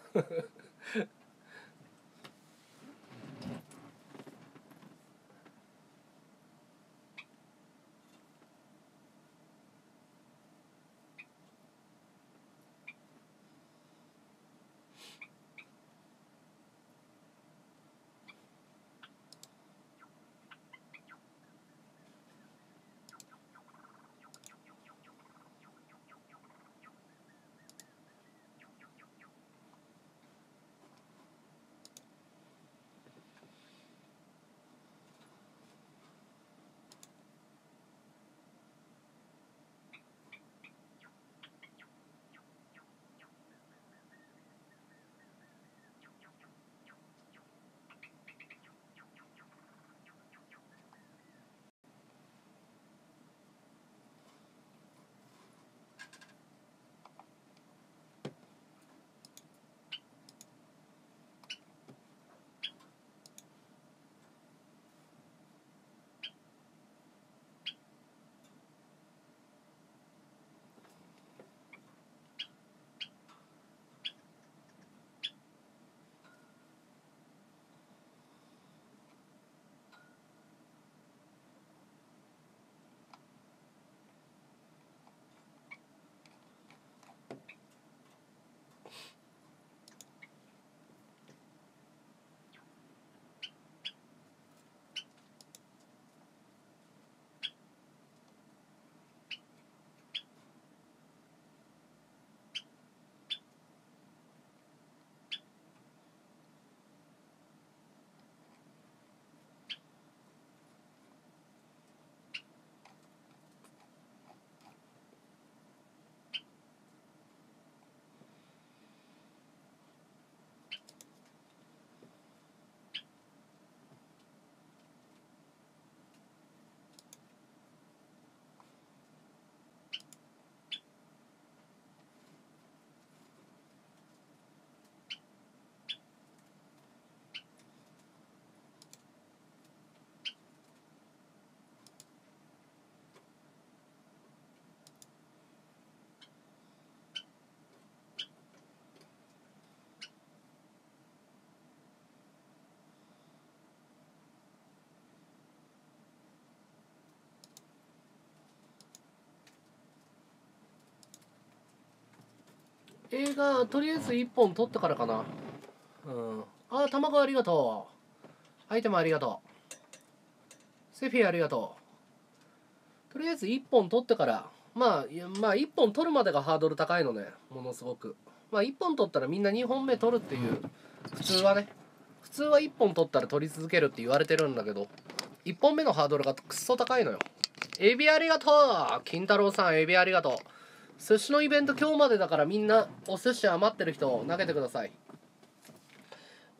[SPEAKER 2] 映画とりあえずいっぽん撮ってからかな。うん。あ、卵ありがとう。アイテムありがとう。セフィありがとう。とりあえずいっぽん撮ってから、まあいやまあいっぽん撮るまでがハードル高いのね、ものすごく。まあいっぽん撮ったらみんなにほんめ撮るっていう、普通はね、普通はいっぽん撮ったら撮り続けるって言われてるんだけど、いっぽんめのハードルがくっそ高いのよ。エビありがとう。金太郎さんエビありがとう。寿司のイベント今日までだから、みんなお寿司余ってる人投げてください。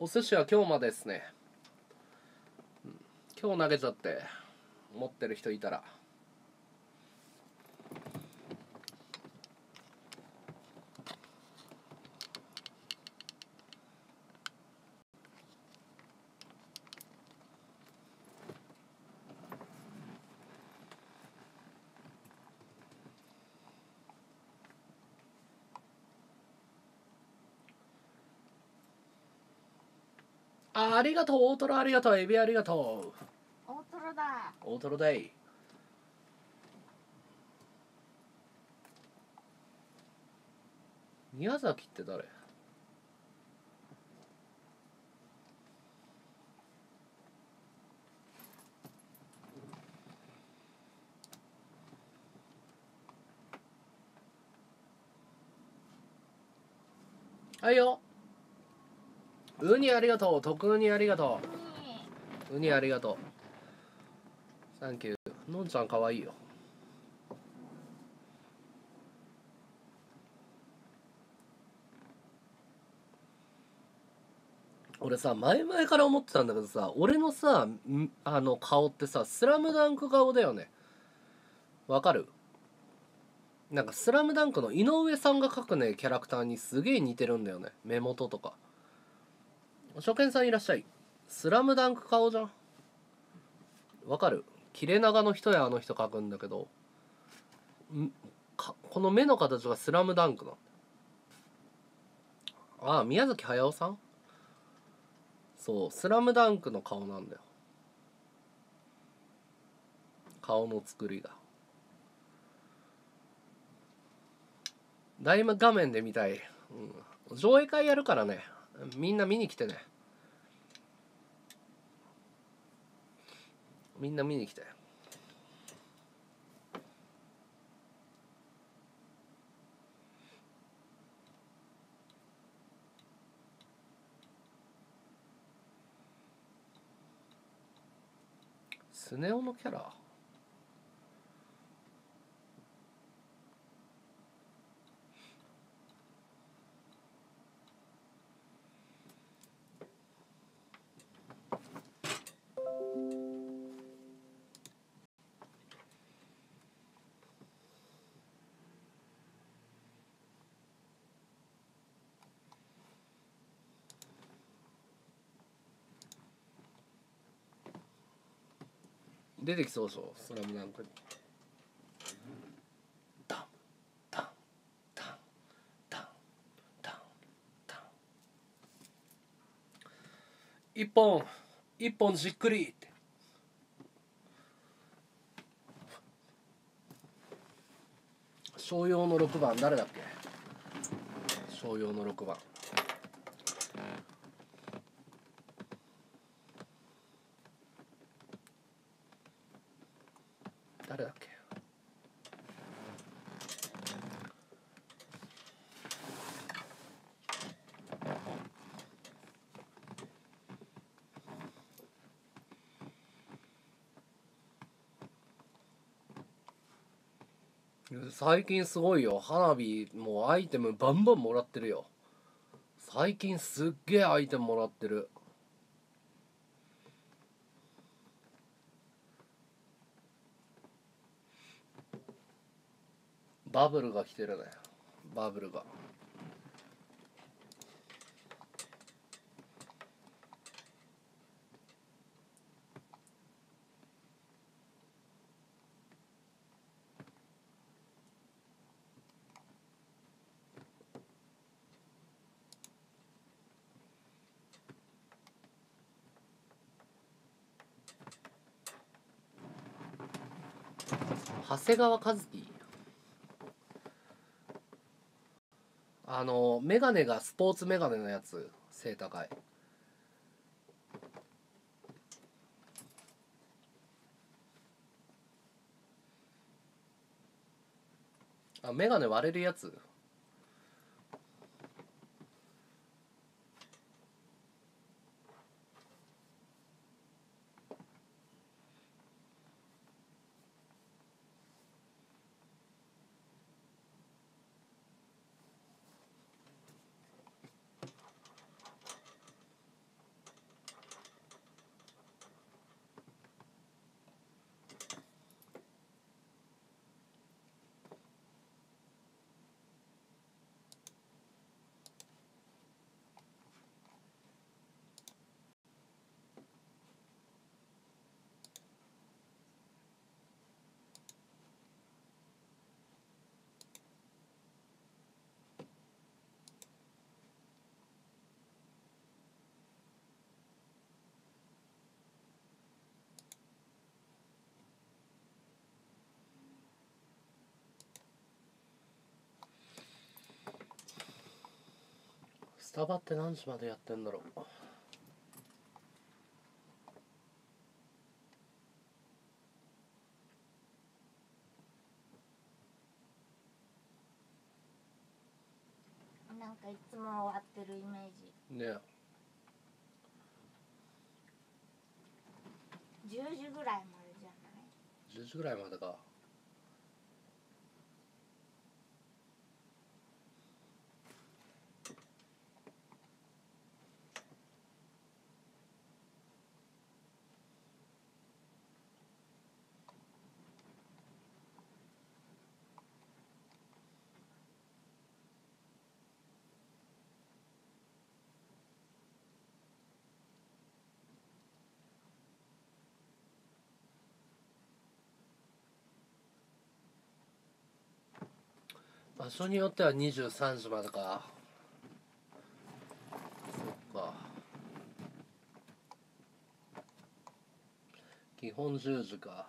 [SPEAKER 2] お寿司は今日までですね。今日投げちゃって持ってる人いたら。あ、ありがとう、大トロありがとう、エビありがとう。
[SPEAKER 3] 大トロだ。
[SPEAKER 2] 大トロだい。宮崎って誰？はいよ。ウニありがとう、特ウニありがとう。ウニありがとう。サンキュー。のんちゃんかわいいよ。俺さ、前々から思ってたんだけどさ、俺のさ、んあの顔ってさ、スラムダンク顔だよね。わかる？なんかスラムダンクの井上さんが描くね、キャラクターにすげえ似てるんだよね。目元とか。初見さんいらっしゃい。スラムダンク顔じゃん。わかる？切れ長の人やあの人描くんだけど、んかこの目の形がスラムダンクなの。ああ、宮崎駿さん？そう、スラムダンクの顔なんだよ。顔の作りが。大画面で見たい。うん、上映会やるからね。みんな見に来てね。みんな見に来て。スネ夫のキャラ？出てきそうでしょ、スラムダンクに。ダンダンダンダンダンダン。一本一本じっくりって。商用のろくばん誰だっけ？商用のろくばん。誰だっけ？最近すごいよ。花火もうアイテムバンバンもらってるよ。最近すっげえアイテムもらってる。バブルが来てるね。バブルが。長谷川和樹、あのメガネがスポーツメガネのやつ、背高い。あ、メガネ割れるやつ。 スタバって何時までやってんだろう。
[SPEAKER 3] なんかいつも終わってるイメージ。
[SPEAKER 2] ね。
[SPEAKER 3] じゅうじぐらいまでじゃない？
[SPEAKER 2] じゅうじぐらいまでか。場所によってはにじゅうさんじまでか。そっか。基本じゅうじか。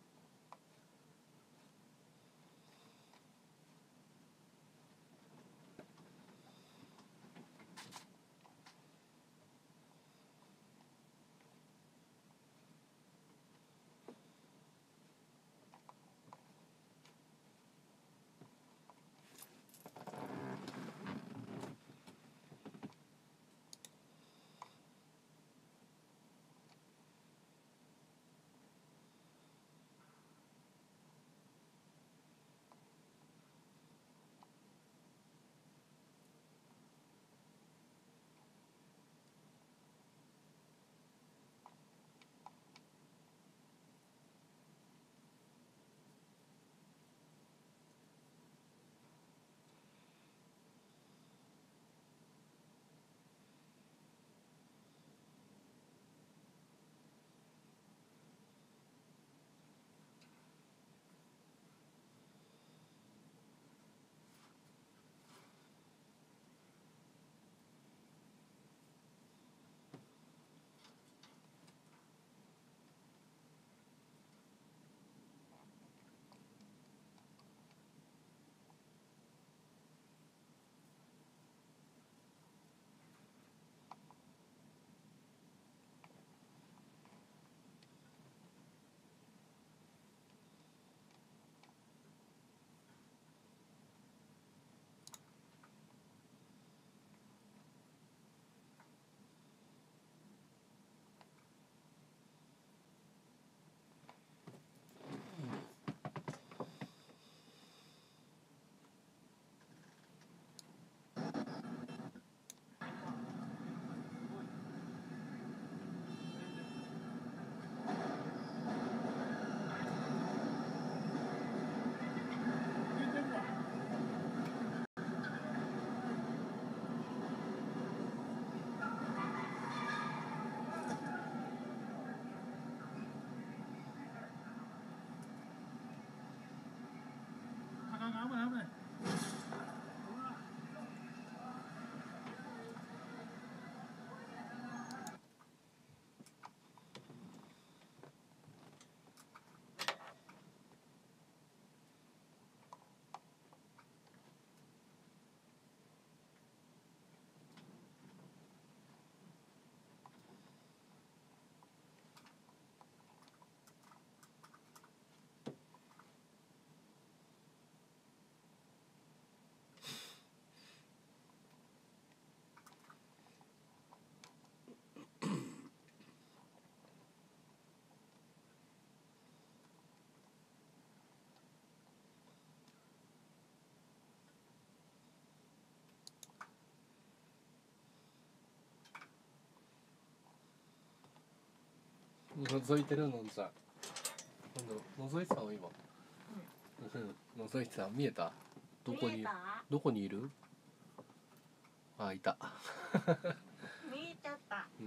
[SPEAKER 2] 覗いてるのんちゃん。今度覗いてたの今。うん。覗いてた。見えた？どこに
[SPEAKER 3] 見えた？
[SPEAKER 2] どこにいる？あ、いた。
[SPEAKER 3] 見えちゃった。
[SPEAKER 2] うん。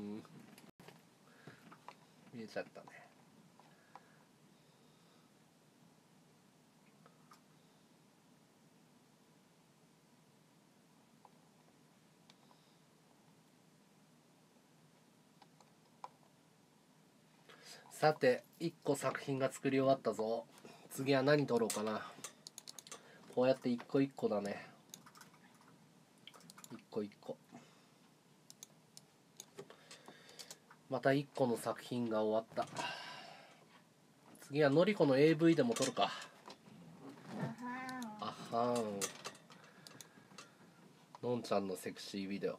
[SPEAKER 2] 見えちゃったね。さて、いっこ作品が作り終わったぞ。次は何撮ろうかな。こうやって一個一個だね。一個一個。 またいっこの作品が終わった。次はのりこの エーブイ でも撮るか。あはん。のんちゃんのセクシービデオ。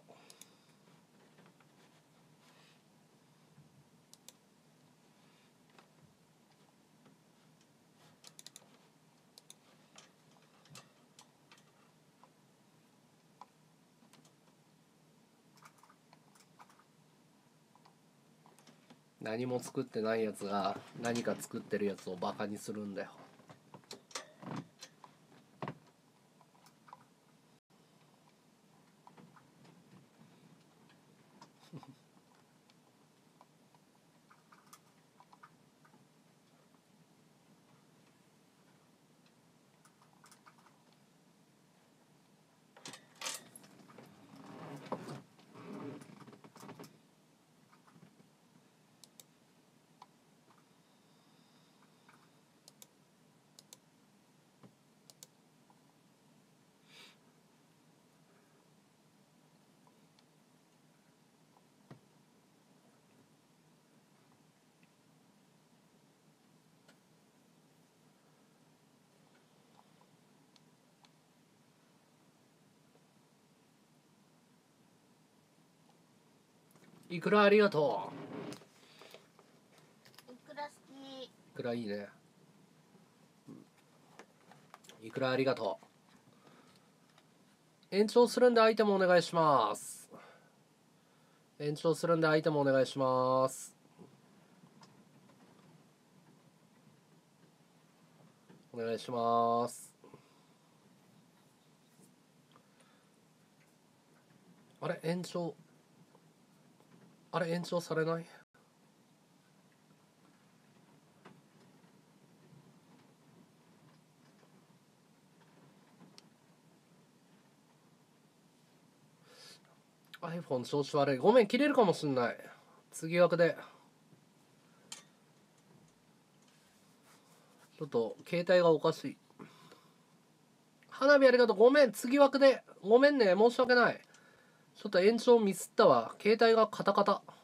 [SPEAKER 2] 何も作ってないやつが何か作ってるやつをバカにするんだよ。いくらありがと
[SPEAKER 3] いくら好き。
[SPEAKER 2] う。いくらいいね。いくらありがとう。延長するんでアイテムお願いします。延長するんでアイテムお願いします。お願いします。あれ延長あれ延長されない？iPhone 調子悪い。ごめん、切れるかもしんない。次枠でちょっと携帯がおかしい。花火ありがとう。ごめん、次枠でごめんね、申し訳ない。ちょっと延長ミスったわ。携帯がカタカタ。